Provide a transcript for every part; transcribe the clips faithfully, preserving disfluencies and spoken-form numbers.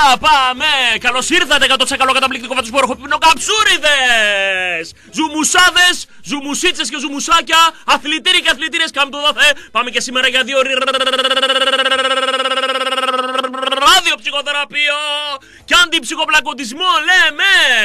πάμε! Καλώς ήρθατε εκατό τοις εκατό καταπληκτικό φατοσπόρο καψούριδες! Ζουμουσάδες, ζουμουσίτσες και ζουμουσάκια, αθλητήροι και αθλητήρες, κάμε το δάθε. Πάμε και σήμερα για δύο ραδιοψυχοθεραπείο και αντιψυχοπλακωτισμό, λέμε!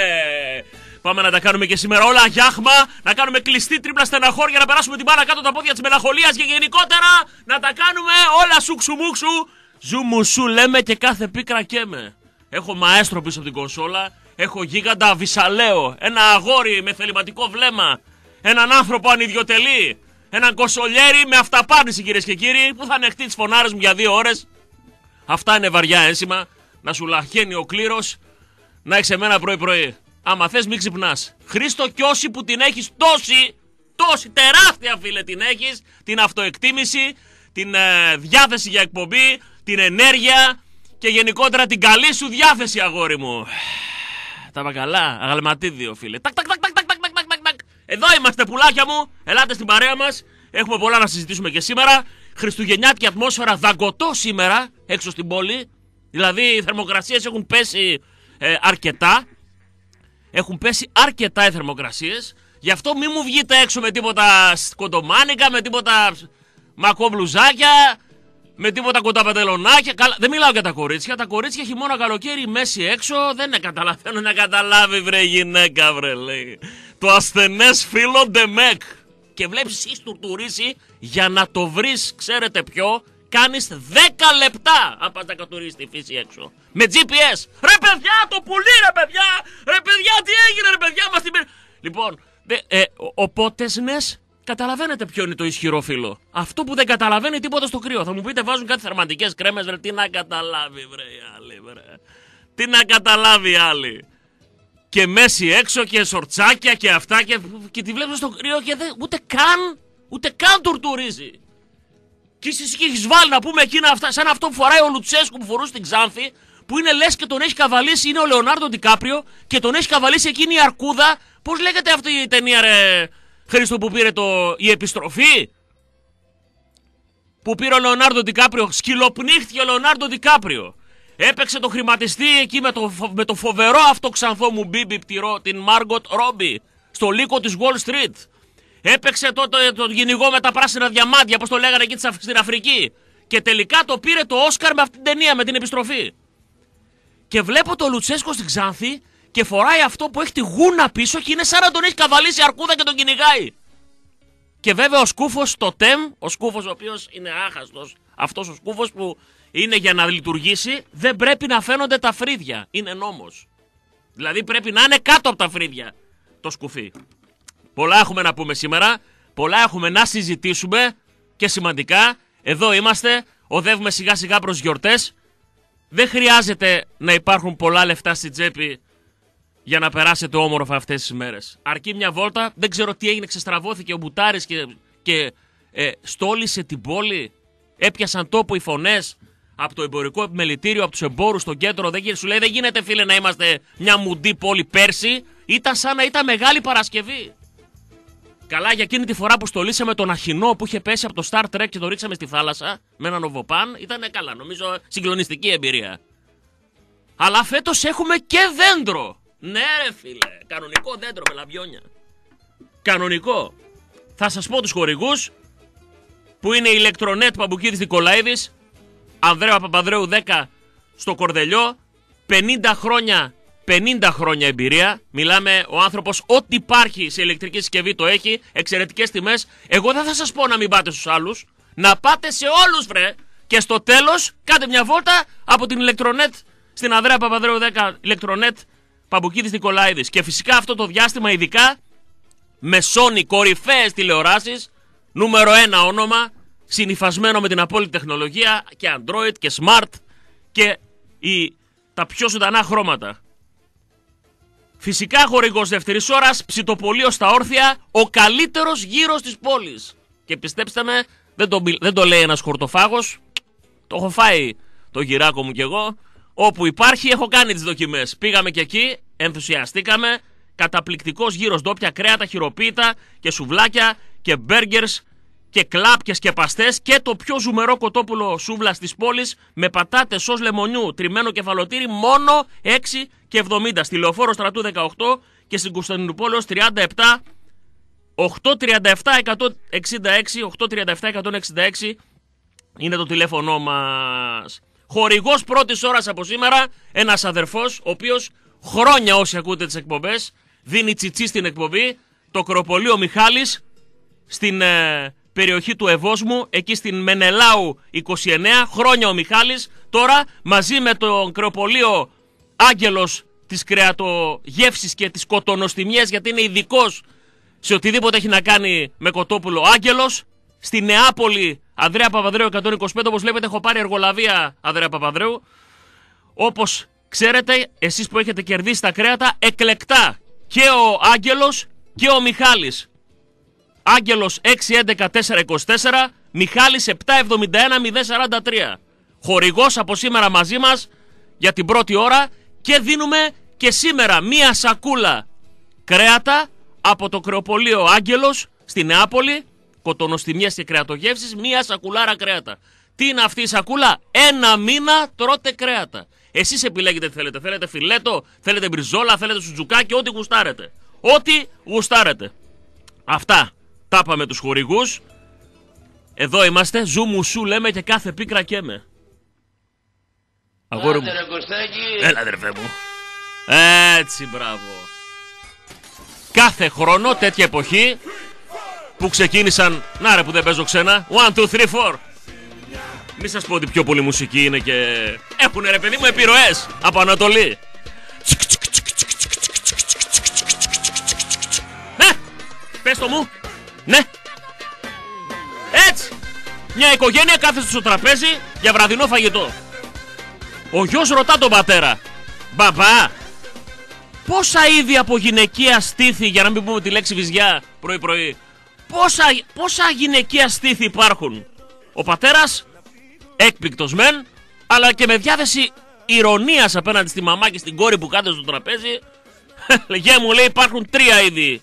Πάμε να τα κάνουμε και σήμερα όλα γιάχμα, να κάνουμε κλειστή τρίπλα στεναχώρια, να περάσουμε την μπάλα κάτω τα πόδια της μελαγχολίας και γενικότερα να τα κάνουμε όλα σουξουμούξου. Ζουμουσού λέμε και κάθε πίκρα καίμε. Έχω μαέστρο πίσω από την κονσόλα, έχω γίγαντα Βυσσαλέο, ένα αγόρι με θεληματικό βλέμμα, έναν άνθρωπο ανιδιοτελή, έναν κοσολιέρι με αυταπάρνηση κυρίες και κύριοι που θα ανεχτεί τις φωνάρες μου για δύο ώρες. Αυτά είναι βαριά ένσημα, να σου λαχαίνει ο κλήρος, να έχεις εμένα πρωί πρωί. Άμα θες μην ξυπνάς. Χρήστο κι όσοι που την έχεις τόση, τόση τεράστια φίλε την έχεις, την αυτοεκτίμηση, την ε, διάθεση για εκπομπή, την ενέργεια και γενικότερα την καλή σου διάθεση αγόρι μου. Τα είπα καλά, αγαλματίδιο φίλε. Τακ, τακ, τακ, τακ, τακ, τακ, τακ, τακ. Εδώ είμαστε πουλάκια μου, ελάτε στην παρέα μας. Έχουμε πολλά να συζητήσουμε και σήμερα. Χριστουγεννιάτικη ατμόσφαιρα, δαγκωτό σήμερα έξω στην πόλη. Δηλαδή οι θερμοκρασίες έχουν πέσει ε, αρκετά. Έχουν πέσει αρκετά οι θερμοκρασίες. Γι' αυτό μην μου βγείτε έξω με τίποτα κοντομάνικα, με τίποτα μακομπλουζάκια, με τίποτα κονταπαντελονάκια. Καλά, δεν μιλάω για τα κορίτσια. Τα κορίτσια χειμώνα καλοκαίρι μέση έξω δεν είναι καταλαβαίνω να καταλάβει βρε γυναίκα βρε λέει. Το ασθενές φίλο ντεμεκ. Και βλέπεις εσύ τουρτουρίσει για να το βρεις ξέρετε ποιο. Κάνεις δέκα λεπτά αν πας να κατουρίσεις τη φύση έξω. Με τζι πι ες. Ρε παιδιά το πουλί ρε παιδιά. Ρε παιδιά τι έγινε ρε παιδιά μας την... Λοιπόν, δε, ε, οπότε ναι, καταλαβαίνετε ποιο είναι το ισχυρό φύλλο. Αυτό που δεν καταλαβαίνει τίποτα στο κρύο. Θα μου πείτε βάζουν κάτι θερμαντικές κρέμες βρε. Τι να καταλάβει βρε οι άλλοι βρε. Τι να καταλάβει οι άλλοι. Και μέση έξω και σορτσάκια και αυτά και, και τη βλέπεις στο κρύο και δεν, ούτε καν, ούτε καν τουρτουρίζει. Και εσύ έχεις βάλει να πούμε εκείνα αυτά, σαν αυτό που φοράει ο Λουτσέσκου που φορούσε στην Ξάνθη, που είναι λες και τον έχει καβαλήσει, είναι ο Λεωνάρντο Ντικάπριο και τον έχει καβαλήσει εκείνη η αρκούδα. Πώς λέγεται αυτή η ταινία ρε Χρήστο που πήρε το, η επιστροφή. Που πήρε ο Λεωνάρντο Ντικάπριο, σκυλοπνίχτηκε ο Λεωνάρντο Ντικάπριο. Έπαιξε το χρηματιστή εκεί με το, με το φοβερό αυτό ξανθό μου μπίμπι πτυρό, την Μάργκοτ Ρόμπι, στο λύκο της Wall Street. Έπαιξε τότε τον κυνηγό με τα πράσινα διαμάντια, όπως το λέγανε εκεί στην Αφρική. Και τελικά το πήρε το Όσκαρ με αυτή την ταινία, με την επιστροφή. Και βλέπω το Λουτσέσκο στην Ξάνθη και φοράει αυτό που έχει τη γούνα πίσω και είναι σαν να τον έχει καβαλήσει αρκούδα και τον κυνηγάει. Και βέβαια ο σκούφος, το τεμ, ο σκούφος ο οποίος είναι άχαστος, αυτός ο σκούφος που είναι για να λειτουργήσει, δεν πρέπει να φαίνονται τα φρύδια. Είναι νόμος. Δηλαδή πρέπει να είναι κάτω από τα φρύδια το σκουφί. Πολλά έχουμε να πούμε σήμερα, πολλά έχουμε να συζητήσουμε και σημαντικά. Εδώ είμαστε, οδεύουμε σιγά σιγά προς γιορτές. Δεν χρειάζεται να υπάρχουν πολλά λεφτά στην τσέπη για να περάσετε όμορφα αυτές τις μέρες. Αρκεί μια βόλτα, δεν ξέρω τι έγινε, ξεστραβώθηκε ο Μπουτάρης και, και ε, στόλισε την πόλη. Έπιασαν τόπο οι φωνές από το εμπορικό επιμελητήριο, από τους εμπόρους στο κέντρο. Δεν, σου λέει δεν γίνεται φίλε να είμαστε μια μουντή πόλη πέρσι. Ήταν σαν να ήταν Μεγάλη Παρασκευή. Καλά για εκείνη τη φορά που στολίσαμε τον Αχινό που είχε πέσει από το Star Trek και το ρίξαμε στη θάλασσα με έναν οβοπάν. Ήταν καλά, νομίζω συγκλονιστική εμπειρία. Αλλά φέτος έχουμε και δέντρο. Ναι ρε φίλε, κανονικό δέντρο με λαμπιόνια. Κανονικό. Θα σας πω τους χορηγούς που είναι η Ηλεκτρονέτ Παμπουκίδης Νικολαίδης, Ανδρέου Παπανδρέου δέκα στο Κορδελιό, πενήντα χρόνια. πενήντα χρόνια εμπειρία. Μιλάμε ο άνθρωπος ό,τι υπάρχει σε ηλεκτρική συσκευή το έχει. Εξαιρετικές τιμές. Εγώ δεν θα σας πω να μην πάτε στους άλλους. Να πάτε σε όλους βρε. Και στο τέλος κάντε μια βόλτα από την Ηλεκτρονέτ στην Ανδρέα Παπανδρέου δέκα. Ηλεκτρονέτ Παμπουκίδης Νικολαίδης. Και φυσικά αυτό το διάστημα ειδικά με Sony κορυφαίες τηλεοράσεις. Νούμερο ένα όνομα. Συνυφασμένο με την απόλυτη τεχνολογία. Και Android και Smart. Και η, τα πιο ζωντανά χρώματα. Φυσικά χορηγός δεύτερης ώρας, ψητοπολείο στα όρθια, ο καλύτερος γύρος της πόλης. Και πιστέψτε με, δεν το, δεν το λέει ένας χορτοφάγος, το έχω φάει το γυράκο μου κι εγώ. Όπου υπάρχει έχω κάνει τις δοκιμές. Πήγαμε και εκεί, ενθουσιαστήκαμε, καταπληκτικός γύρος, ντόπια κρέατα, χειροποίητα και σουβλάκια και μπέργκερς και κλάπιες και παστές και το πιο ζουμερό κοτόπουλο σούβλας της πόλης με πατάτες, σως λεμονιού, τριμμένο κεφαλοτήρι μόνο έξι και εβδομήντα. Στη Λεωφόρο Στρατού δεκαοκτώ και στην Κωνσταντινούπολη τριάντα επτά οκτακόσια τριάντα επτά εκατόν εξήντα έξι οκτακόσια τριάντα επτά εκατόν εξήντα έξι είναι το τηλέφωνο μας. Χορηγός πρώτης ώρας από σήμερα, ένας αδερφός, ο οποίος χρόνια όσοι ακούτε τις εκπομπές δίνει τσιτσί στην εκπομπή, το κρεοπολείο Μιχάλης στην ε, περιοχή του Ευόσμου, εκεί στην Μενελάου είκοσι εννέα, χρόνια ο Μιχάλης, τώρα μαζί με τον κρεοπολείο Άγγελος της κρεατογεύσης και της κοτονοστιμιές, γιατί είναι ειδικός σε οτιδήποτε έχει να κάνει με κοτόπουλο Άγγελος. Στη Νεάπολη, Ανδρέα Παπανδρέου εκατόν είκοσι πέντε, όπως βλέπετε έχω πάρει εργολαβία Ανδρέα Παπανδρέου. Όπως ξέρετε, εσείς που έχετε κερδίσει τα κρέατα, εκλεκτά και ο Άγγελος και ο Μιχάλης. Άγγελος έξι έντεκα τέσσερα είκοσι τέσσερα, Μιχάλης επτά εβδομήντα ένα μηδέν σαράντα τρία. Χορηγός από σήμερα μαζί μας για την πρώτη ώρα και δίνουμε και σήμερα μία σακούλα κρέατα από το κρεοπολείο Άγγελος στη Νεάπολη, κοτονοστιμιές και κρεατογεύσεις, μία σακουλάρα κρέατα. Τι είναι αυτή η σακούλα? Ένα μήνα τρώτε κρέατα. Εσείς επιλέγετε τι θέλετε. Θέλετε φιλέτο, θέλετε μπριζόλα, θέλετε σουτζουκάκι, ό,τι γουστάρετε. Ό,τι γουστάρετε. Αυτά τα είπαμε τους χορηγούς. Εδώ είμαστε, ζου μου σου λέμε και κάθε πίκρα καίμε. Αγόρι μου. Έλα αδερφέ μου. Έτσι, μπράβο. Κάθε χρόνο τέτοια εποχή που ξεκίνησαν, να ρε που δεν παίζω ξένα, one, two, three, four. Μη σας πω ότι πιο πολύ μουσική είναι και έχουνε ρε παιδί μου επιρροές από Ανατολή. Ναι, πες το μου. Ναι. Έτσι. Μια οικογένεια κάθεται στο τραπέζι για βραδινό φαγητό. Ο γιος ρωτά τον πατέρα, μπαμπά, πόσα είδη από γυναικεία στήθη, για να μην πούμε τη λέξη βυζιά πρωί πρωί, πόσα, πόσα γυναικεία στήθη υπάρχουν? Ο πατέρας έκπληκτος μεν, αλλά και με διάθεση ηρωνίας απέναντι στη μαμά και στην κόρη που κάθεται στο τραπέζι, γε μου λέει υπάρχουν τρία είδη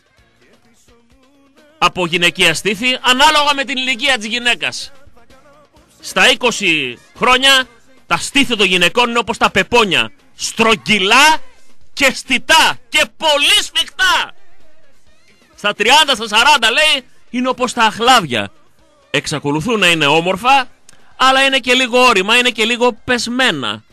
από γυναικεία στήθη, ανάλογα με την ηλικία της γυναίκας. Στα είκοσι χρόνια τα στήθη των γυναικών είναι όπως τα πεπόνια, στρογγυλά και στιτά και πολύ σφιχτά. Στα τριάντα, στα σαράντα λέει είναι όπως τα αχλάδια. Εξακολουθούν να είναι όμορφα, αλλά είναι και λίγο όρημα, είναι και λίγο πεσμένα.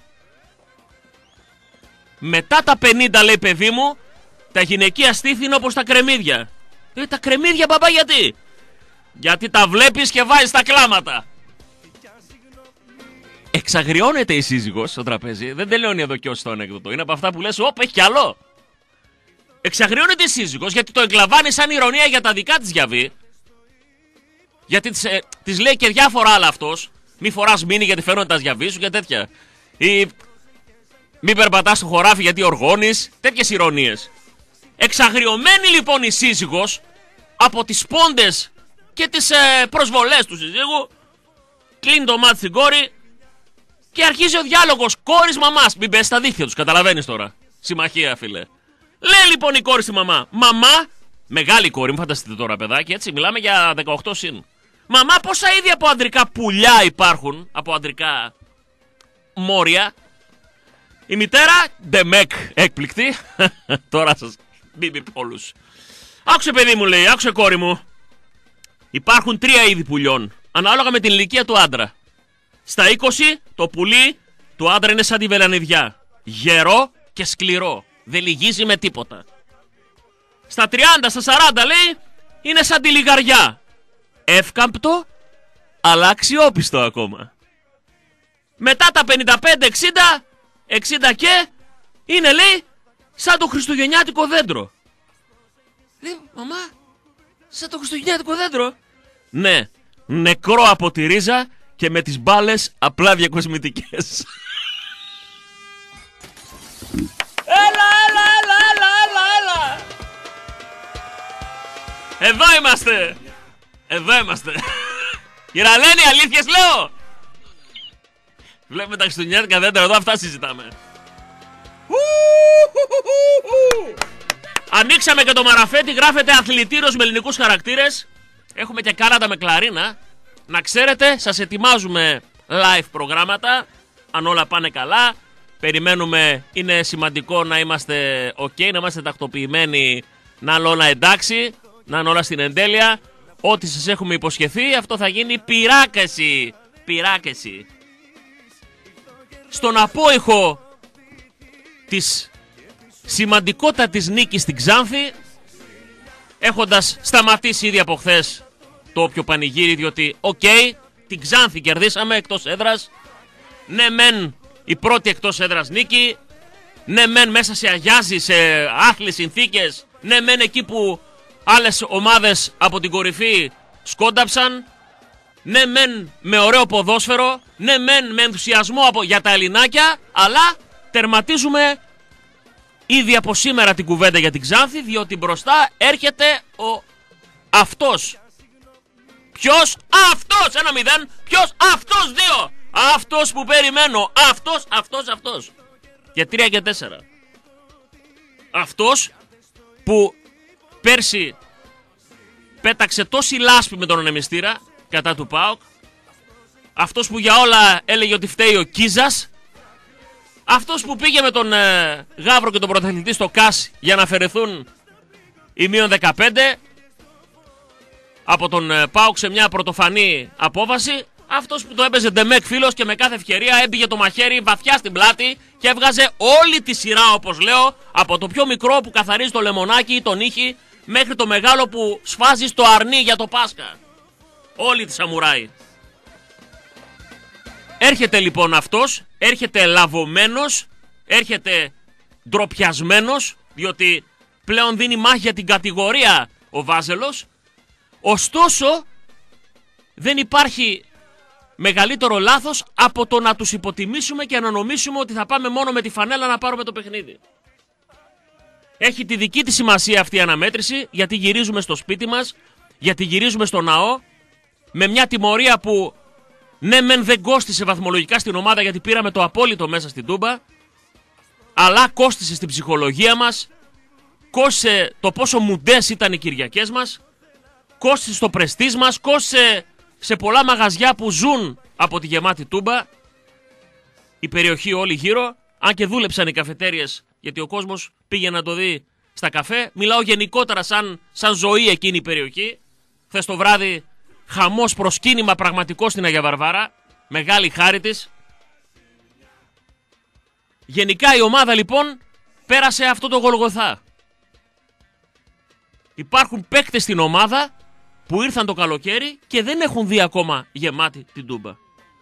Μετά τα πενήντα λέει παιδί μου, τα γυναικεία στήθη είναι όπως τα κρεμμύδια. Ε, τα κρεμμύδια μπαμπά γιατί? Γιατί τα βλέπεις και βάζεις τα κλάματα. Εξαγριώνεται η σύζυγος στο τραπέζι. Δεν τελειώνει εδώ και ως το ανέκδοτο. Είναι από αυτά που λες, όπ, έχει κι άλλο. Εξαγριώνεται η σύζυγος γιατί το εκλαμβάνει σαν ηρωνία για τα δικά της γιαβή. Γιατί της, ε, της λέει και διάφορα άλλα αυτός. Μη φοράς μήνυ γιατί φέρνουν τα γιαβή σου και τέτοια. Ή μη περπατάς στο χωράφι γιατί οργώνεις. Τέτοιες ηρωνίες. Εξαγριωμένη λοιπόν η σύζυγος από τις πόντες και τις ε, προσβολές του σύζυγου, κλείνει το μάτι στην κόρη και αρχίζει ο διάλογος κόρης μαμάς. Μην πες στα δίχτυα τους, καταλαβαίνεις τώρα. Συμμαχία φίλε. Λέει λοιπόν η κόρη στη μαμά, μαμά, μεγάλη κόρη, μην φανταστείτε τώρα παιδάκι, έτσι, μιλάμε για δεκαοκτώ συν. Μαμά, πόσα είδη από αντρικά πουλιά υπάρχουν, από αντρικά μόρια? Η μητέρα, ντεμεκ, έκπληκτη, τώρα σας μπήμπι όλους. Άκουσε παιδί μου λέει, άκουσε κόρη μου. Υπάρχουν τρία είδη πουλιών, ανάλογα με την ηλικία του άντρα. Στα είκοσι το πουλί του άντρα είναι σαν τη βελανιδιά. Γερό και σκληρό. Δεν λυγίζει με τίποτα. Στα τριάντα, στα σαράντα λέει είναι σαν τη λιγαριά. Εύκαμπτο αλλά αξιόπιστο ακόμα. Μετά τα πενήντα πέντε εξήντα, εξήντα και είναι λέει σαν το χριστουγεννιάτικο δέντρο. Λέει μαμά, σαν το χριστουγεννιάτικο δέντρο? Ναι, νεκρό από τη ρίζα και με τις μπάλες απλά διακοσμητικές. Έλα, έλα, έλα, έλα, έλα, έλα. Εδώ είμαστε. Εδώ είμαστε. Γυραλένη, αλήθειες λέω. Βλέπουμε τα χριστουγεννιάτικα δέντρα εδώ, αυτά συζητάμε. Ανοίξαμε και το μαραφέτη, γράφεται αθλητήρος με ελληνικούς χαρακτήρες. Έχουμε και Κάναντα με Κλαρίνα. Να ξέρετε, σας ετοιμάζουμε live προγράμματα. Αν όλα πάνε καλά, περιμένουμε, είναι σημαντικό να είμαστε ok, να είμαστε τακτοποιημένοι, να είναι όλα εντάξει, να είναι όλα στην εντέλεια. Ό,τι σας έχουμε υποσχεθεί, αυτό θα γίνει πυράκεση. Πυράκεση. Στον απόϊχο της σημαντικότατης νίκης στην Ξάνθη, έχοντας σταματήσει ήδη από χθες το όποιο πανηγύρι, διότι οκ, okay, την Ξάνθη κερδίσαμε εκτός έδρας. Ναι μεν η πρώτη εκτός έδρας νίκη, ναι μεν μέσα σε αγιάζει, σε άθλιες συνθήκες, ναι μεν εκεί που άλλες ομάδες από την κορυφή σκόνταψαν, ναι μεν με ωραίο ποδόσφαιρο, ναι μεν με ενθουσιασμό από, για τα Ελληνάκια, αλλά τερματίζουμε ήδη από σήμερα την κουβέντα για την Ξάνθη, διότι μπροστά έρχεται ο αυτός. Ποιος? Αυτός! Ένα μηδέν. Ποιος? Αυτός! Δύο! Αυτός που περιμένω. Αυτός, αυτός, αυτός. Και τρία και τέσσερα. Αυτός που πέρσι πέταξε τόση λάσπη με τον ανεμιστήρα κατά του ΠΑΟΚ. Αυτός που για όλα έλεγε ότι φταίει ο Κίζας. Αυτός που πήγε με τον ε, Γαύρο και τον πρωταθλητή στο ΚΑΣ για να αφαιρεθούν οι μείον δεκαπέντε από τον ε, ΠΑΟΚ σε μια πρωτοφανή απόφαση. Αυτός που το έπαιζε ντεμεκ φίλος και με κάθε ευκαιρία έμπηγε το μαχαίρι βαθιά στην πλάτη και έβγαζε όλη τη σειρά, όπως λέω, από το πιο μικρό που καθαρίζει το λεμονάκι ή τον ήχη μέχρι το μεγάλο που σφάζει στο αρνί για το Πάσχα. Όλη τη σαμουράι. Έρχεται λοιπόν αυτός, έρχεται λαβωμένος, έρχεται ντροπιασμένος, διότι πλέον δίνει μάχη για την κατηγορία ο Βάζελος. Ωστόσο, δεν υπάρχει μεγαλύτερο λάθος από το να τους υποτιμήσουμε και να νομίσουμε ότι θα πάμε μόνο με τη φανέλα να πάρουμε το παιχνίδι. Έχει τη δική της σημασία αυτή η αναμέτρηση, γιατί γυρίζουμε στο σπίτι μας, γιατί γυρίζουμε στο ναό, με μια τιμωρία που ναι μεν δεν κόστισε βαθμολογικά στην ομάδα γιατί πήραμε το απόλυτο μέσα στην Τούμπα, αλλά κόστισε στην ψυχολογία μας, κόστισε το πόσο μουντές ήταν οι Κυριακές μας, κόστισε στο πρεστίζ μας, κόστισε σε πολλά μαγαζιά που ζουν από τη γεμάτη Τούμπα, η περιοχή όλη γύρω, αν και δούλεψαν οι καφετέριες γιατί ο κόσμος πήγε να το δει στα καφέ. Μιλάω γενικότερα σαν, σαν ζωή εκείνη η περιοχή. Χθες το βράδυ χαμός, προσκύνημα πραγματικό στην Αγία Βαρβάρα. Μεγάλη χάρη της. Γενικά η ομάδα λοιπόν πέρασε αυτό το Γολγοθά. Υπάρχουν παίκτες στην ομάδα που ήρθαν το καλοκαίρι και δεν έχουν δει ακόμα γεμάτη την Τούμπα.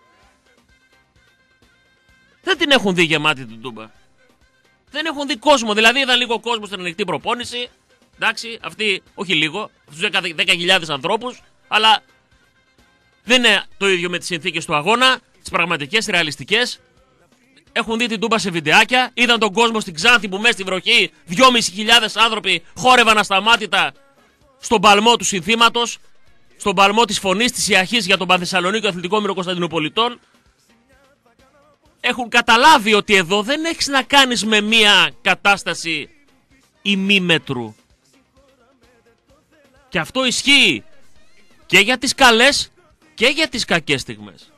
Δεν την έχουν δει γεμάτη την Τούμπα. Δεν έχουν δει κόσμο. Δηλαδή είδαν λίγο κόσμο στην ανοιχτή προπόνηση. Εντάξει, αυτοί όχι λίγο, αυτούς δέκα χιλιάδες ανθρώπους, αλλά δεν είναι το ίδιο με τις συνθήκες του αγώνα, τις πραγματικές, ρεαλιστικές. Έχουν δει την Τούμπα σε βιντεάκια, είδαν τον κόσμο στην Ξάνθη που μέσα στη βροχή δυόμισι χιλιάδες άνθρωποι χόρευαν ασταμάτητα στον παλμό του συνθήματος, στον παλμό της φωνής της Ιαχής για τον Πανθεσσαλονίκη Αθλητικό Όμηρο Κωνσταντινοπολιτών. Έχουν καταλάβει ότι εδώ δεν έχεις να κάνεις με μια κατάσταση ημίμετρου. Και αυτό ισχύει και για τις καλές και για τις κακές στιγμές.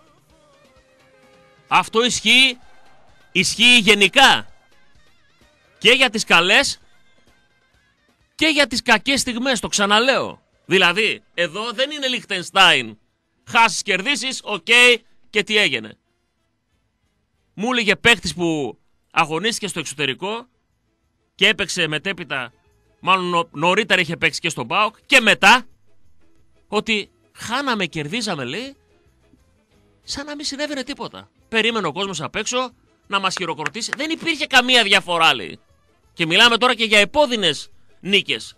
Αυτό ισχύει, ισχύει γενικά και για τις καλές και για τις κακές στιγμές, το ξαναλέω. Δηλαδή, εδώ δεν είναι Λιχτενστάιν. Χάσεις, κερδίσεις, οκ, okay, και τι έγινε. Μου έλεγε παίκτης που αγωνίστηκε στο εξωτερικό και έπαιξε μετέπειτα, μάλλον νωρίτερα είχε παίξει και στον ΠΑΟΚ και μετά, ότι χάναμε, κερδίζαμε, λέει, σαν να μην συνέβαινε τίποτα. Περίμενε ο κόσμος απ' έξω να μας χειροκροτήσει. Δεν υπήρχε καμία διαφορά, λέει. Και μιλάμε τώρα και για επώδυνες νίκες.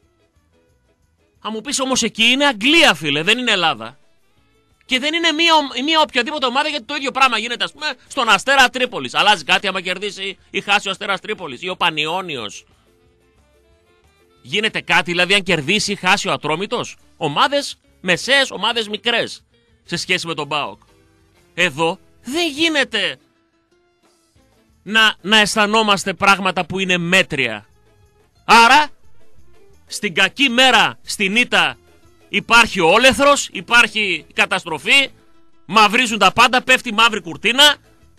Θα μου πεις όμως εκεί είναι Αγγλία, φίλε, δεν είναι Ελλάδα. Και δεν είναι μία, μία οποιαδήποτε ομάδα, γιατί το ίδιο πράγμα γίνεται, ας πούμε, στον Αστέρα Τρίπολης. Αλλάζει κάτι άμα κερδίσει ή χάσει ο Αστέρας Τρίπολης ή ο Πανιώνιος. Γίνεται κάτι, δηλαδή, αν κερδίσει ή χάσει ο Ατρόμητος. Ομάδες μεσαίες, ομάδες μικρές σε σχέση με τον ΠΑΟΚ. Εδώ δεν γίνεται να, να αισθανόμαστε πράγματα που είναι μέτρια. Άρα, στην κακή μέρα, στην ήττα υπάρχει όλεθρος, υπάρχει καταστροφή, μαυρίζουν τα πάντα, πέφτει μαύρη κουρτίνα.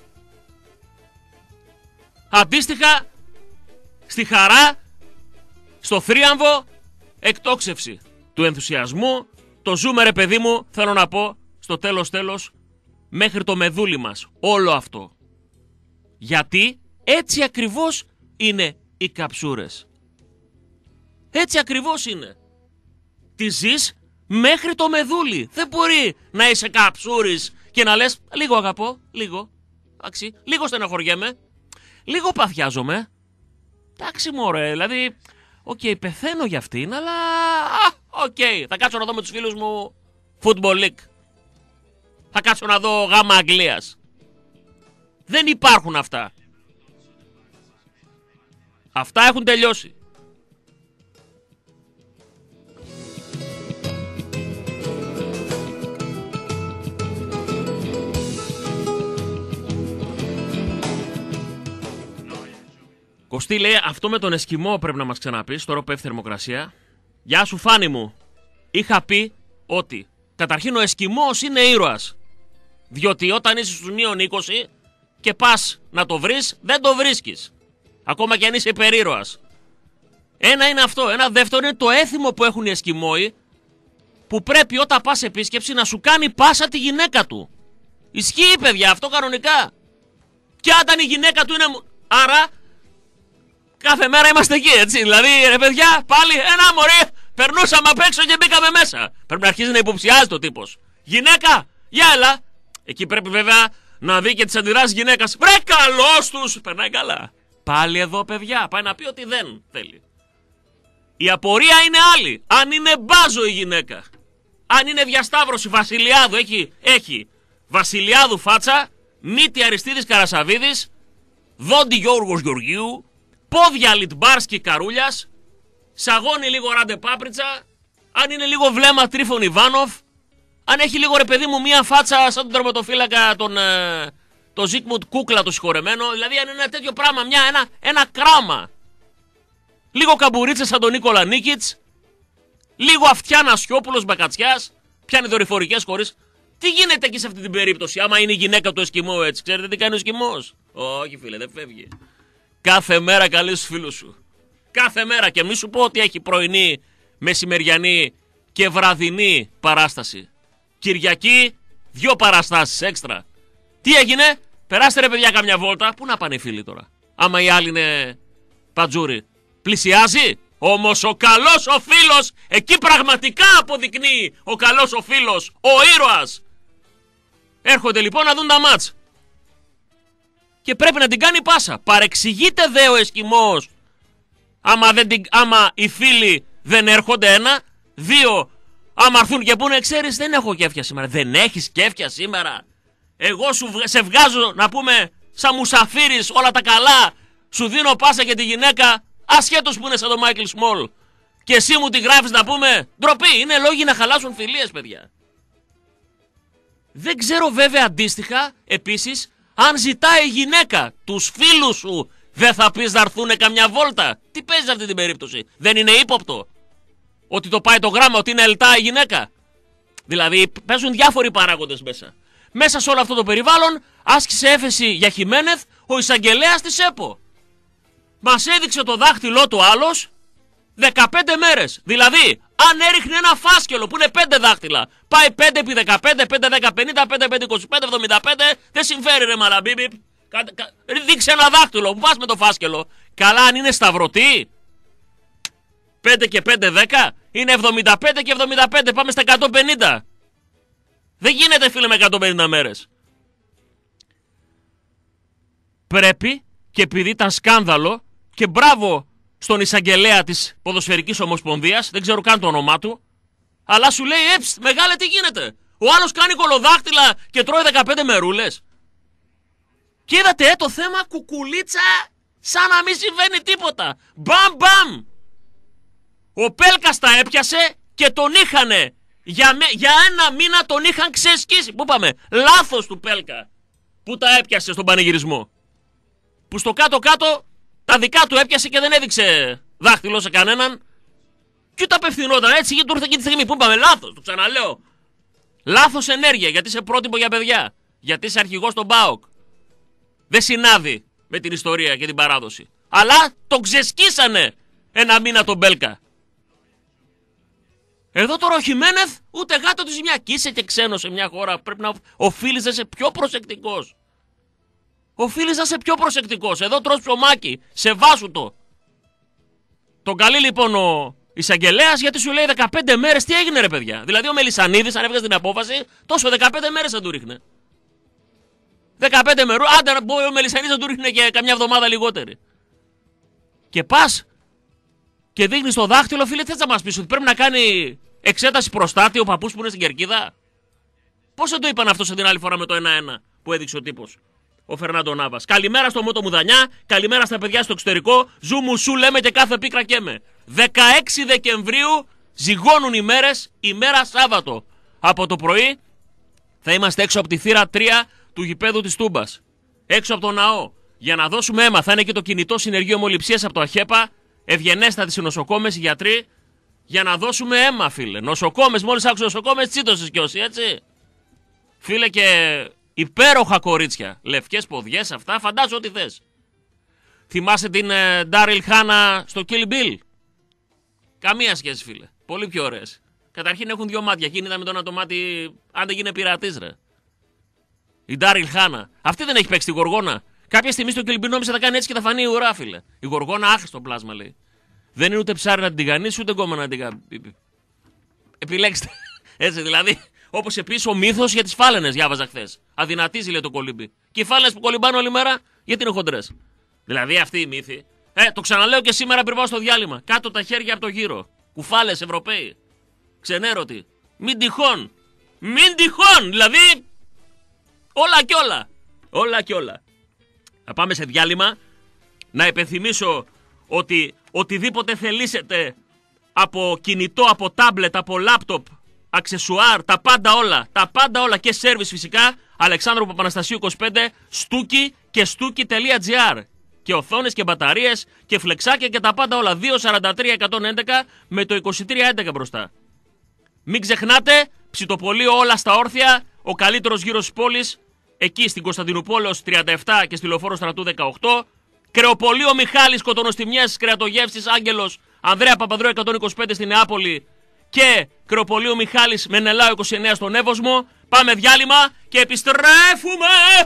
Αντίστοιχα, στη χαρά, στο θρίαμβο, εκτόξευση του ενθουσιασμού. Το ζούμε ρε παιδί μου, θέλω να πω, στο τέλος τέλος, μέχρι το μεδούλι μας. Όλο αυτό. Γιατί έτσι ακριβώς είναι οι καψούρες. Έτσι ακριβώς είναι. Τη ζεις μέχρι το μεδούλι. Δεν μπορεί να είσαι καψούρης και να λες λίγο αγαπώ, λίγο, εντάξει, λίγο στεναχωριέμαι, λίγο παθιάζομαι. Εντάξει μωρέ, δηλαδή, οκ, okay, πεθαίνω για αυτήν, αλλά οκ, okay, θα κάτσω να δω με τους φίλους μου Football League. Θα κάτσω να δω γάμα Αγγλίας. Δεν υπάρχουν αυτά. Αυτά έχουν τελειώσει. Κωστή λέει, αυτό με τον Εσκιμό πρέπει να μας ξαναπείς, τώρα πέφτει θερμοκρασία. Γεια σου Φάνη μου. Είχα πει ότι καταρχήν ο Εσκιμός είναι ήρωας. Διότι όταν είσαι στους μείον είκοσι και πας να το βρεις, δεν το βρίσκεις. Ακόμα και αν είσαι υπερήρωας. Ένα είναι αυτό. Ένα δεύτερο είναι το έθιμο που έχουν οι Εσκιμόοι, που πρέπει όταν πας επίσκεψη να σου κάνει πάσα τη γυναίκα του. Ισχύει παιδιά αυτό κανονικά. Και όταν η γυναίκα του είναι... Άρα κάθε μέρα είμαστε εκεί, έτσι. Δηλαδή, ρε παιδιά, πάλι ένα μωρή, περνούσαμε απ' έξω και μπήκαμε μέσα. Πρέπει να αρχίζει να υποψιάζει το τύπος. Γυναίκα, για έλα. Εκεί πρέπει βέβαια να δει και τις αντιδράσεις γυναίκας. Βρε καλός τους, περνάει καλά. Πάλι εδώ, παιδιά, πάει να πει ότι δεν θέλει. Η απορία είναι άλλη. Αν είναι μπάζο η γυναίκα, αν είναι διασταύρωση Βασιλιάδου, έχει, έχει Βασιλιάδου φάτσα, μύτη Αριστίδης Καρασαβίδης, δόντι Γιώργος Γεωργίου, πόδια Λιτμπάρσκι Καρούλιας, σαγόνι λίγο Ράντε Πάπριτσα, αν είναι λίγο βλέμμα Τρίφων Ιβάνοφ, αν έχει λίγο ρε παιδί μου μία φάτσα σαν τον τερματοφύλακα τον, ε, τον Ζίκμουντ Κούκλα το συγχωρεμένο, δηλαδή αν είναι ένα τέτοιο πράγμα, μια, ένα, ένα κράμα. Λίγο καμπουρίτσα σαν τον Νίκολα Νίκιτς, λίγο αυτιά Νασιόπουλος Μπακατσιάς, πιάνει δορυφορικές χωρίς. Τι γίνεται εκεί σε αυτή την περίπτωση, άμα είναι η γυναίκα του Εσκιμό έτσι, ξέρετε τι κάνει ο Εσκιμός? Όχι φίλε, δεν φεύγει. Κάθε μέρα καλείς τους φίλους σου. Κάθε μέρα, και μη σου πω ότι έχει πρωινή, μεσημεριανή και βραδινή παράσταση. Κυριακή, δυο παραστάσεις έξτρα. Τι έγινε? Περάστε ρε παιδιά καμιά βόλτα. Πού να πάνε οι φίλοι τώρα, άμα οι άλλοι είναι πατζούρι? Πλησιάζει. Όμως ο καλός ο φίλος, εκεί πραγματικά αποδεικνύει ο καλός ο φίλος, ο ήρωας. Έρχονται λοιπόν να δουν τα μάτς. Και πρέπει να την κάνει πάσα. Παρεξηγείται δε ο Εσκιμός άμα, δεν την, άμα οι φίλοι δεν έρχονται. Ένα. Δύο. Άμα έρθουν και πούνε, ξέρεις, δεν έχω κέφια σήμερα. Δεν έχεις κέφια σήμερα? Εγώ σου, σε βγάζω να πούμε σαν μουσαφίρις όλα τα καλά. Σου δίνω πάσα και τη γυναίκα, ασχέτως που είναι σαν τον Μάικλ Σμολ. Και εσύ μου τη γράφεις να πούμε. Ντροπή. Είναι λόγοι να χαλάσουν φιλίες παιδιά. Δεν ξέρω βέβαια αντίστοιχα επίσης, αν ζητάει η γυναίκα τους φίλους σου, δεν θα πεις να έρθουνε καμιά βόλτα? Τι παίζει σε αυτή την περίπτωση? Δεν είναι ύποπτο ότι το πάει το γράμμα, ότι είναι ελτά η γυναίκα? Δηλαδή παίζουν διάφοροι παράγοντες μέσα. Μέσα σε όλο αυτό το περιβάλλον άσκησε έφεση για Χιμένεθ ο εισαγγελέας της ΕΠΟ. Μας έδειξε το δάχτυλό του άλλος δεκαπέντε μέρες. Δηλαδή, αν έριχνε ένα φάσκελο που είναι πέντε δάχτυλα, πάει πέντε επί δεκαπέντε, πέντε δέκα πενήντα, πέντε πέντε είκοσι πέντε, εβδομήντα πέντε, δεν συμφέρει ρε μαλαμπίμπι. Δείξε ένα δάχτυλο, που πας με το φάσκελο. Καλά, αν είναι σταυρωτή, πέντε και πέντε δέκα, είναι εβδομήντα πέντε και εβδομήντα πέντε, πάμε στα εκατόν πενήντα. Δεν γίνεται φίλε με εκατόν πενήντα μέρες. Πρέπει, και επειδή ήταν σκάνδαλο, και μπράβο στον εισαγγελέα της Ποδοσφαιρικής Ομοσπονδίας, δεν ξέρω καν το όνομά του, αλλά σου λέει, έψ, μεγάλε τι γίνεται? Ο άλλος κάνει κολοδάχτυλα και τρώει δεκαπέντε μερούλες. Και είδατε ε, το θέμα κουκουλίτσα σαν να μην συμβαίνει τίποτα. Μπαμ μπαμ. Ο Πέλκας τα έπιασε και τον είχανε. Για, με, για ένα μήνα τον είχαν ξεσκίσει. Πού πάμε? Λάθος του Πέλκα που τα έπιασε στον πανηγυρισμό. Που στο κάτω κάτω τα δικά του έπιασε και δεν έδειξε δάχτυλο σε κανέναν. Ποιο τα απευθυνόταν, έτσι και του ήρθε και τη στιγμή που είπαμε λάθος, το ξαναλέω. Λάθος ενέργεια, γιατί είσαι πρότυπο για παιδιά. Γιατί είσαι αρχηγός στον ΠΑΟΚ. Δεν συνάδει με την ιστορία και την παράδοση. Αλλά τον ξεσκίσανε ένα μήνα τον Μπέλκα. Εδώ τώρα ο Χιμένεθ ούτε γάτο τη ζημιά. Κι είσαι και ξένος σε μια χώρα. Πρέπει να οφείλεις να είσαι πιο προσεκτικός. Οφείλεις να είσαι πιο προσεκτικός. Εδώ τρως ψωμάκι. Σε βάσου το. Τον καλεί λοιπόν ο εισαγγελέας γιατί σου λέει δεκαπέντε μέρες. Τι έγινε ρε παιδιά. Δηλαδή ο Μελισσανίδης αν έβγαζε την απόφαση τόσο δεκαπέντε μέρες θα του ρίχνε. δεκαπέντε μέρες. Άντε ο Μελισσανίδης θα του ρίχνε και καμιά εβδομάδα λιγότερη. Και πας και δείχνεις το δάχτυλο, φίλε, θες να μας πεις ότι πρέπει να κάνει εξέταση προστάτη ο παππούς που είναι στην Κερκίδα. Πώς δεν το είπαν αυτό σε την άλλη φορά με το ένα ένα που έδειξε ο τύπος, ο Φερνάντο Νάβας. Καλημέρα στο Μότο Μουδανιά, καλημέρα στα παιδιά στο εξωτερικό. Ζου μου σου λέμε και κάθε πίκρα καίμε. δεκαέξι Δεκεμβρίου ζυγώνουν οι μέρες, ημέρα Σάββατο. Από το πρωί θα είμαστε έξω από τη θύρα τρία του γηπέδου της Τούμπας. Έξω από το ναό. Για να δώσουμε αίμα. Θα είναι και το κινητό συνεργείο αιμοληψίας από το ΑΧΕΠΑ. Ευγενέστατοι οι νοσοκόμες, οι γιατροί. Για να δώσουμε αίμα, φίλε. Νοσοκόμες, μόλις άκουσα νοσοκόμες, τσίτωσες κι όσοι, έτσι. Φίλε, και υπέροχα κορίτσια. Λευκές ποδιές, αυτά. Φαντάζω ό,τι θες. Θυμάσαι την Ντάριλ Χάνα στο Kill Bill. Καμία σχέση, φίλε. Πολύ πιο ωραίες. Καταρχήν έχουν δύο μάτια. Εκείνη ήταν με το ένα το μάτι. Αν δεν γίνει πειρατής, ρε. Η Ντάριλ Χάνα. Αυτή δεν έχει παίξει τη Γοργόνα. Κάποια στιγμή στο Kill Bill νόμιζε θα κάνει έτσι και θα φανεί ουρά, φίλε. Η Γοργόνα άχρηστο πλάσμα, λέει. Δεν είναι ούτε ψάρι να την τηγανίσει, ούτε γκόμενα να την κάνει. Επιλέξτε. Έτσι δηλαδή. Όπως επίσης ο μύθος για τις φάλαινες, διάβαζα χθες. Αδυνατίζει, λέει το κολύμπι. Και οι φάλαινες που κολυμπάνε όλη μέρα, γιατί είναι χοντρές. Δηλαδή αυτή η μύθη. Ε, το ξαναλέω και σήμερα πριν πάω στο διάλειμμα. Κάτω τα χέρια από το γύρο. Κουφάλες Ευρωπαίοι. Ξενέρωτοι. Μην τυχόν. Μην τυχόν. Δηλαδή. Όλα κι όλα. Όλα κι όλα. Θα πάμε σε διάλειμμα. Να υπενθυμίσω ότι οτιδήποτε θελήσετε από κινητό, από τάμπλετ, από λάπτοπ, αξεσουάρ, τα πάντα όλα, τα πάντα όλα και σέρβις φυσικά, Αλεξάνδρου Παπαναστασίου είκοσι πέντε, στούκι και στούκι.gr. Και οθόνες και μπαταρίες και φλεξάκια και τα πάντα όλα. δύο σαράντα τρία εκατόν έντεκα με το είκοσι τρία έντεκα μπροστά. Μην ξεχνάτε, ψητοπολείο όλα στα όρθια, ο καλύτερος γύρος της πόλης, εκεί στην Κωνσταντινούπολεως τριάντα επτά και στη Λεωφόρο Στρατού δεκαοκτώ. Κρεοπολείο Μιχάλης, Κοτονοστιμιές, Κρεατογεύσης Άγγελος, Ανδρέα Παπανδρέου εκατόν είκοσι πέντε στη Νεάπολη και Κρεοπολείο Μιχάλης Μενελάου είκοσι εννέα στον Εύωσμο. Πάμε διάλειμμα και επιστρέφουμε!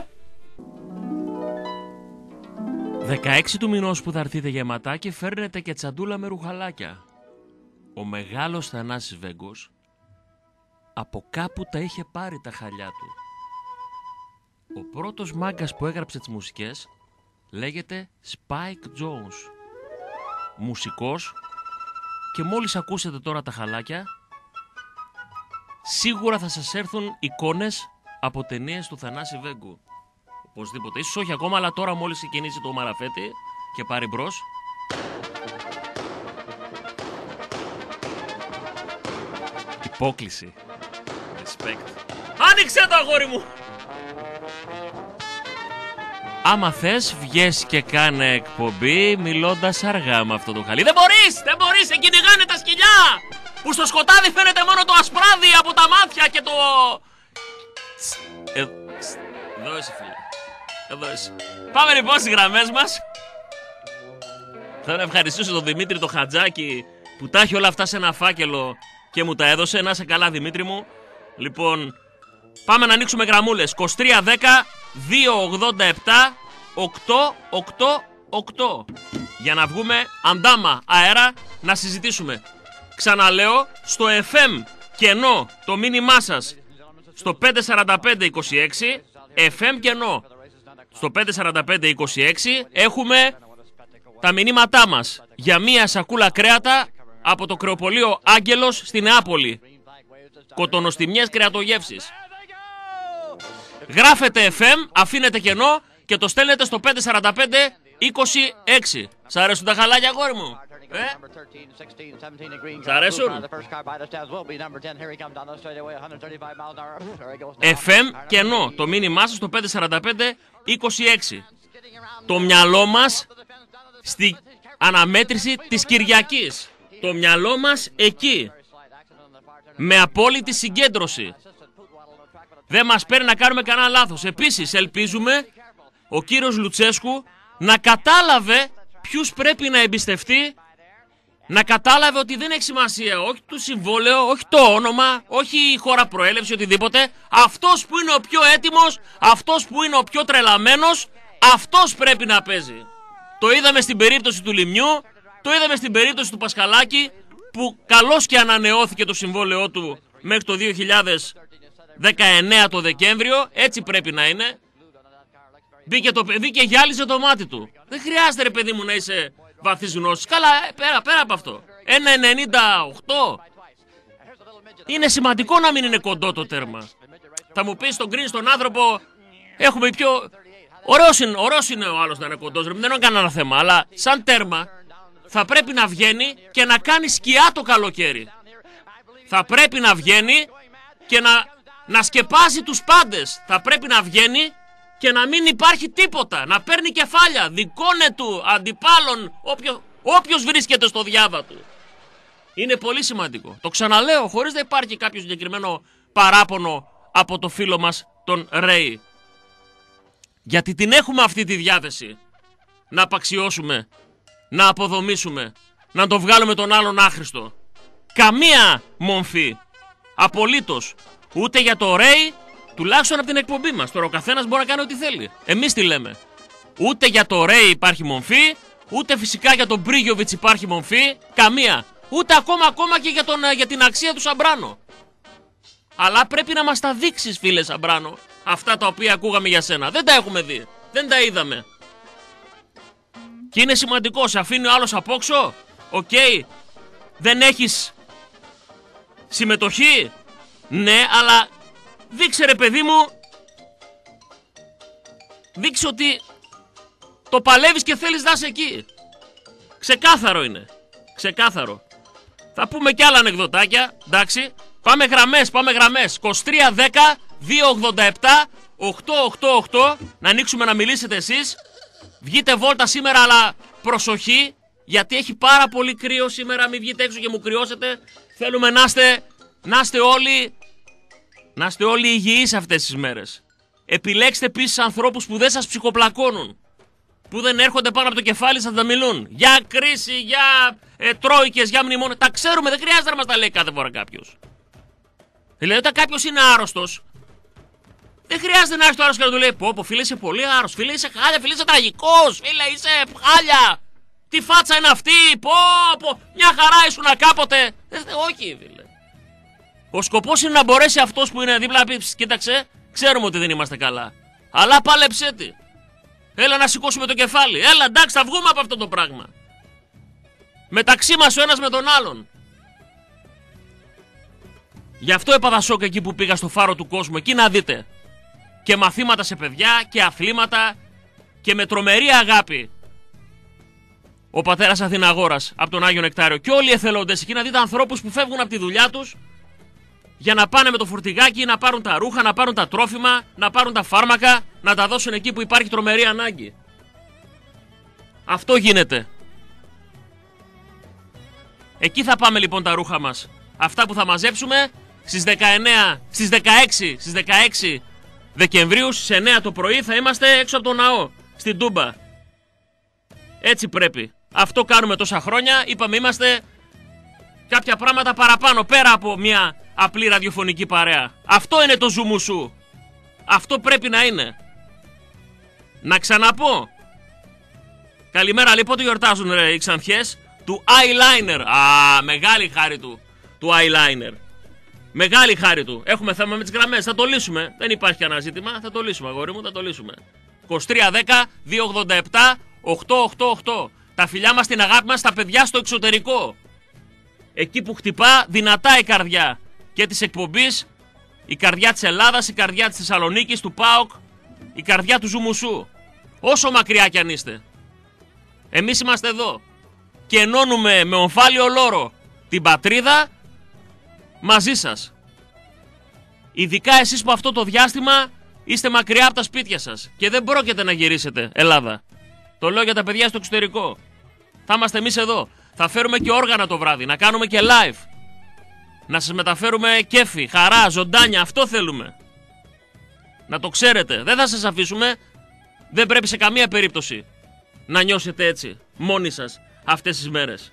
δεκαέξι του μηνός που θα έρθετε γεματά και φέρνετε και τσαντούλα με ρουχαλάκια. Ο μεγάλος Θανάσης Βέγκος από κάπου τα είχε πάρει τα χαλιά του. Ο πρώτος μάγκας που έγραψε τις μουσικές λέγεται Spike Jones. Μουσικός, και μόλις ακούσετε τώρα τα χαλάκια, σίγουρα θα σας έρθουν εικόνες από ταινίες του Θανάση Βέγκου. Οπωσδήποτε. Ίσως όχι ακόμα, αλλά τώρα μόλις ξεκινήσει το μαραφέτη και πάρει μπρος. Υπόκληση. Respect. Άνοιξε το, αγόρι μου! Άμα θες, βγες και κάνε εκπομπή μιλώντας αργά με αυτό το χαλί. Δεν μπορείς! Δεν μπορείς! Σε κυνηγάνε τα σκυλιά! Που στο σκοτάδι φαίνεται μόνο το ασπράδι από τα μάτια και το... Ε, εδώ είσαι, φίλε. Εδώ είσαι. Πάμε λοιπόν στις γραμμές μας. Θέλω να ευχαριστήσω τον Δημήτρη το Χατζάκη που τα έχει όλα αυτά σε ένα φάκελο και μου τα έδωσε. Να είσαι καλά, Δημήτρη μου. Λοιπόν, πάμε να ανοίξουμε γραμμούλες. είκοσι τρία δέκα διακόσια ογδόντα επτά οκτακόσια ογδόντα οκτώ για να βγούμε αντάμα αέρα να συζητήσουμε. Ξαναλέω, στο εφ εμ κενό το μήνυμά σας στο πέντε σαράντα πέντε είκοσι έξι, εφ εμ κενό στο πέντε σαράντα πέντε είκοσι έξι, έχουμε τα μηνύματά μας για μία σακούλα κρέατα από το κρεοπολείο Άγγελος στη Νεάπολη. Κοτονοστιμιές Κρεατογεύσεις. Γράφετε εφ εμ, αφήνετε κενό και το στέλνετε στο πέντε σαράντα πέντε είκοσι έξι. Σ' αρέσουν τα χαλάκια, αγόρι μου? Ε? Σ' αρέσουν? εφ εμ κενό, το μήνυμά σας στο πέντε σαράντα πέντε είκοσι έξι. Το μυαλό μας στη αναμέτρηση της Κυριακής. το μυαλό μας εκεί. Με απόλυτη συγκέντρωση. Δεν μας παίρνει να κάνουμε κανένα λάθος. Επίσης ελπίζουμε ο κύριος Λουτσέσκου να κατάλαβε ποιους πρέπει να εμπιστευτεί, να κατάλαβε ότι δεν έχει σημασία όχι το συμβόλαιο, όχι το όνομα, όχι η χώρα προέλευση, οτιδήποτε. Αυτός που είναι ο πιο έτοιμος, αυτός που είναι ο πιο τρελαμένος, αυτός πρέπει να παίζει. Το είδαμε στην περίπτωση του Λιμιού, το είδαμε στην περίπτωση του Πασχαλάκη, που καλώς και ανανεώθηκε το συμβόλαιό του μέχρι το δύο χιλιάδες δεκαεννέα το Δεκέμβριο, έτσι πρέπει να είναι. Μπήκε το παιδί και γυάλιζε το μάτι του. Δεν χρειάζεται ρε παιδί μου να είσαι βαθύς γνώσης. Καλά, πέρα, πέρα από αυτό. ένα ενενήντα οκτώ. Είναι σημαντικό να μην είναι κοντό το τέρμα. Θα μου πεις στον Green, στον άνθρωπο, έχουμε πιο... Ωραίος είναι, ωραίος είναι ο άλλος να είναι κοντός, δεν έχω κανένα θέμα. Αλλά σαν τέρμα θα πρέπει να βγαίνει και να κάνει σκιά το καλοκαίρι. Θα πρέπει να βγαίνει και να, να σκεπάζει τους πάντες. Θα πρέπει να βγαίνει και να μην υπάρχει τίποτα. Να παίρνει κεφάλια δικόνε του, αντιπάλων, όποιο, όποιος βρίσκεται στο διάβα του. Είναι πολύ σημαντικό. Το ξαναλέω χωρίς να υπάρχει κάποιο συγκεκριμένο παράπονο από το φίλο μας τον Ρέι. Γιατί την έχουμε αυτή τη διάθεση. Να απαξιώσουμε, να αποδομήσουμε, να το βγάλουμε τον άλλον άχρηστο. Καμία μομφή. Απολύτως. Ούτε για το Ρέι, τουλάχιστον από την εκπομπή μας. Τώρα ο καθένας μπορεί να κάνει ό,τι θέλει. Εμείς τι λέμε. Ούτε για το Ρέι υπάρχει μομφή, ούτε φυσικά για τον Μπρίγιοβιτς υπάρχει μομφή. Καμία. Ούτε ακόμα ακόμα και για, τον, για την αξία του Σαμπράνο. Αλλά πρέπει να μας τα δείξεις, φίλε Σαμπράνο, αυτά τα οποία ακούγαμε για σένα. Δεν τα έχουμε δει. Δεν τα είδαμε. Και είναι σημαντικό. Σε αφήνει ο άλλος απόξω. Οκ. Okay. Δεν έχεις συμμετοχή. Ναι, αλλά δείξε ρε παιδί μου. Δείξε ότι το παλεύεις και θέλεις να είσαι εκεί. Ξεκάθαρο είναι. Ξεκάθαρο. Θα πούμε κι άλλα ανεκδοτάκια. Εντάξει. Πάμε γραμμές, πάμε γραμμές. είκοσι τρία δέκα διακόσια ογδόντα επτά οκτακόσια ογδόντα οκτώ. Να ανοίξουμε να μιλήσετε εσείς. Βγείτε βόλτα σήμερα, αλλά προσοχή. Γιατί έχει πάρα πολύ κρύο σήμερα. Μην βγείτε έξω και μου κρυώσετε. Θέλουμε να είστε, να είστε όλοι Να είστε όλοι υγιείς αυτές τις μέρες. Επιλέξτε επίσης ανθρώπους που δεν σας ψυχοπλακώνουν. Που δεν έρχονται πάνω από το κεφάλι σας να τα μιλούν. Για κρίση, για ε, τρόικες, για μνημόνια. Τα ξέρουμε, δεν χρειάζεται να μας τα λέει κάθε φορά κάποιος. Δηλαδή όταν κάποιος είναι άρρωστος, δεν χρειάζεται να έρθει το άρρωστο και να του λέει πω πω φίλε είσαι πολύ άρρωστος, φίλε είσαι χάλια, φίλε είσαι τραγικός, φίλε είσαι χάλια. Τι φάτσα είναι αυτή, πω πω, μια χαρά ήσουν κάποτε. Ε, όχι φίλε. Ο σκοπός είναι να μπορέσει αυτός που είναι δίπλα να πει κοίταξε, ξέρουμε ότι δεν είμαστε καλά. Αλλά πάλεψέ τη. Έλα να σηκώσουμε το κεφάλι. Έλα εντάξει θα βγούμε από αυτό το πράγμα. Μεταξύ μας ο ένας με τον άλλον. Γι' αυτό έπαθα σοκ εκεί που πήγα στο Φάρο του Κόσμου. Εκεί να δείτε. Και μαθήματα σε παιδιά και αθλήματα. Και με τρομερή αγάπη. Ο πατέρας Αθηναγόρας από τον Άγιο Νεκτάριο. Και όλοι οι εθελοντές εκεί να δείτε ανθρώπους που φεύγουν από τη δουλειά τους. Για να πάνε με το φορτηγάκι, να πάρουν τα ρούχα, να πάρουν τα τρόφιμα, να πάρουν τα φάρμακα, να τα δώσουν εκεί που υπάρχει τρομερή ανάγκη. Αυτό γίνεται. Εκεί θα πάμε λοιπόν τα ρούχα μας. Αυτά που θα μαζέψουμε στις δεκαεννέα, στις δεκαέξι, στις δεκαέξι Δεκεμβρίου, στις εννέα το πρωί θα είμαστε έξω από το ναό, στην Τούμπα. Έτσι πρέπει. Αυτό κάνουμε τόσα χρόνια. Είπαμε είμαστε κάποια πράγματα παραπάνω, πέρα από μια απλή ραδιοφωνική παρέα. Αυτό είναι το ζουμουσού. Αυτό πρέπει να είναι. Να ξαναπώ. Καλημέρα λοιπόν, πότε γιορτάζουν ρε, οι ξανθιές του eyeliner. Α, μεγάλη χάρη του. Του eyeliner. Μεγάλη χάρη του. Έχουμε θέμα με τις γραμμές. Θα το λύσουμε. Δεν υπάρχει κανένα ζήτημα. Θα το λύσουμε, αγόρι μου. Θα το λύσουμε. είκοσι τρία δέκα διακόσια ογδόντα επτά οκτακόσια ογδόντα οκτώ. Τα φιλιά μας, την αγάπη μας, τα παιδιά στο εξωτερικό. Εκεί που χτυπά δυνατά η καρδιά. Και της εκπομπής, η καρδιά της Ελλάδας, η καρδιά της Θεσσαλονίκης, του ΠΑΟΚ, η καρδιά του Ζουμουσού. Όσο μακριά κι αν είστε. Εμείς είμαστε εδώ. Και ενώνουμε με ομφάλιο λόρο την πατρίδα μαζί σας. Ειδικά εσείς που αυτό το διάστημα είστε μακριά από τα σπίτια σας και δεν πρόκειται να γυρίσετε Ελλάδα. Το λέω για τα παιδιά στο εξωτερικό. Θα είμαστε εμείς εδώ. Θα φέρουμε και όργανα το βράδυ, να κάνουμε και live. Να σας μεταφέρουμε κέφι, χαρά, ζωντάνια, αυτό θέλουμε. Να το ξέρετε, δεν θα σας αφήσουμε. Δεν πρέπει σε καμία περίπτωση να νιώσετε έτσι μόνοι σας αυτές τις μέρες.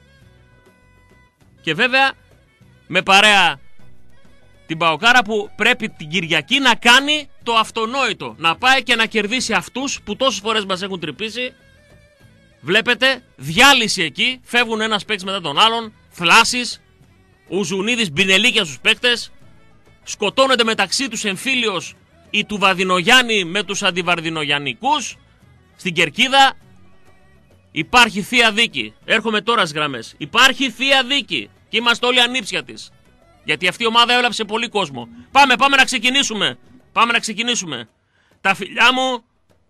Και βέβαια με παρέα την Παοκάρα που πρέπει την Κυριακή να κάνει το αυτονόητο. Να πάει και να κερδίσει αυτούς που τόσες φορές μας έχουν τρυπήσει. Βλέπετε, διάλυση εκεί, φεύγουν ένας παίκτης μετά τον άλλον, θλάσεις, ο Ζουνίδης μπινελίκια στους παίκτες, σκοτώνονται μεταξύ τους εμφύλιος η του Βαδινογιάννη με τους αντιβαρδινογιαννικούς, στην Κερκίδα. Υπάρχει θεία δίκη. Έρχομαι τώρα στις γραμμές. Υπάρχει θεία δίκη και είμαστε όλοι ανήψια της. Γιατί αυτή η ομάδα έβλαψε πολύ κόσμο. Πάμε, πάμε να ξεκινήσουμε. Πάμε να ξεκινήσουμε. Τα φιλιά μου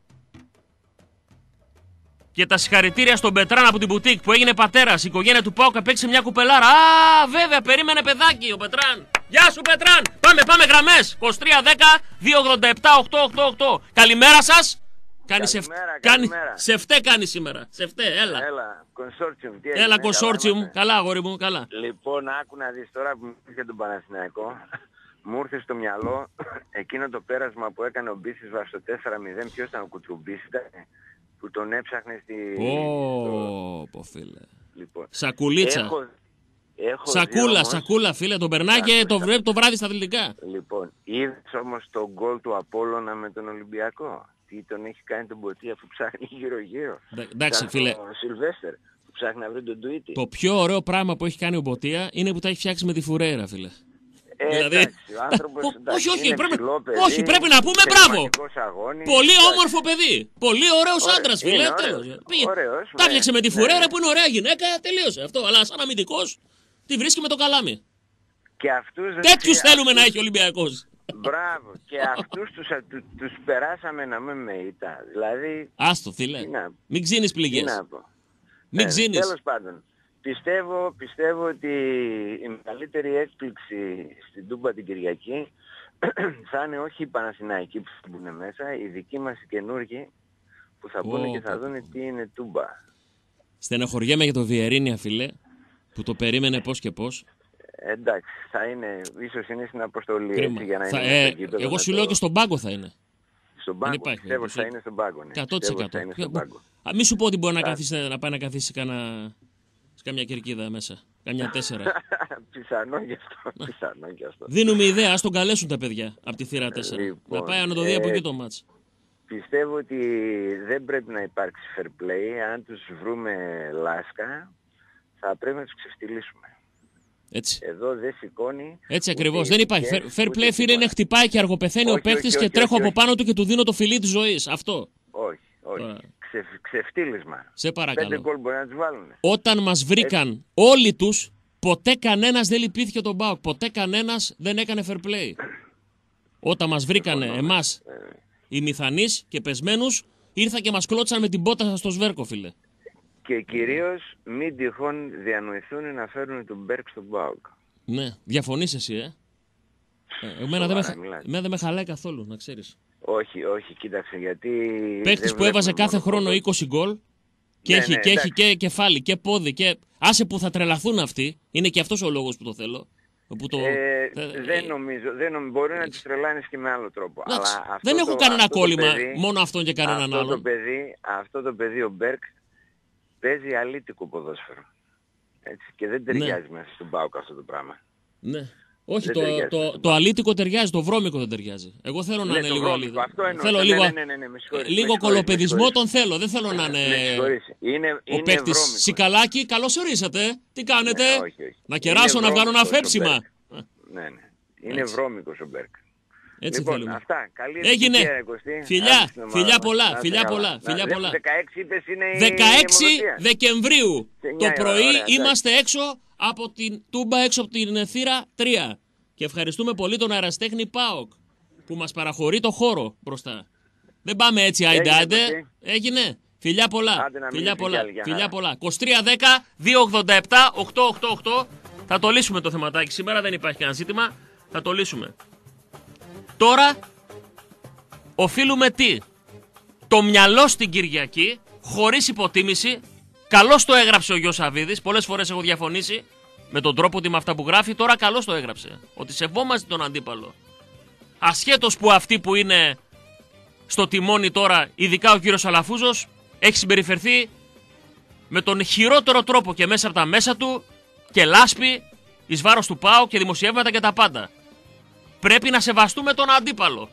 και τα συγχαρητήρια στον Πετράν από την μπουτίκ που έγινε πατέρας. Η οικογένεια του Πάουκ παίξει μια κουπελάρα. Α, βέβαια, περίμενε παιδάκι ο Πετράν. Γεια σου, Πετράν. Πάμε, πάμε γραμμές. είκοσι τρία δέκα δύο ογδόντα επτά οκτώ ογδόντα οκτώ. Καλημέρα σας. Κάνει σε... κάνει... Σεφτέ κάνει σήμερα. Σεφτέ, έλα. Έλα, consortium. Τι έλα, consortium. Καλά, καλά, αγόρι μου, καλά. Λοιπόν, άκου να δεις τώρα που μου ήρθε τον Παναθηναϊκό. Μου ήρθε στο μυαλό εκείνο το πέρασμα που έκανε ο Μπίσισβα στο τέσσερα μηδέν. Ποιος ήταν ο Κουτσουμπής, που τον έψαχνε στη... Ω, πω φίλε. Λοιπόν, σακουλίτσα. Έχω... Έχω σακούλα, όμως... σακούλα φίλε. Τον περνάει και το βλέπει το βράδυ στα αθλητικά. Λοιπόν, είδες όμως το γκολ του Απόλλωνα με τον Ολυμπιακό. Τι τον έχει κάνει τον Μποτί αφού ψάχνει γύρω-γύρω. Εντάξει, φίλε. Ο Σιλβέστερ που ψάχνει να βρει τον Τουίτη. Το πιο ωραίο πράγμα που έχει κάνει ο Μποτία είναι που τα έχει φτιάξει με τη Φουρέιρα, φίλε. Ε, δηλαδή... εντάξει, ο άνθρωπος, εντάξει, όχι, όχι, πρέπει... παιδί, όχι, πρέπει να πούμε μπράβο. Αγώνης, πολύ εντάξει. Όμορφο παιδί. Πολύ ωραίος άντρας, φίλε. Τα φτιάξε με τη Φουρέιρα ναι. Που είναι ωραία γυναίκα, τελείωσε αυτό. Αλλά σαν αμυντικός τη βρίσκει με το καλάμι. Τέτοιους θέλουμε να έχει ο Ολυμπιακός. Μπράβο. Και αυτούς τους, του, τους περάσαμε να μην με ήττα. Δηλαδή... Άστο, φίλε. Μην ξύνεις πληγές. Μην ξύνεις. Τέλος πάντων. Πιστεύω, πιστεύω ότι η μεγαλύτερη έκπληξη στην Τούμπα την Κυριακή θα είναι όχι οι Παναθηναϊκοί που θα μπουν μέσα, οι δικοί μας οι καινούργοι που θα μπουν oh, και θα δουν τι είναι Τούμπα. Στενοχωριέμαι για το Βιερίνια, φίλε, που το περίμενε πώς και πώς. Εντάξει, θα είναι, ίσως είναι στην αποστολή έτσι, για να θα, είναι ε, εγώ σου λέω το... και στον πάγκο θα είναι. Στον πάγκο, υπάρχει, πιστεύω ότι θα είναι στον πάγκο. Ναι. εκατό τοις εκατό. Μη σου πω ότι μπορεί να, καθίσει, να πάει να καθίσει κάνα... σε κάμια κερκίδα μέσα. Κάμια τέσσερα. Πιθανό γι' αυτό. Πιθανό γι' αυτό. Δίνουμε ιδέα, ας τον καλέσουν τα παιδιά από τη θύρα τέσσερα. Λοιπόν, να πάει να το δει ε, από εκεί το μάτς. Πιστεύω ότι δεν πρέπει να υπάρξει fair play. Αν τους βρούμε λάσκα, θα πρέπει να τους ξεφτυλίσουμε. Έτσι. Εδώ δεν σηκώνει. Έτσι ακριβώς. Δεν υπάρχει. Fair, fair play, φίλε, είναι χτυπάει και αργοπεθαίνει ο παίκτης και όχι, τρέχω όχι, από πάνω του και του δίνω το φιλί της ζωής. Αυτό. Όχι, όχι. Uh. Ξε, ξεφτύλισμα. Σε παρακαλώ. Πέντε γκολ μπορεί να τους βάλουν. Όταν μας βρήκαν έτσι. Όλοι τους, ποτέ κανένας δεν λυπήθηκε τον ΠΑΟΚ. Ποτέ κανένας δεν έκανε fair play. Όταν μας βρήκανε εμάς ε. οι μηθανείς και πεσμένους, ήρθαν και μας κλώτσαν με την πότα στο σβέρκο, φίλε. Και κυρίως μην τυχόν διανοηθούν να φέρουν τον Μπέρκ στον ΠΑΟΚ. Ναι, διαφωνείς εσύ, ε. ε εμένα δεν με, με χαλάει καθόλου, να ξέρεις. Όχι, όχι, κοίταξε, γιατί... Παίχτης που έβαζε κάθε χρόνο είκοσι γκολ και, ναι, έχει, ναι, και έχει και κεφάλι και πόδι και... Άσε που θα τρελαθούν αυτοί, είναι και αυτός ο λόγος που το θέλω. Που το... ε, δεν νομίζω, δεν νομίζω, μπορεί να τους τρελάνεις και με άλλο τρόπο. Αλλά αυτό δεν το, έχω κανένα αυτό κόλλημα, παιδί, μόνο αυτόν και κανέναν άλλον. Το παιδί, αυτό το παιδί ο Μπέρκ παίζει αλήτικο ποδόσφαιρο. Έτσι, και δεν ταιριάζει ναι. μέσα στον ΠΑΟΚ αυτό το πράγμα. Ναι. Όχι, το, το, το, το αλήτικο ταιριάζει, το βρώμικο δεν ταιριάζει. Εγώ θέλω να ναι, είναι λίγο αλήτικο. Θέλω ναι, λίγο, ναι, ναι, ναι, ναι, λίγο κολοπεδισμό τον θέλω. Δεν θέλω να είναι. είναι ο παίκτης Σικαλάκη, καλώς ορίσατε. Τι κάνετε, ναι, όχι, όχι. Να κεράσω, να κάνω ένα φέψιμα. Ναι, ναι. Είναι βρώμικος ο Μπέρκ. Έτσι λοιπόν, θέλουμε. Αυτά. Καλή Έγινε. Επιτυχία, φιλιά, φιλιά πολλά, φιλιά πολλά, φιλιά πολλά. δεκαέξι είπες είναι δεκαέξι Δεκεμβρίου το πρωί είμαστε έξω από την Τούμπα, έξω από την θύρα τρία. Και ευχαριστούμε πολύ τον αεραστέχνη ΠΑΟΚ που μας παραχωρεί το χώρο μπροστά. Δεν πάμε έτσι άιντε άιντε. Έγινε. Φιλιά πολλά. Φιλιά πολλά. Φιλιά πολλά. είκοσι τρία δέκα δύο ογδόντα επτά οκτώ ογδόντα οκτώ. Θα το λύσουμε το θεματάκι. Σήμερα δεν υπάρχει κανένα ζήτημα. Θα το λύσουμε. Τώρα οφείλουμε τι? Το μυαλό στην Κυριακή, χωρίς υποτίμηση, Καλώς το έγραψε ο Γιώργος Σαββίδης. Πολλές φορές έχω διαφωνήσει με τον τρόπο ότι με αυτά που γράφει. Τώρα καλώς το έγραψε. Ότι σεβόμαστε τον αντίπαλο. Ασχέτως που αυτοί που είναι στο τιμόνι τώρα, ειδικά ο κύριος Αλαφούζος, έχει συμπεριφερθεί με τον χειρότερο τρόπο και μέσα από τα μέσα του και λάσπη εις βάρος του ΠΑΟ και δημοσιεύματα και τα πάντα. Πρέπει να σεβαστούμε τον αντίπαλο.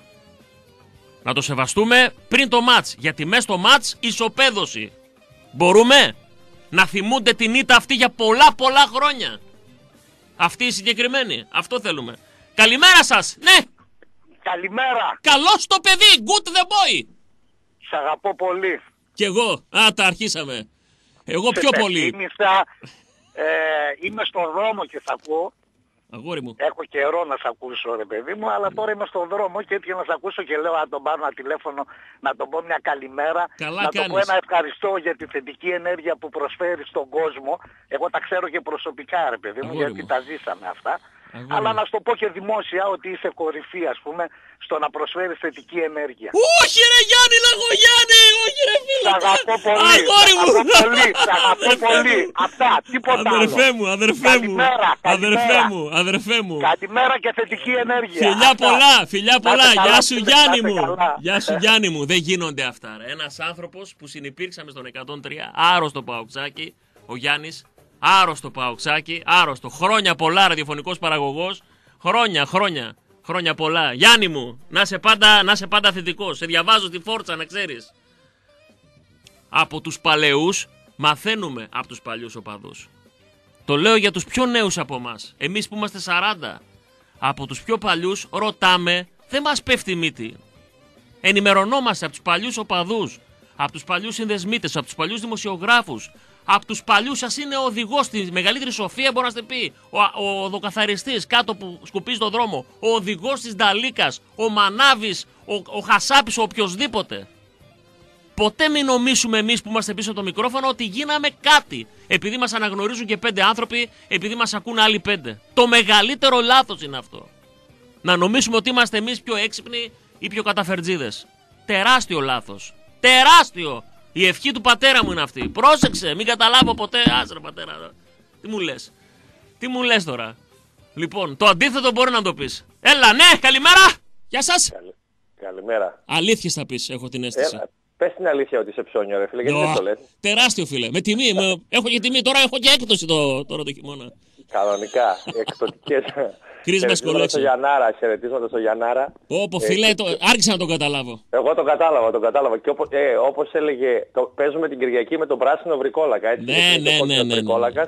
Να το σεβαστούμε πριν το μάτς. Γιατί μέσα στο μάτς ισοπαίδωση. Μπορούμε να θυμούνται την ήττα αυτή για πολλά πολλά χρόνια. Αυτή η συγκεκριμένη. Αυτό θέλουμε. Καλημέρα σας. Ναι. Καλημέρα. Καλώς το παιδί. Good the boy. Σ' αγαπώ πολύ. Κι εγώ. Α, τα αρχίσαμε. Εγώ πιο Σε πολύ. πεθύμησα, ε, είμαι στον δρόμο και θα ακούω. Αγόρι μου. Έχω καιρό να σ' ακούσω ρε παιδί μου, αλλά τώρα είμαι στον δρόμο και έτυχε να σ' ακούσω και λέω να τον πάρω ένα τηλέφωνο, να τον πω μια καλημέρα, Καλά να κάνεις. τον πω ένα ευχαριστώ για τη θετική ενέργεια που προσφέρει στον κόσμο. Εγώ τα ξέρω και προσωπικά ρε παιδί μου, Αγόρι γιατί μου. τα ζήσαμε αυτά. Αγόρι Αλλά μου. να σου το πω και δημόσια ότι είσαι κορυφή ας πούμε στο να προσφέρεις θετική ενέργεια. Όχι ρε Γιάννη Λαγογιάννη. Όχι ρε φίλε. Σ' αγαπώ πολύ, Αγόρι σ' μου. αγαπώ πολύ, σ' αγαπώ πολύ. Αυτά, τίποτα άλλο. Αδερφέ μου, αδερφέ μου. Καλημέρα, Αδερφέ καλημέρα. μου, αδερφέ μου. Καλημέρα και θετική ενέργεια. Φιλιά Αυτά. πολλά, φιλιά Να πολλά. είστε καλά, Γεια σου να είστε Γιάννη μου. καλά. Γεια σου Γιάννη μου. Δεν γίνονται αυτά ρε. Ένας άνθρωπος που συνυπήρξαμε στον εκατόν τρία, άρρωστο παοξάκι, ο Γιάννης, άρρωστο παοξάκι, άρρωστο. Χρόνια πολλά ραδιοφωνικός παραγωγός. Χρόνια, χρόνια, χρόνια πολλά. Γιάννη μου, να είσαι πάντα, να είσαι πάντα θετικός. Σε διαβάζω τη φόρτσα να ξέρεις. Από τους παλαιούς μαθαίνουμε από τους παλιούς οπαδούς. Το λέω για τους πιο νέους από εμάς. Εμείς που είμαστε σαράντα. Από τους πιο παλιούς ρωτάμε, δεν μας πέφτει η μύτη. Ενημερωνόμαστε από τους παλιούς οπαδούς, από τους παλιούς συνδεσμίτες, από τους παλιούς δημοσιογράφους, από τους παλιούς, σας είναι ο οδηγός, τη μεγαλύτερη σοφία μπορεί να ste πει, ο, ο οδοκαθαριστής κάτω που σκουπίζει τον δρόμο, ο οδηγός της Νταλίκας, ο Μανάβης, ο, ο Χασάπης, ο οποιοσδήποτε. Ποτέ μην νομίσουμε εμείς που είμαστε πίσω από το μικρόφωνο ότι γίναμε κάτι. Επειδή μας αναγνωρίζουν και πέντε άνθρωποι, επειδή μας ακούν άλλοι πέντε. Το μεγαλύτερο λάθος είναι αυτό. Να νομίσουμε ότι είμαστε εμείς πιο έξυπνοι ή πιο καταφερτζίδες. Τεράστιο λάθος. Τεράστιο! Η ευχή του πατέρα μου είναι αυτή. Πρόσεξε, μην καταλάβω ποτέ. Άσρα πατέρα. Τι μου λες. Τι μου λες τώρα. Λοιπόν, το αντίθετο μπορεί να το πεις. Έλα, ναι, καλημέρα! Γεια σας! Καλη... Καλημέρα. Αλήθειες θα πεις, έχω την αίσθηση. Έλα, πες την αλήθεια ότι είσαι ψώνιο ρε φίλε, γιατί δεν το λες. Τεράστιο φίλε, με τιμή, με... έχω και τιμή, τώρα έχω και έκπτωση το... τώρα το χειμώνα. Κανονικά, εκπτωτικές. Κρίσμα σκολέξε. Στο Γιαννάρα, χαιρετίσματα στο Γιαννάρα. Όπο φίλε, ε, το... άρχισα να τον καταλάβω. Εγώ το κατάλαβα, το κατάλαβα. Και όπως, ε, όπως έλεγε, το, παίζουμε την Κυριακή με τον πράσινο βρικόλακα. Έτσι, Ναι, ναι, ναι, ναι, ναι, ναι.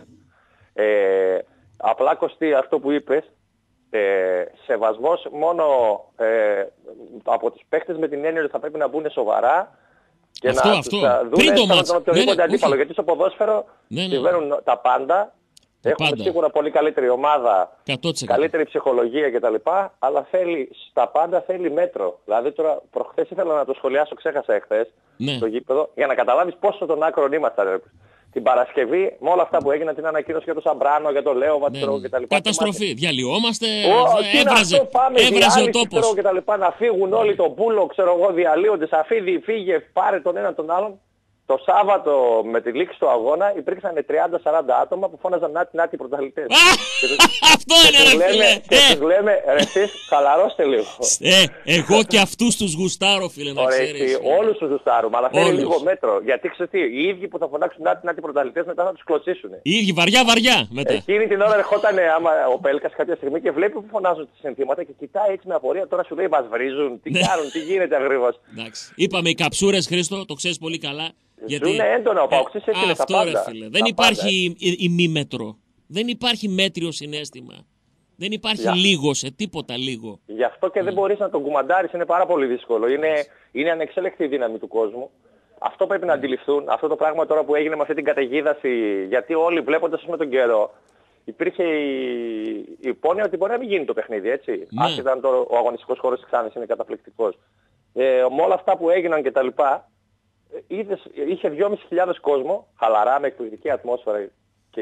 Ε, απλά Κωστή, αυτό που είπες, ε, σεβασμός μόνο ε, από τους παίχτες με την έννοια ότι θα πρέπει να μπουν σοβαρά και αυτό, να αυτό. τους δουν Πριν το σαν μάτς. τον οποιοδήποτε Ναι, ναι, αντίπαλο. όχι. Γιατί στο ποδόσφαιρο Ναι, ναι. συμβαίνουν τα πάντα. Τα Έχουμε πάντα. σίγουρα πολύ καλύτερη ομάδα, εκατό τοις εκατό. καλύτερη ψυχολογία κτλ. Αλλά θέλει, στα πάντα θέλει μέτρο. Δηλαδή τώρα προχθές ήθελα να το σχολιάσω, ξέχασα εχθές Ναι. στο γήπεδο, για να καταλάβεις πόσο των άκρων ήμασταν. Ρε. Την Παρασκευή, με όλα αυτά που έγιναν, την ανακοίνωση για τον Σαμπράνο, για τον Λέο, Ναι, Βατρό ναι. κτλ. Καταστροφή. Διαλυόμαστε. Ω, τι είναι Έβραζε, αυτό, πάμε, έβραζε ο διάλυση, τόπος. ξέρω, και τα λοιπά, να φύγουν όλοι τον πούλο, ξέρω εγώ, διαλύονται, σαφίδι, φύγε, πάρε τον ένα τον άλλον. Το Σάββατο με τη λήξη του αγώνα υπήρξαν τριάντα σαράντα άτομα που φώναζαν νάτι νάτι πρωταθλητές. Αυτό είναι ρε φίλε. Και τους λέμε, ρε εσείς χαλαρώστε λίγο. Ε, εγώ και αυτούς τους γουστάρω φίλε να Ωραία, ξέρεις. εσύ, όλους τους γουστάρουμε, αλλά θέλει Όλους. λίγο μέτρο. Γιατί ξέρεις τι, οι ίδιοι που θα φωνάξουν νάτι νάτι πρωταθλητές μετά θα τους κλωτσίσουν. Οι ίδιοι βαριά βαριά μετά. Εκείνη την ώρα ερχόταν άμα ο Πέλκας κάποια στιγμή και βλέπει που φωνάζουν τις συνθήματα και κοιτάει έτσι με απορία. Τώρα σου λέει μας βρίζουν, τι Ναι. κάνουν, τι γίνεται ακριβώς. Εντάξει. Είπαμε οι καψούρες Χρήστο, το ξέρεις πολύ καλά. Ζουνε έντονα, ο Παοξής Ε, έχει τα αυτό πάντα. ρε φίλε. Τα Δεν πάντα. υπάρχει ημίμετρο. Δεν υπάρχει μέτριο συναίσθημα. Δεν υπάρχει Για. λίγο σε τίποτα λίγο. Γι' αυτό και δεν μπορείς να τον κουμαντάρεις, είναι πάρα πολύ δύσκολο. Είναι, είναι ανεξέλεκτη η δύναμη του κόσμου. Αυτό πρέπει να αντιληφθούν. Αυτό το πράγμα τώρα που έγινε με αυτή την καταιγίδαση, γιατί όλοι βλέποντας με τον καιρό, υπήρχε η, η υπόνοια ότι μπορεί να μην γίνει το παιχνίδι, έτσι. Ναι. Άσχετα αν το, ο αγωνιστικός χώρος της Ξάνθης είναι καταπληκτικός. Ε, με όλα αυτά που έγιναν και τα λοιπά, είδες, είχε δυόμισι χιλιάδες κόσμο, χαλαρά, με εκπληκτική ατμόσφαιρα και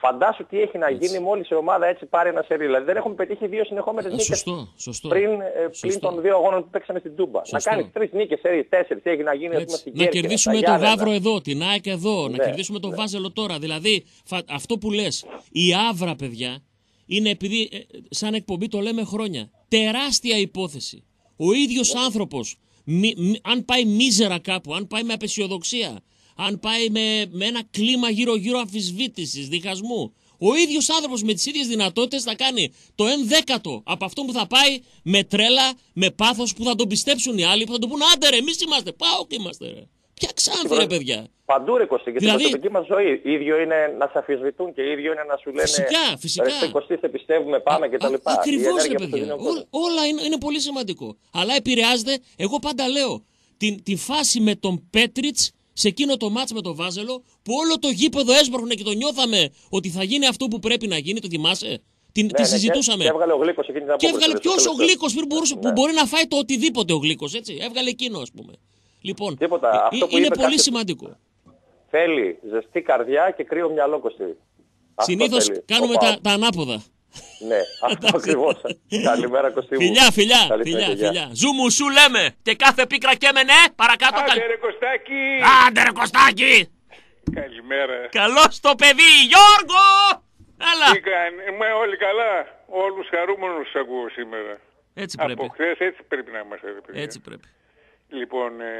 Φαντάσου τι έχει να γίνει μόλις η ομάδα έτσι πάρει ένα σερί. Δηλαδή δεν έχουμε πετύχει δύο συνεχόμενες νίκες σωστό, σωστό. πριν, ε, πριν των δύο αγώνων που παίξαμε στην Τούμπα. Σωστό. Να κάνεις τρεις νίκες, σερί, τέσσερις, τι έχει να γίνει, ας πούμε, στην Να Κέρκυρα, κερδίσουμε στα το Γιάννενα. Γαύρο εδώ, την ΑΕΚ εδώ, Ναι, να κερδίσουμε το ναι. Βάζελο τώρα. Δηλαδή, φα- αυτό που λες, η Άβρα, παιδιά, είναι επειδή, ε, σαν εκπομπή το λέμε χρόνια, τεράστια υπόθεση. Ο ίδιος άνθρωπος, μη- μη- αν πάει μίζερα κάπου, αν πάει με απεσιοδοξία, αν πάει με, με ένα κλίμα γύρω-γύρω αμφισβήτησης, διχασμού, ο ίδιος άνθρωπος με τις ίδιες δυνατότητες θα κάνει το ενδέκατο από αυτό που θα πάει με τρέλα, με πάθος, που θα τον πιστέψουν οι άλλοι, που θα τον πούνε άντε ρε, εμείς είμαστε, πάω και είμαστε ρε. Ποια Ξάνθη ρε παιδιά. Παντού ρε Κωστή, και στην Δηλαδή- προσωπική μας ζωή. Ίδιο είναι να σε αμφισβητούν και ίδιο είναι να σου λένε Φυσικά, φυσικά. ρε Κωστή, σε πιστεύουμε, πάμε και τα λοιπά. Η Ακριβώς ρε ενέργεια που σου παιδιά. δίνει ο κόσμος. Ό, όλα είναι, είναι πολύ σημαντικό. Αλλά επηρεάζεται, εγώ πάντα λέω, την, τη φάση με τον Πέτριτς σε εκείνο το μάτς με τον Βάζελο, που όλο το γήπεδο έσπροχνε και το νιώθαμε ότι θα γίνει αυτό που πρέπει να γίνει, το θυμάσαι. Την, τη Ναι, ναι, συζητούσαμε. Και, και έβγαλε ο Γλύκος εκείνη την Και απόκριση. έβγαλε ποιος ο τελευταίο. Γλύκος που, μπορούσε- που Ναι. μπορεί να φάει το οτιδήποτε ο Γλύκος, έτσι. Έβγαλε εκείνο, ας πούμε. Λοιπόν, Τίποτα. ε, Αυτό που είναι είπε πολύ κάθε- σημαντικό. Θέλει ζεστή καρδιά και κρύο μυαλό, Κωστή. Αυτό Συνήθως θέλει. κάνουμε Ο τα, Πάοκ. τα ανάποδα. Ναι, αυτό ακριβώς. Καλημέρα, Κωστή μου. Φιλιά, φιλιά, Καλή φιλιά, συνέχεια. φιλιά. Ζου μου σου λέμε. Και κάθε πίκρα και με ναι, παρακάτω. Άντε καλ- ρε Κωστάκη! Άντε ρε Κωστάκη. Καλημέρα. Καλώς το παιδί, Γιώργο. Έλα. Τι κάνει, είμαι όλοι καλά. Όλους χαρούμενους τους ακούω σήμερα. Έτσι Από πρέπει. χθες έτσι πρέπει να είμαστε, ρε παιδιά. Έτσι πρέπει. Λοιπόν, ε,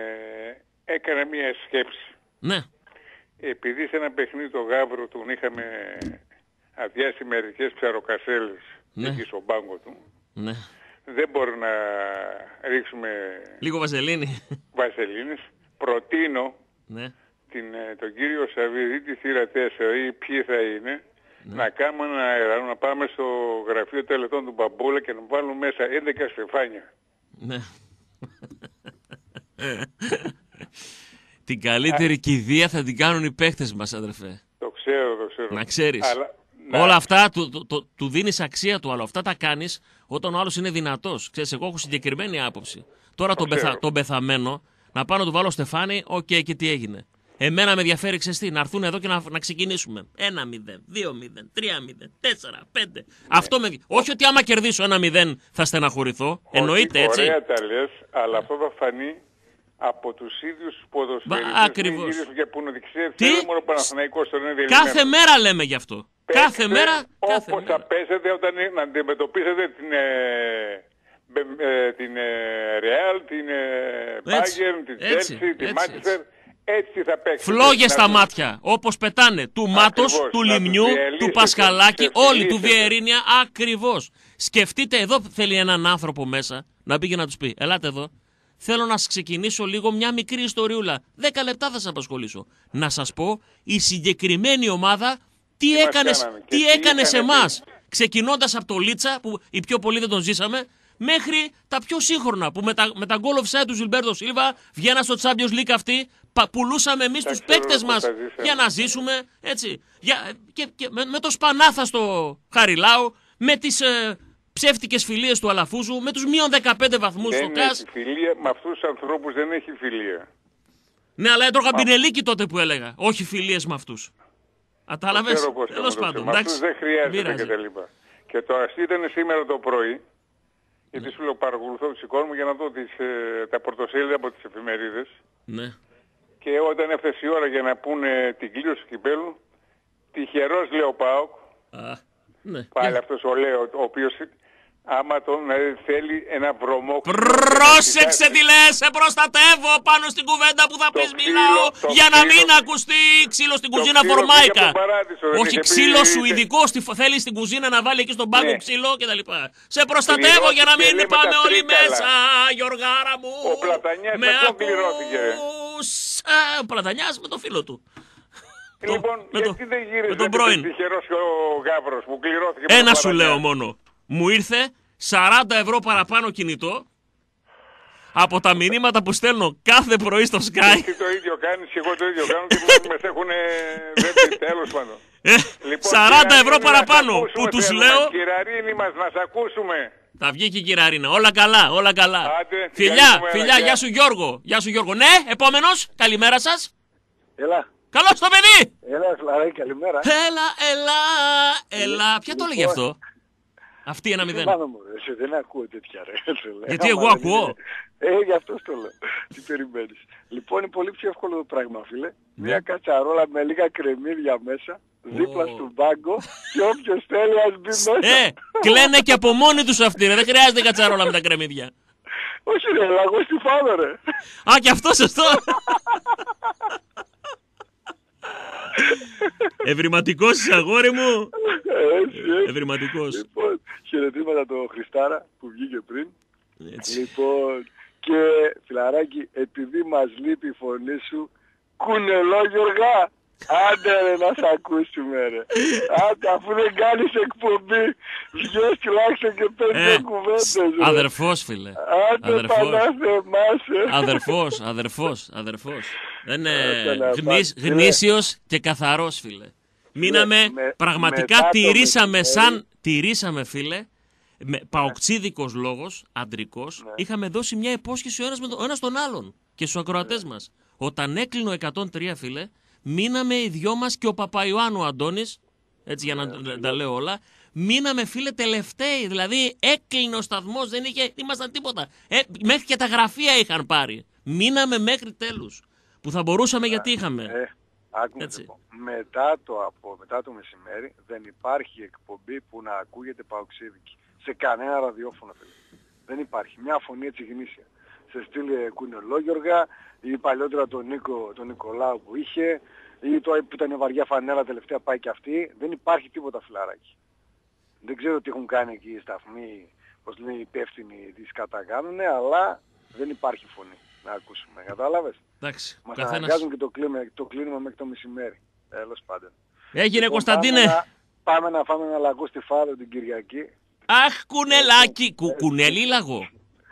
έκανα μία σκέψη. Ναι. Επειδή σε ένα παιχνίδι το Γαύρο τον είχαμε αδειάσει μερικές ψαροκασέλες Ναι. εκεί στον πάγκο του, Ναι. δεν μπορούμε να ρίξουμε Λίγο βαζελίνη. βαζελίνες. Προτείνω Ναι. την, ε, τον κύριο Σαββίδη τη θύρα τέσσερα ή ποιοι θα είναι, να κάνουμε ένα αέρα, να πάμε στο γραφείο τελετών του Μπαμπούλα και να βάλουμε μέσα έντεκα στεφάνια. Ναι. Την καλύτερη κηδεία θα την κάνουν οι παίχτες μας, αδερφέ. Το ξέρω, το ξέρω. Να ξέρεις. Αλλά, να- Όλα αυτά του, του, του, του δίνεις αξία του, αλλά αυτά τα κάνεις όταν ο άλλος είναι δυνατός. Ξέρεις, εγώ έχω συγκεκριμένη άποψη. Τώρα τον, ξέρω. πεθα, τον πεθαμένο, να πάω να του βάλω στεφάνι, οκ, και τι έγινε. Εμένα με ενδιαφέρει, ξέρεις τι, να έρθουν εδώ και να, να ξεκινήσουμε. ένα μηδέν, δύο μηδέν, τρία μηδέν, τέσσερα, πέντε. Αυτό με... Όχι ότι άμα κερδίσω ένα μηδέν θα στεναχωρηθώ. Εννοείται, Όχι, έτσι. ωραία τα λες, αλλά αυτό θα φανεί από τους ίδιους τους ποδοσφαιριστές. Μα, ακριβώς. Μην γυρίσουν και πούνε ότι ξέρεις, Τι? δεν είναι μόνο Παναθηναϊκός, τώρα είναι Κάθε διελειμμένος. μέρα λέμε γι' αυτό. Παίξτε Κάθε μέρα. Κάθε όπως θα μέρα. πέσετε όταν ε, να αντιμετωπίσετε την, ε, μπε- ε, την ε, Real, την ε, Έτσι, Bayern, την έτσι, Chelsea, την έτσι, Manchester. Έτσι θα παίξετε. Φλόγες Να στα τους- μάτια. Όπως πετάνε του Μάτος, Ακριβώς, του να τους Λιμιού, του διαλύσετε, Πασχαλάκη, τους όλοι του ξεφυλίσετε. Βιερίνια. Ακριβώς. Σκεφτείτε, εδώ θέλει έναν άνθρωπο μέσα να μπει και να τους πει: ελάτε εδώ. Θέλω να σας ξεκινήσω λίγο μια μικρή ιστοριούλα. Δέκα λεπτά θα σας απασχολήσω. Να σας πω η συγκεκριμένη ομάδα τι μας έκανε, κάνανε και τι τι έκανε σε έκανε εμάς. Ξεκινώντας από το Λίτσα, που οι πιο πολλοί δεν τον ζήσαμε, μέχρι τα πιο σύγχρονα που με τα, με τα goal offside του Ζιλμπέρτο Σίλβα βγαίναν στο Champions League αυτή, πα, πουλούσαμε εμείς Τα τους ξέρω παίκτες πώς μας τα ζήσαμε. για να ζήσουμε, έτσι. Για, και, και με, με το Σπανάθα στο Χαριλάου, με τις ε, ψεύτικες φιλίες του Αλαφούζου, με τους μείον δεκαπέντε βαθμούς στο Δεν ΚΑΣ. έχει φιλία, με αυτούς τους ανθρώπους δεν έχει φιλία. Ναι, αλλά έτρωγα πινελίκι τότε που έλεγα. Όχι φιλίες με αυτούς. Κατάλαβες. Ξέρω πώς Τέλος θα μου το πάντων. ξέρω. Με αυτούς εντάξει. δεν χρειάζεται Πειράζει. και τα λοιπά. Και το αστείο ήταν σήμερα το πρωί, γιατί σου λέω παρακολουθώ τους εικόνες μου για να δω τις, ε, τα πρωτοσέλιδα από τις εφημερίδες. Ναι. Και όταν έφτασε η ώρα για να πούνε την κλήρωση του κυπέλου, τυχερός λέει ο ΠΑΟΚ, Α, ναι. πάλι Για- αυτός ο Λέο, ο οποίος άμα τον ε, θέλει ένα βρωμό... Πρόσεξε τι λες, σε προστατεύω πάνω στην κουβέντα που θα Το πεις ξύλο, μιλάω το για να ξύλο. μην ακουστεί ξύλο στην Το κουζίνα ξύλο φορμάικα. πήγε από τον παράδεισο, δεν Όχι είχε πει, ξύλο είτε- σου ειδικό, στη, θέλει στην κουζίνα να βάλει εκεί στον πάγκο Ναι. ξύλο κτλ. Σε προστατεύω για να μην Πληρώθηκε, λέμε, πάμε τα όλοι τρίκαλα. μέσα, Γιωργάρα μου. Ο Πλατανιάς με με ποιον ακούς. πληρώθηκε, ρε? Α, ο Πλατανιάς με το φίλο του. Λοιπόν, με το- γιατί δεν γύρισε με τον πρώην. τυχερός και ο Γάβρος που κληρώθηκε με Ένα τον σου Πλατανιά. λέω μόνο. Μου ήρθε σαράντα ευρώ παραπάνω κινητό από τα μηνύματα που στέλνω κάθε πρωί στο Sky. Εσύ το ίδιο κάνεις και εγώ το ίδιο κάνω και μας- μας έχουν δεν τέλος πάντων. Ε, Λοιπόν, σαράντα ευρώ Κυραρίνη, παραπάνω να σε που ακούσουμε, τους θέλουμε. λέω. Κυραρίνη μας, να σε ακούσουμε. Θα βγει και η κυράρινα. Όλα καλά, όλα καλά. Άντε, Φιλιά, καλή μέρα, φιλιά, γεια. γεια σου Γιώργο. Γεια σου Γιώργο. Ναι, επόμενος, καλημέρα σας. Έλα, Καλώς το παιδί! Έλα, Φλαράκη, καλημέρα. Έλα, έλα, έλα. Ποια το έλεγε αυτό? Αυτή ένα μηδέν. Δεν, δεν ακούω τέτοια ρε. Γιατί εγώ ακούω. Ε, γι' αυτό το λέω. Τι περιμένεις. Λοιπόν, είναι πολύ πιο εύκολο το πράγμα, φίλε. Μια κατσαρόλα με λίγα κρεμμύδια μέσα, δίπλα στον πάγκο και όποιος θέλει ας μπει μέσα. Ε, κλαίνε και από μόνοι τους αυτοί ρε. Δεν χρειάζεται κατσαρόλα με τα κρεμμύδια. Όχι ρε, λαγό στη φάβα ρε. Α, και αυτό σωστό. Ευρηματικός είσαι αγόρι μου. Έτσι, έτσι. Ευρηματικός. Λοιπόν, χαιρετήματα το Χριστάρα που βγήκε πριν. Έτσι. Λοιπόν, και Φιλαράκη, επειδή μας λείπει η φωνή σου, κουνελό Γιωργά, άντε ρε να σ' ακούσουμε ρε. Άντε, αφού δεν κάνεις εκπομπή, βγες τουλάχιστον και πέντε Ε, κουβέντες ρε. Αδερφός φίλε. Άντε Αδερφός. Πανάθεμάσαι. Αδερφός, αδερφός, αδερφός. Δεν είναι Ε, να γνήσ, πας, γνήσιος και καθαρός φίλε. Μείναμε, με- πραγματικά μετά το τηρήσαμε μεσημέρι. σαν, τηρήσαμε φίλε, με παοξίδικος λόγος, αντρικός, Ναι. είχαμε δώσει μια υπόσχεση ο ένας, με το, ο ένας τον άλλον και στους ακροατές μας. Όταν έκλεινε ο εκατόν τρία φίλε, μείναμε οι δυο μας και ο Παπαϊωάννου ο Αντώνης, έτσι για να Ναι, τα λέω όλα, μείναμε φίλε τελευταίοι, δηλαδή έκλεινε ο σταθμός, δεν είχε, ήμασταν τίποτα. Ε, μέχρι και τα γραφεία είχαν πάρει. Μείναμε μέχρι τέλους, που θα μπορούσαμε γιατί είχαμε. Ε, άκουμε Έτσι. λοιπόν. Μετά το, από, μετά το μεσημέρι δεν υπάρχει εκπομπή που να ακούγεται παοξίδικη. Σε κανένα ραδιόφωνο φίλε. Δεν υπάρχει. Μια φωνή έτσι γνήσια. Σε στείλει κουνελό Γιωργά ή παλιότερα τον, Νίκο, τον Νικολάου που είχε ή το που ήταν βαριά φανέλα τελευταία πάει και αυτή. Δεν υπάρχει τίποτα Φιλαράκι. Δεν ξέρω τι έχουν κάνει εκεί οι σταθμοί, πώς λένε οι υπεύθυνοι τις καταγάνουνε, αλλά δεν υπάρχει φωνή να ακούσουμε. Κατάλαβες. Εντάξει, Μας καθένας... αναγκάζουν και το κλείνουμε, το κλείνουμε μέχρι το μεσημέρι. Τέλος πάντων. Έγινε Λοιπόν, Κωνσταντίνε. Πάμε να, πάμε να φάμε ένα λαγό στη Φάρο την Κυριακή. Αχ, κουνελάκι. Κου, κουνέλι ή λαγό.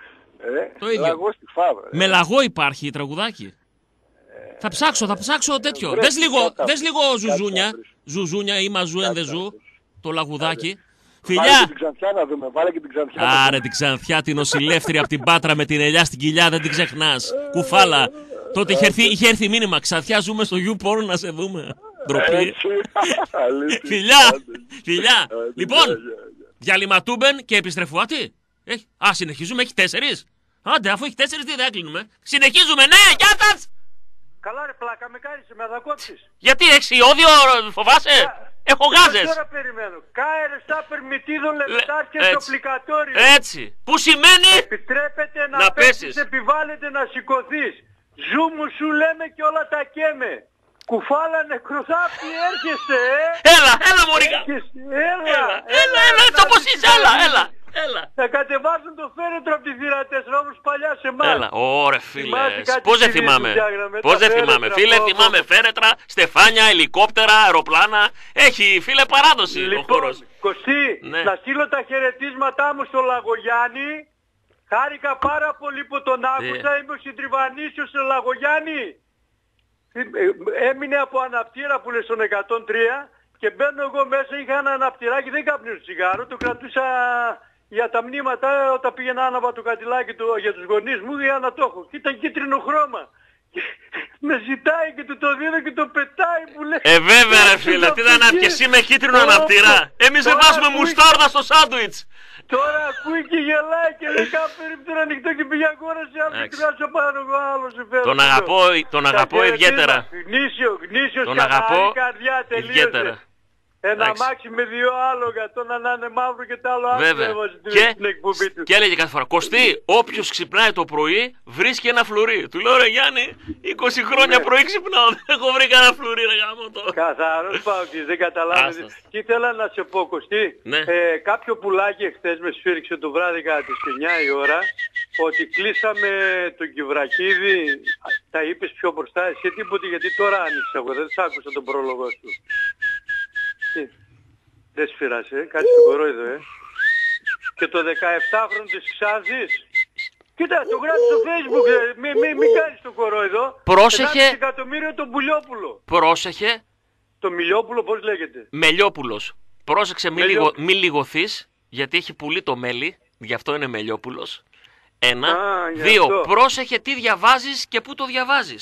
Ε, Το ίδιο. Λαγό στη Φάρο. Με λαγό υπάρχει τραγουδάκι. Θα ψάξω, θα ψάξω τέτοιο. βρες, Δες λίγο, κάτω, δες λίγο κάτω, ζουζούνια. βρες. Ζουζούνια ή μαζού εν δε Κάτω, ζου. βρες. Το λαγουδάκι. Βάλε και Φιλιά! την Ξανθιά να δούμε. Βάλε και την Ξανθιά. να Άρε την Ξανθιά, την νοσηλεύτρια από την Πάτρα με την ελιά στην κοιλιά, δεν την ξεχνάς. Κουφάλα. Τότε είχε έρθει, είχε έρθει μήνυμα. Ξανθιά, ζούμε στο YouPorn να σε δούμε. δούμε. Ντροπή. Έτσι. Αλήθεια. Φιλιά! Άντε. Φιλιά! Άντε, Λοιπόν, γεια, γεια, γεια. διαλυματούμπεν και επιστρεφουάτη. Έχει. Α, συνεχίζουμε, έχει τέσσερις. Άντε, αφού έχει τέσσερις, τι δεν κλείνουμε. Συνεχίζουμε, ναι, γεια σας! Καλά ρε πλάκα, με κάνεις, με θα κόψεις. Γιατί έχεις ιόδιο, φοβάσαι? Έχω γάζες. Τώρα περιμένω. Κάερ στα περμητίδων Λε- λεπτά και έτσι. στο πλικατόριο. Έτσι. Που σημαίνει Επιτρέπεται να, Να πέσεις, πέσεις. επιβάλλεται να σηκωθείς. Ζου μου σου λέμε και όλα τα καίμε. Κουφάλα νεκροθάπτη έρχεσαι, ε. Έλα, έλα μωρίκα. Έρχεσαι, έλα, Έλα, έλα, έλα, έτσι να όπως δεις είσαι, τι έλα, θα έλα. γίνει. Έλα. Θα κατεβάσουν το φέρετρο από τη θύρα τέσσερα όπως παλιά σε εμάς. Έλα, ωραία φίλε. Θυμάσαι κάτι Πώς δεν κυρίες θυμάμαι. που φτιάχναμε, Πώς τα δεν φέρετρα, θυμάμαι. Φίλε, πω, πω. θυμάμαι φέρετρα, στεφάνια, ελικόπτερα, αεροπλάνα. Έχει φίλε παράδοση ο Λοιπόν, χώρος. Κωστή, Ναι. να στείλω τα χαιρετίσματά μου στο Λαγογιάννη. Χάρηκα πάρα πολύ που τον άκουσα. Είμαι ο συντριβανίσιος στο Λαγογιάννη. Ε, ε, Έμεινε από αναπτήρα που λέει στον εκατόν τρία και μπαίνω εγώ μέσα, είχα ένα αναπτυράκι, δεν καπνίζω τσιγάρο, το κρατούσα για τα μνήματα όταν πήγαινα άναβα το κατηλάκι του για τους γονείς μου για να το έχω. Και ήταν κίτρινο χρώμα. Και με ζητάει και του το δίνω και το πετάει που λέει. Ε, βέβαια ρε «Κάτσε φίλε, να τι θα να φύγει». πιεσεί με κίτρινο Ω, αναπτήρα. Εμείς δεν τώρα βάζουμε ακούει- μουστάρδα στο σάντουιτς. Τώρα ακούει και γελάει και λέει κάθε περίπτωση ανοιχτό και πήγε αγόρασε άλλο και Εντάξει. κράτησε πάνω εγώ άλλο σε φέρω. Τον αγαπώ, τον αγαπώ ιδιαίτερα. Γνήσιο, γνήσιο, Τον αγαπώ καρδιά, τελείωσε. ιδιαίτερα. Ένα Εντάξει. αμάξι με δύο άλογα, το ένα να είναι μαύρο και το άλλο άσπρο Βέβαια. έβαζε στην- Και, στην εκπομπή του. και έλεγε κάθε φορά, Κωστή, όποιος ξυπνάει το πρωί βρίσκει ένα φλουρί. Του λέω ρε Γιάννη, είκοσι χρόνια Ναι. πρωί ξυπνάω, δεν έχω βρει κανένα φλουρί ρε γάμο το. Καθαρός Παύκης, δεν καταλάβαινε. Άστος. Και ήθελα να σε πω, Κωστή, Ναι. ε, κάποιο πουλάκι εχθές με σφύριξε το βράδυ κατά τις εννιά η ώρα ότι κλείσαμε τον Κιβρακίδη. Τα είπες πιο μπροστά εσύ τίποτε γιατί τώρα άνοιξα εγώ, δεν σ' άκουσα τον πρόλογο σου. Τι, δεν σφυράσαι, ε, κάτι στο κορόιδο, ε. Και το δεκαεπτάχρονο της Ξάζης. Κοίτα, το γράφει στο Facebook, ε, μην μη, μη κάνεις το κορόιδο. Πρόσεχε. ενάμιση εκατομμύριο τον Πουλιόπουλο. Πρόσεχε, Το Μιλιόπουλο πώς λέγεται. Μελιόπουλος. Πρόσεξε, μη, Μελιό- λιγο, μη λιγωθείς, γιατί έχει πουλί το μέλι, γι' αυτό είναι Μελιόπουλος. Ένα. Α, γι' Δύο, αυτό. πρόσεχε τι διαβάζεις και πού το διαβάζεις.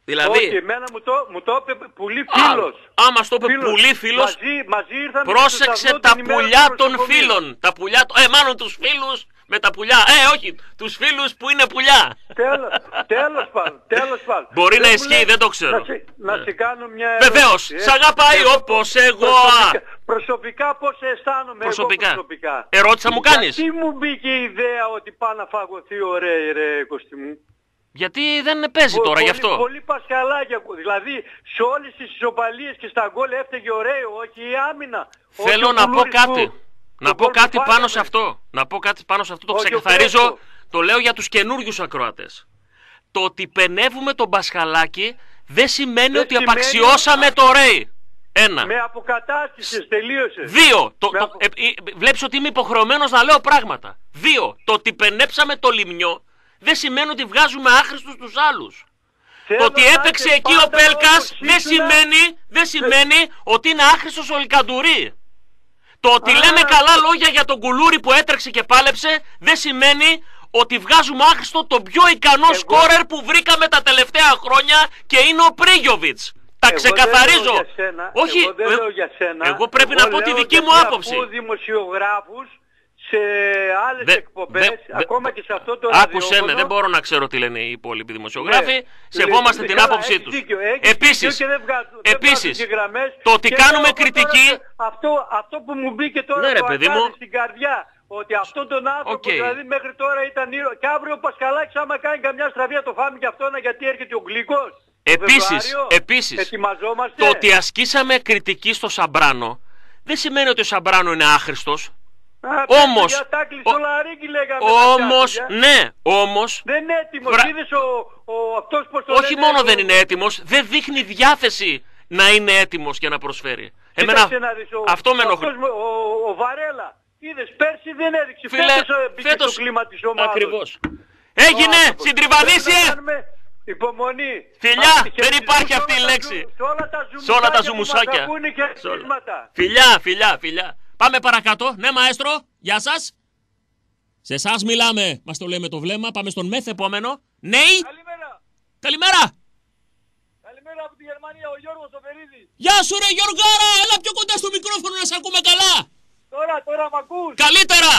Δηλαδή, όχι, εμένα μου το, μου το είπε πουλί φίλος. Α, άμα στο είπε πουλί φίλος, μαζί, μαζί ήρθαμε πρόσεξε τα πουλιά των φίλων. Τα πουλιά, ε, μάλλον τους φίλους με τα πουλιά. Ε, όχι, τους φίλους που είναι πουλιά. Τέλος, τέλος πάντων, τέλος πάντων. Μπορεί δεν να ισχύει, λέει, δεν το ξέρω. Να σε, να σε κάνω μια Βεβαίως, ερώτηση, σ' αγαπάει όπως εγώ. Προσωπικά, προσωπικά πώς αισθάνομαι Προσωπικά. εγώ προσωπικά. Ερώτησα μου κάνεις. Γιατί μου μπήκε η ιδέα ότι πάω να φαγωθεί ωραία ρε Κωστή μου. Γιατί δεν παίζει τώρα πολύ, γι' αυτό. Πολύ πασχαλάκια. Δηλαδή σε όλες τις ισοπαλίες και στα γκολ έφταιγε ωραίο, όχι η άμυνα. Θέλω όχι να πω κάτι. Που, να πω κάτι πάνω φάγαμε. σε αυτό. Να πω κάτι πάνω σε αυτό. Το όχι ξεκαθαρίζω. Το λέω για τους καινούριους ακροατές. Το ότι πενεύουμε τον Πασχαλάκη δεν σημαίνει δεν ότι σημαίνει... απαξιώσαμε το Ρέι. Ένα. Με αποκατάστησες, τελείωσε. Δύο. Το, το, απο... ε, ε, βλέπεις ότι είμαι υποχρεωμένος να λέω πράγματα. Δύο. Το ότι πενέψαμε το Λιμνιό δεν σημαίνει ότι βγάζουμε άχρηστους τους άλλους. Θέλω το ότι έπαιξε εκεί ο Πέλκας δεν σημαίνει, δεν σημαίνει ότι είναι άχρηστος ο Λικαντουρί. Το ότι Α. λέμε καλά λόγια για τον Κουλούρι που έτρεξε και πάλεψε δεν σημαίνει ότι βγάζουμε άχρηστο τον πιο ικανό Εγώ... σκόρερ που βρήκαμε τα τελευταία χρόνια και είναι ο Πρίγιοβιτς. Τα εγώ ξεκαθαρίζω. Δεν σένα, Όχι, εγώ δεν λέω για σένα. Εγώ πρέπει εγώ να πω τη δική μου άποψη. Εγώ δημοσιογράφους σε άλλες δε, εκπομπές, δε, ακόμα και σε αυτό το άκουσέ ραδιόφωνο. με, δεν μπορώ να ξέρω τι λένε οι υπόλοιποι δημοσιογράφοι. Ναι. Σεβόμαστε Λε, την καλά, άποψή τους. Δίκιο, επίσης, δεν βγάζω, επίσης δεν γραμμές, το ότι κάνουμε κριτική... Τώρα, αυτό, αυτό που μου μπήκε τώρα ναι, ρε, το παιδί μου. στην καρδιά, ότι αυτόν τον άνθρωπο okay. δηλαδή μέχρι τώρα ήταν ήρωα. Και αύριο ο Πασχαλάκης άμα κάνει καμιά στραβία το φάμε και αυτό γιατί έρχεται ο Γλυκός. Επίσης, επίσης το ότι ασκήσαμε κριτική στο Σαμπράνο δεν σημαίνει ότι ο Σαμπράνο είναι άχρηστος. Α, όμως, για τάκλι στο λαρίκι λέγαμε. Όμως, ναι, όμως... Δεν είναι έτοιμος, βρα... είδες ο, ο, αυτός πως το όχι λένε, μόνο ο... δεν είναι έτοιμος, δεν δείχνει διάθεση να είναι έτοιμος και να προσφέρει. Εμένα, ο, αυτό με ενοχλεί. Ο, ο, ο Βαρέλα, είδες, πέρσι δεν έδειξε, Φίλε, φέτος μπήκε φέτος, στο κλίμα της ομάδας. Ακριβώς. Έγινε, συντριβανίσιε! Υπομονή. Φιλιά, δεν υπάρχει αυτή η λέξη. Σε όλα τα ζουμουσάκια. Φιλιά, φιλιά, φιλιά. Πάμε παρακάτω. Ναι, μαέστρο, γεια σας. Σε εσάς μιλάμε. Μας το λέμε το βλέμμα. Πάμε στον μεθ επόμενο. Ναι. Καλημέρα. Καλημέρα. Καλημέρα από τη Γερμανία, ο Γιώργος ο Περίδης. Γεια σου ρε Γιώργαρα, έλα πιο κοντά στο μικρόφωνο να σε ακούμε καλά. Τώρα, τώρα μ' ακούς. Καλύτερα.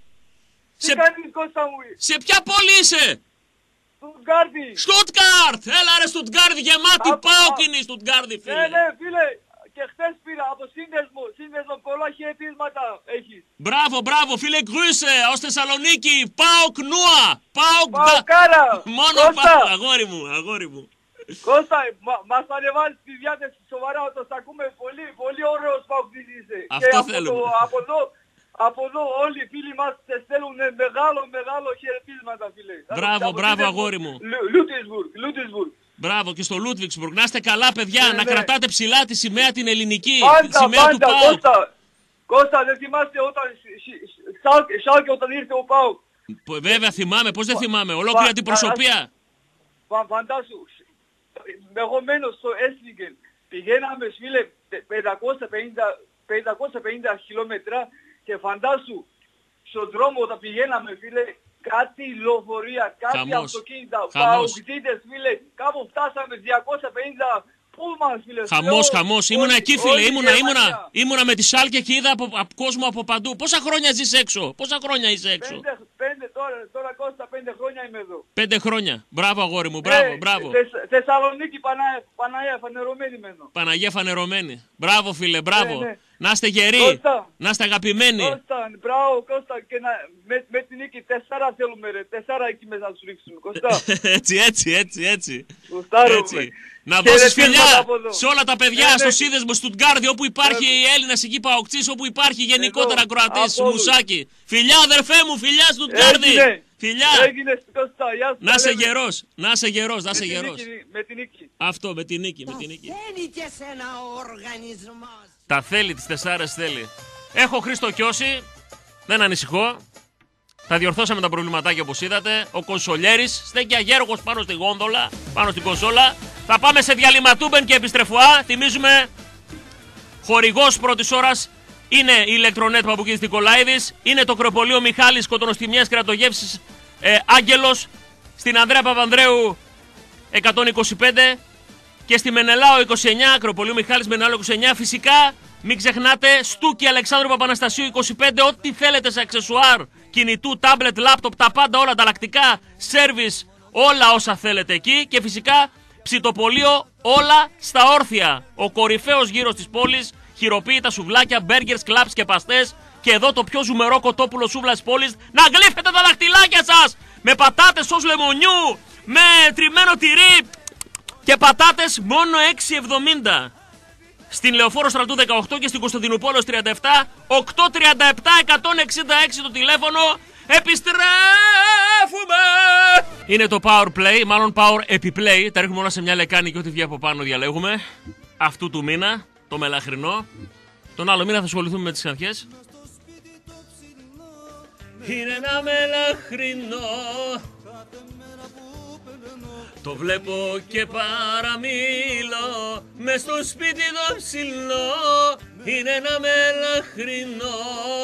Τι σε... κάνεις Κώστα μου. Σε ποια πόλη είσαι? Στουτγκάρδη. Στουτγκάρδ. Έλα ρε Στουτγκάρδ, γεμάτη Α, πάω α, και είναι η Στουτγκάρδη φίλε. Ναι, ναι φίλε. Και χθες πήρα από σύνδεσμο, σύνδεσμο πολλά χαιρετίσματα έχεις. Μπράβο, μπράβο φίλε, γκρούσε ως Θεσσαλονίκη, πάω κνούα, πάω Πάω κάρα. Μόνο πάω, αγόρι μου, αγόρι μου. Κώστα, μα, μας ανεβάζεις τη διάθεση σοβαρά, το σ' ακούμε πολύ, πολύ ωραίος παοκτής είσαι. Αυτό και θέλουμε. Από, το, από, εδώ, από εδώ όλοι οι φίλοι μας σε στέλνουν μεγάλο, μεγάλο χαιρετίσματα φίλε. Μπράβο, μπράβο αγόρι μου. Λούτισμπουργκ, Λούτισμπουργκ. Μπράβο και στο Λούτβιξμπουργκ. Να είστε καλά παιδιά, ναι, να ναι. κρατάτε ψηλά τη σημαία την ελληνική. Πάντα, τη σημαία πάντα, του ΠΑΟΚ. Κώστα, Κώστα, δεν θυμάστε όταν, Σάλκε όταν ήρθε ο ΠΑΟΚ. Βέβαια θυμάμαι, πώς δεν θυμάμαι, ολόκληρη την προσωπία. Φαντάσου, εγώ μένω στο Έσλιγκεν, πηγαίναμε φίλε πεντακόσια πενήντα χιλιόμετρα και φαντάσου, στον δρόμο όταν πηγαίναμε φίλε, κάτι λεωφορεία, κάτι Χαμός. αυτοκίνητα, Χαμός. παοκτήτες φίλε, κάπου φτάσαμε διακόσια πενήντα πούλμαν φίλε. Χαμός, Λέω, χαμός. Ήμουνα όλη- εκεί φίλε, όλη η ήμουνα, ήμουνα, Γερμανία. ήμουνα με τη Σάλκε και είδα από, από κόσμο από παντού. Πόσα χρόνια ζεις έξω, πόσα χρόνια είσαι έξω. Πέντε, πέντε τώρα, τώρα Κώστα, πέντε χρόνια είμαι εδώ. Πέντε χρόνια. Μπράβο αγόρι μου, μπράβο, Ε, μπράβο. Θεσ- Θεσσαλονίκη, Πανα- Παναγία, φανερωμένη μένω. Παναγία φανερωμένη. Μπράβο φίλε, μπράβο. Ναι, ναι. Να είστε γεροί, Κώστα. να είστε αγαπημένοι. Κώστα, μπράβο Κώστα και να, με, με την νίκη τεσσάρα θέλουμε ρε, τεσσάρα εκεί μέσα να τους ρίξουν. Κώστα, έτσι, έτσι, έτσι, έτσι. γουστάρουμε. έτσι. Να δώσεις Χαιρετίσματα φιλιά από εδώ. σε όλα τα παιδιά, Ναι, ναι. στο σύνδεσμο Στουτγκάρδη, όπου υπάρχει Ναι. Έλληνας εκεί παοκτής, όπου υπάρχει γενικότερα Εδώ, Κροατής, από όλους. Μουσάκι. Φιλιά αδερφέ μου, φιλιά Στουτγκάρδη. Έγινε. Φιλιά. Έγινε Κώστα, γεια σου. Να τα είσαι λέμε. γερός, να είσαι γερός, να Με είσαι την γερός. νίκη, με την νίκη. Αυτό, με την νίκη, με την νίκη. Θέλει και σένα ο οργανισμός. Τα θέλει, τις τεσσάρες θέλει. Έχω Χρήστο Κιώση, δεν ανησυχώ. Θα διορθώσαμε τα προβληματάκια όπως είδατε. Ο Κονσολιέρης στέκει αγέργος πάνω στη γόνδολα, πάνω στην κονσόλα. Θα πάμε σε διαλυματούμπεν και επιστρεφουά. Θυμίζουμε, χορηγός πρώτης ώρας είναι η Ηλεκτρονέτ Παπουκίδης Νικολάηδης. Είναι το κρεοπολείο Μιχάλης Κοτονοστιμιές Κρατογεύσης ε, Άγγελος. Στην Ανδρέα Παπανδρέου εκατόν είκοσι πέντε και στη Μενελάο είκοσι εννιά, Ακροπολίου Μιχάλης Μενελάο είκοσι εννιά. Φυσικά μην ξεχνάτε, Στούκι Αλεξάνδρου Παπαναστασίου είκοσι πέντε, ό,τι θέλετε σε αξεσουάρ κινητού, τάμπλετ, λάπτοπ, τα πάντα, όλα ανταλλακτικά, σέρβις, όλα όσα θέλετε εκεί. Και φυσικά ψητοπολείο, όλα στα όρθια. Ο κορυφαίος γύρος της πόλης, χειροποίητα σουβλάκια, μπέργκερς, κλαπς και παστές. Και εδώ το πιο ζουμερό κοτόπουλο σούβλα της πόλης. Να γλύφετε τα δαχτυλάκια σας με πατάτες σως λεμονιού, με τριμμένο τυρί και πατάτες μόνο έξι εβδομήντα. Στην Λεωφόρο Στρατού δεκαοκτώ και στην Κωνσταντινούπολος τριάντα επτά, οκτακόσια τριάντα επτά εκατόν εξήντα έξι το τηλέφωνο. Επιστρέφουμε! Είναι το Power Play, μάλλον Power Epiplay. Τα ρίχνουμε όλα σε μια λεκάνη και ό,τι βγει από πάνω διαλέγουμε. Αυτού του μήνα, το μελαχρινό. Τον άλλο μήνα θα ασχοληθούμε με τις ξανθιές. Είναι ένα μελαχρινό, το βλέπω και παραμιλώ, μες στο σπίτι το ψηλό. Είναι ένα μελαχρινό,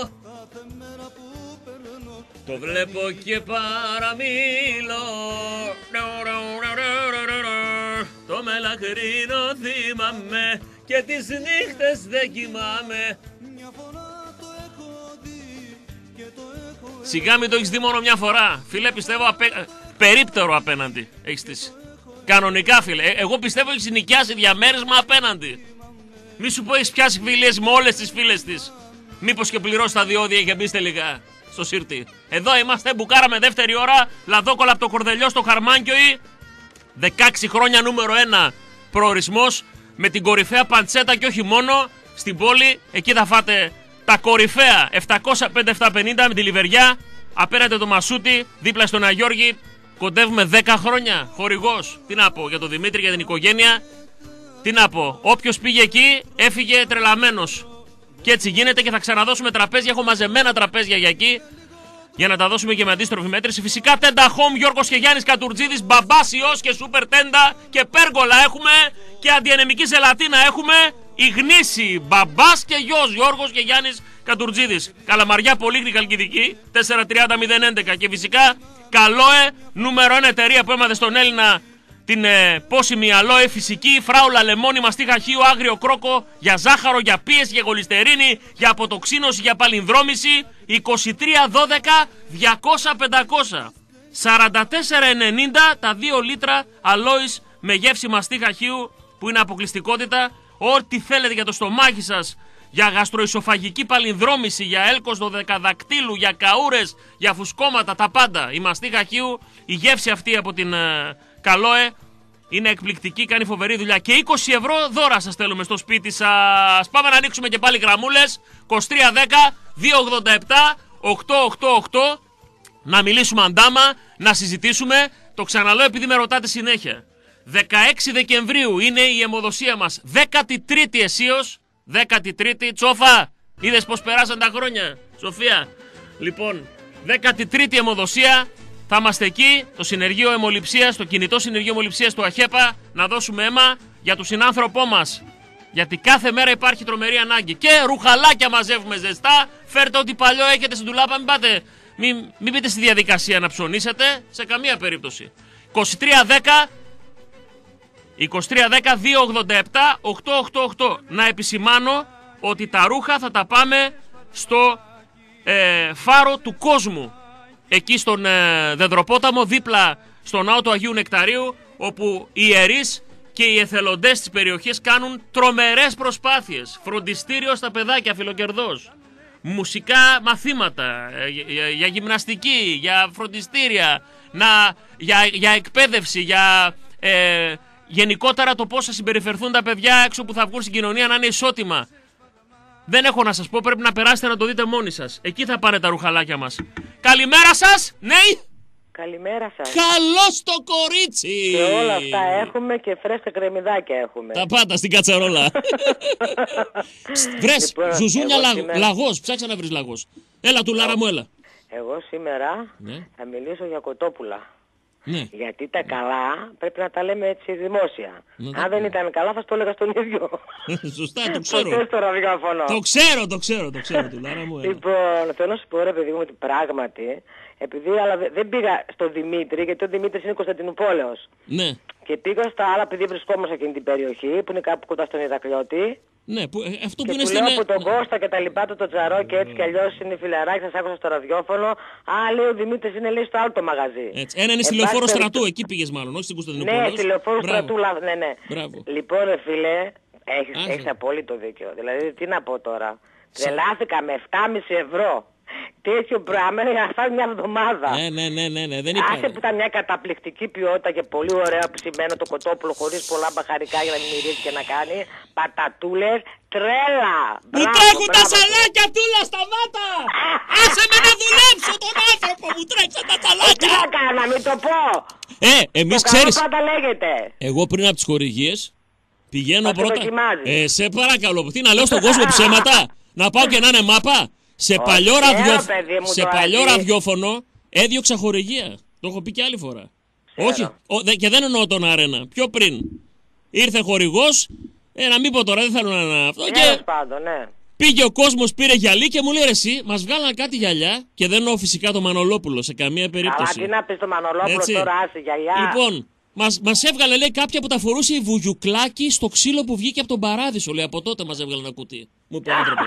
το βλέπω και παραμιλώ. Το μελαχρινό θυμάμαι και τις νύχτες δεν κοιμάμαι. Σιγά μην το έχεις δει μόνο μια φορά. Φίλε, πιστεύω απέ... περίπτερο απέναντι έχεις στήσει. Κανονικά, φίλε. Ε, εγώ πιστεύω έχεις νοικιάσει διαμέρισμα απέναντι. Μη σου πω έχεις πιάσει φιλίες με όλες τις φίλες της. Μήπως και πληρώσει τα διόδια και μπεις τελικά στο σύρτη. Εδώ είμαστε, μπουκάραμε δεύτερη ώρα. Λαδόκολα από το Κορδελιό στο Χαρμάνκιοι. δεκαέξι χρόνια νούμερο ένα προορισμός. Με την κορυφαία παντσέτα και όχι μόνο στην πόλη. Εκεί θα φάτε τα κορυφαία επτακόσια πέντε επτακόσια πενήντα με τη Λιβεριά. Απέναντι το Μασούτι, δίπλα στον Αγιώργη. Κοντεύουμε δέκα χρόνια χορηγός. Τι να πω για τον Δημήτρη, για την οικογένεια. Τι να πω, όποιος πήγε εκεί έφυγε τρελαμένος. Και έτσι γίνεται και θα ξαναδώσουμε τραπέζια. Έχω μαζεμένα τραπέζια για εκεί, για να τα δώσουμε και με αντίστροφη μέτρηση. Φυσικά Τέντα Home, Γιώργος και Γιάννης Κατουρτζίδης, μπαμπάς, ιός και σούπερ τέντα και πέργολα έχουμε και αντιενεμική ζελατίνα έχουμε. Η γνήσι μπαμπάς και γιος Γιώργος και Γιάννης Κατουρτζίδης. Καλαμαριά, Πολύγνη, Καλκιδική, τέσσερα τριάντα μηδέν έντεκα. Και φυσικά Καλόε, νούμερο ένα εταιρεία που έμαθε στον Έλληνα την ε, πόσιμη αλόε, φυσική, φράουλα, λεμόνι, μαστίχα χείου, άγριο κρόκο, για ζάχαρο, για πίεση, για γολυστερίνη, για αποτοξίνωση, για παλινδρόμηση. είκοσι τρία δώδεκα διακόσια πεντακόσια. σαράντα τέσσερα ενενήντα τα δύο λίτρα αλόης με γεύση μαστίχα χείου που είναι αποκλειστικότητα. Ό,τι θέλετε για το στομάχι σας, για γαστροϊσοφαγική παλινδρόμηση, για έλκος δωδεκαδακτύλου, για καούρες, για φουσκώματα, τα πάντα. Η μαστίχα χείου, η γεύση αυτή από την ε, Καλόε είναι εκπληκτική, κάνει φοβερή δουλειά. Και είκοσι ευρώ δώρα σας στέλνουμε στο σπίτι σας. Πάμε να ανοίξουμε και πάλι γραμμούλες. είκοσι τρία δέκα δύο ογδόντα επτά οκτακόσια ογδόντα οκτώ. Να μιλήσουμε αντάμα, να συζητήσουμε. Το ξαναλέω επειδή με ρωτάτε συνέχεια. δεκαέξι Δεκεμβρίου είναι η αιμοδοσία μας. δέκατη τρίτη αισίως. δέκατη τρίτη, Τσόφα. Είδες πως περάσαν τα χρόνια, Σοφία. Λοιπόν, δέκατη τρίτη αιμοδοσία. Θα είμαστε εκεί, το συνεργείο αιμοληψίας, το κινητό συνεργείο αιμοληψίας του ΑΧΕΠΑ, να δώσουμε αίμα για τον συνάνθρωπό μας. Γιατί κάθε μέρα υπάρχει τρομερή ανάγκη. Και ρουχαλάκια μαζεύουμε ζεστά. Φέρτε ό,τι παλιό έχετε στην τουλάπα. Μην πάτε, μην, μην μπείτε στη διαδικασία να ψωνίσετε σε καμία περίπτωση. είκοσι τρία δέκα είκοσι τρία δέκα δύο ογδόντα επτά οκτακόσια ογδόντα οκτώ. Να επισημάνω ότι τα ρούχα θα τα πάμε στο ε, φάρο του κόσμου. Εκεί στον ε, Δεδροπόταμο, δίπλα στον ναό του Αγίου Νεκταρίου, όπου οι ιερείς και οι εθελοντές της περιοχής κάνουν τρομερές προσπάθειες. Φροντιστήριο στα παιδάκια, φιλοκερδός. Μουσικά μαθήματα, ε, για, για γυμναστική, για φροντιστήρια, να, για, για εκπαίδευση, για ε, γενικότερα το πώς θα συμπεριφερθούν τα παιδιά έξω που θα βγουν στην κοινωνία να είναι ισότιμα. Δεν έχω να σας πω, πρέπει να περάσετε να το δείτε μόνοι σας. Εκεί θα πάνε τα ρουχαλάκια μας. Καλημέρα σας, ναι! Καλημέρα σας. Καλώς το κορίτσι! Και όλα αυτά έχουμε και φρέσκα κρεμμυδάκια έχουμε. Τα πάντα στην κατσαρόλα. Βρες, λοιπόν, ζουζούνια λαγ, σήμερα... λαγός, ψάξε να βρεις λαγός. Έλα του Λάρα μου, έλα. Εγώ σήμερα ναι. θα μιλήσω για κοτόπουλα. Ναι. Γιατί τα καλά πρέπει να τα λέμε έτσι δημόσια. Ναι, αν δεν ήταν καλά θα το έλεγα στον ίδιο. Σωστά, το ξέρω. Το ξέρω, το ξέρω, το ξέρω του Λάρα μου. Έλα. Λοιπόν, θέλω να σου πω ρε παιδί μου ότι πράγματι επειδή αλλά δεν πήγα στον Δημήτρη, γιατί ο Δημήτρης είναι Κωνσταντινούπολεος. Ναι. Και πήγα στα άλλα, επειδή βρισκόμαστε εκείνη την περιοχή, που είναι κάπου κοντά στον Ηρακλειώτη. Ναι, που, ε, αυτό και που είναι του στην... λέω από τον Κώστα και τα λοιπά του, το Τζαρό και έτσι κι αλλιώς είναι φιλαράκι, σας άκουσα στο ραδιόφωνο. Α, λέει ο Δημήτρης είναι λέει στο άλλο το μαγαζί. Έτσι. Ένα είναι στη Λεωφόρο Στρατού, εκεί πήγες μάλλον, όχι στην Κωνσταντινούπολη. Ναι, στη Λεωφόρο Στρατού, ναι, ναι. Μπράβο. Λοιπόν, ρε φίλε, έχεις, έχεις απόλυτο δίκιο. Δηλαδή, τι να πω τώρα. Τρελάθηκα με επτάμισι ευρώ. Τέτοιο πράγμα είναι για να φάει μια εβδομάδα. Ναι, ναι, ναι, ναι, ναι, δεν υπάρχει. Άσε που ήταν μια καταπληκτική ποιότητα και πολύ ωραία ψημένο το κοτόπουλο χωρίς πολλά μπαχαρικά για να μυρίζει και να κάνει. Πατατούλες, τρέλα. Μου τρέχουν τα σαλάκια, Τούλα, σταμάτα! Άσε με να δουλέψω τον άνθρωπο, μου τρέξαν τα σαλάκια! Τι να κάνω, μην το πω! Ε, εμείς ξέρεις, πάντα λέγεται. Εγώ πριν από τις χορηγίες πηγαίνω θα πρώτα. Ε, σε παρακαλώ, τι να λέω στον κόσμο ψέματα, να πάω και να είναι μάπα. Σε, oh, παλιό, ραδιοφ... σε παλιό έτσι. ραδιόφωνο έδιωξα χορηγία. Το έχω πει και άλλη φορά. Ξέρω. Όχι, ο, δε, και δεν εννοώ τον Αρένα. Πιο πριν. Ήρθε χορηγός, ε, να μην πω τώρα, δεν θέλω να είναι αυτό. Και... Πάντων, ναι. Πήγε ο κόσμος, πήρε γυαλί και μου λέει εσύ, μας βγάλανε κάτι γυαλιά και δεν εννοώ φυσικά το Μανολόπουλο σε καμία περίπτωση. Αλλά τι να πεις το Μανολόπουλο έτσι. Τώρα, άσε γυαλιά. Λοιπόν, μας, μας έβγαλε λέει κάποια που τα φορούσε η Βουγιουκλάκη στο ξύλο που βγήκε από τον Παράδεισο. Λέει από τότε μας έβγαλε ένα κουτί. Μου είπε ο άνθρωπος.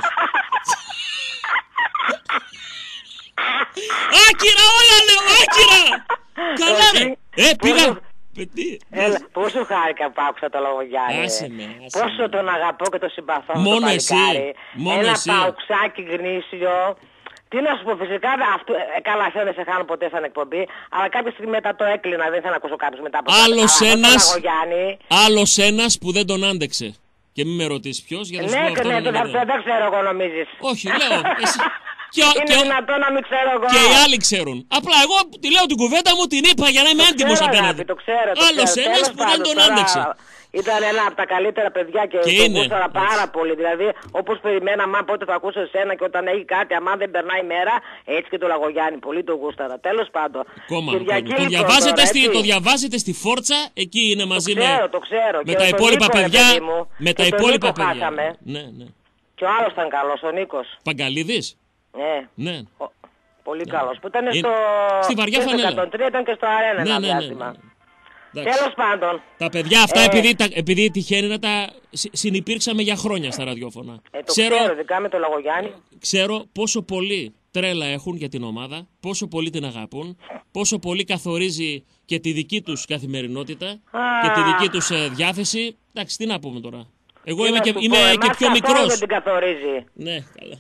Άκυρα όλα λέω, άκυρα! Καλά ρε! Ε, πήγα... Έλα, πόσο χάρηκα που άκουσα το Λογογιάννη. Άσε με, άσε πόσο με. τον αγαπώ και τον συμπαθώ. Μόνο το εσύ, μόνο ένα εσύ. παουξάκι γνήσιο. Τι να σου πω, φυσικά αυτό, ε, καλά σε δεν σε χάνω ποτέ σαν εκπομπή, αλλά κάποια στιγμή μετά το έκλεινα, δεν θα ακούσω κάποιος μετά από άλλος το ένας, άλλος ένας που δεν τον άντεξε. Και μην με ρωτήσεις ποιος, για να σου ναι, πω αυτό. Ναι, ναι, ναι, δεν ξέρω εγώ νομίζεις. Όχι, λέω, εσύ... Και, είναι και, δυνατόν να μην ξέρω εγώ. Και οι άλλοι ξέρουν. Απλά εγώ τη λέω την κουβέντα μου, την είπα για να είμαι έντιμος απέναντι. Το ξέρω, το άλλος ξέρω. ένας που δεν τον άντεξε. Ήταν ένα από τα καλύτερα παιδιά και, και το γούσταρα πάρα πολύ. Δηλαδή, όπως περιμέναμε, πότε θα ακούσω εσένα και όταν έχει κάτι, άμα δεν περνάει η μέρα, έτσι και το Λαγογιάννη. Πολύ το γούσταρα. Τέλος πάντων. Κόμμα. Το, διαβάζετε τώρα, στη, το διαβάζετε στη Φόρτσα, εκεί είναι μαζί το ξέρω, με, το ξέρω. με τα υπόλοιπα παιδιά. Με τα υπόλοιπα παιδιά. Ναι, ναι. Και ο άλλος ήταν καλός, ο Νίκος. Παγκαλίδης. Ναι. ναι. Ο, πολύ ναι. καλός. Που ήταν είναι... στο... Στη βαριά φανέλα. εκατόν τρία ήταν και στο Αρένα ναι, ένα ναι, διάστημα. Ναι, ναι, ναι. Τέλος πάντων. Τα παιδιά αυτά, ε... επειδή, τα, επειδή τυχαίνει να τα συνυπήρξαμε για χρόνια στα ραδιόφωνα. Ε, το ξέρω, ξέρω ειδικά με το Λαγογιάννη. Ξέρω πόσο πολύ τρέλα έχουν για την ομάδα, πόσο πολύ την αγαπούν, πόσο πολύ καθορίζει και τη δική τους καθημερινότητα Α. και τη δική τους ε, διάθεση. Εντάξει, τι να πούμε τώρα. Εγώ τι είμαι, και, πω, είμαι και πιο μικρός. Δεν την καθορίζει. Ναι, καλά.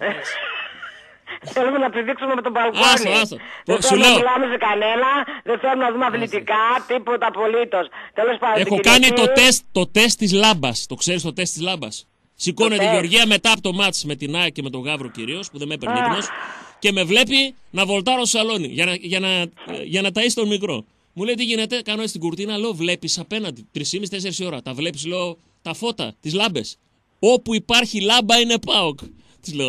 Θέλουμε να πηδήξουμε με τον μπαλκόνι. Άστο, άστο. Δεν θέλουμε να μιλάμε σε κανένα, δεν θέλουμε να δούμε αθλητικά, τίποτα απολύτως. Τέλος πάντων. Έχω κάνει το τεστ, το τεστ της λάμπας. Το ξέρεις το τεστ της λάμπας. Σηκώνεται η Γεωργία μετά από το μάτς με την ΑΕΚ και με τον Γαύρο κυρίως, που δεν με έπαιρνε ύπνος, και με βλέπει να βολτάρω στο σαλόνι για να, για να, για να ταΐσει τον μικρό. Μου λέει τι γίνεται, κάνω έτσι την κουρτίνα, λέω βλέπεις απέναντι, τρεις και μισή με τέσσερις ώρα. Τα βλέπεις, λέω, τα φώτα, τις λάμπες. Όπου υπάρχει λάμπα είναι ΠΑΟΚ. Της λέω.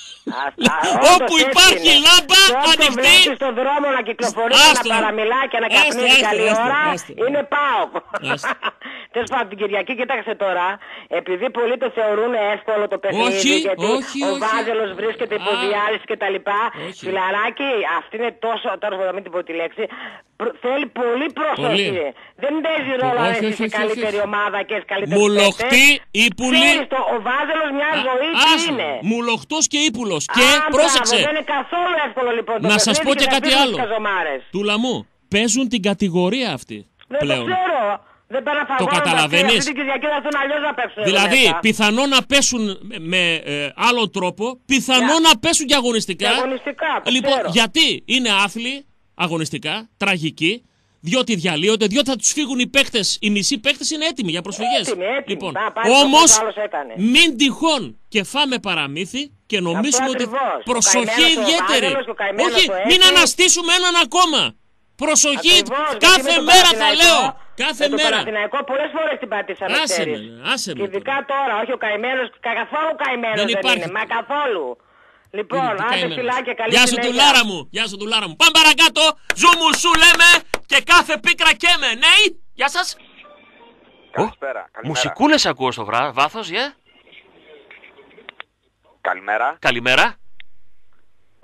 Όπου υπάρχει λάμπα ανοιχτή. Βλέπεις στον δρόμο να κυκλοφορεί και να παραμιλά και να καπνίζει καλή ώρα, είναι ΠΑΟΚ. Τέλος πάντων την Κυριακή, κοίταξε τώρα, επειδή πολλοί το θεωρούν εύκολο το παιχνίδι, γιατί ο Βάζελος βρίσκεται υπό διάλυση κτλ. Φιλαράκι, αυτή είναι τόσο, τώρα θα μην την πω τη λέξη, θέλει πολύ προσοχή. Δεν παίζει ρόλο αν είσαι καλύτερη ομάδα και έχει καλύτερη Μουλοχτή, ύπουλη. Ο Βάζελος μια ζωή τι είναι. Μουλοχτός και ύπουλος. Και πρόσεξε. Δεν είναι καθόλου εύκολο λοιπόν το να σας πω και κάτι άλλο. Του λαμού. Παίζουν την κατηγορία αυτή. Δεν πλέον. το ξέρω. Δεν το καταλαβαίνεις. Δηλαδή, μέσα. πιθανό να πέσουν με ε, άλλο τρόπο, πιθανό yeah. να πέσουν και αγωνιστικά. Και αγωνιστικά λοιπόν, ξέρω. γιατί είναι άθλοι αγωνιστικά, τραγικοί, διότι διαλύονται, διότι θα τους φύγουν οι παίκτες, οι μισοί παίκτες είναι έτοιμοι για προσφυγές. Έτοιμοι, έτοιμοι. Λοιπόν, να, όμως, μην τυχόν και φάμε παραμύθι και νομίζουμε ότι προσοχή ιδιαίτερη. Όχι, μην αναστήσουμε έναν ακόμα. Προσοχή, ακριβώς, κάθε μέρα θα λέω. Κάθε με μέρα. Το Παναθηναϊκό πολλές φορές την πατήσαμε, άσε ξέρεις. Με, άσε και ειδικά τώρα, όχι ο καημένος, καθόλου καημένος δεν, δεν είναι, μα καθόλου. Λοιπόν, άντε φιλάκια, καλή Γεια συνέχεια. σου τουλάρα μου, γεια σου τουλάρα μου. Πάμε παρακάτω, ζου μου σου λέμε και κάθε πίκρα καίμε. Ναι, γεια σας. Καλησπέρα, καλημέρα. Μουσικούλες ακούω στο βρά, βάθος, yeah. Καλημέρα. Καλημέρα.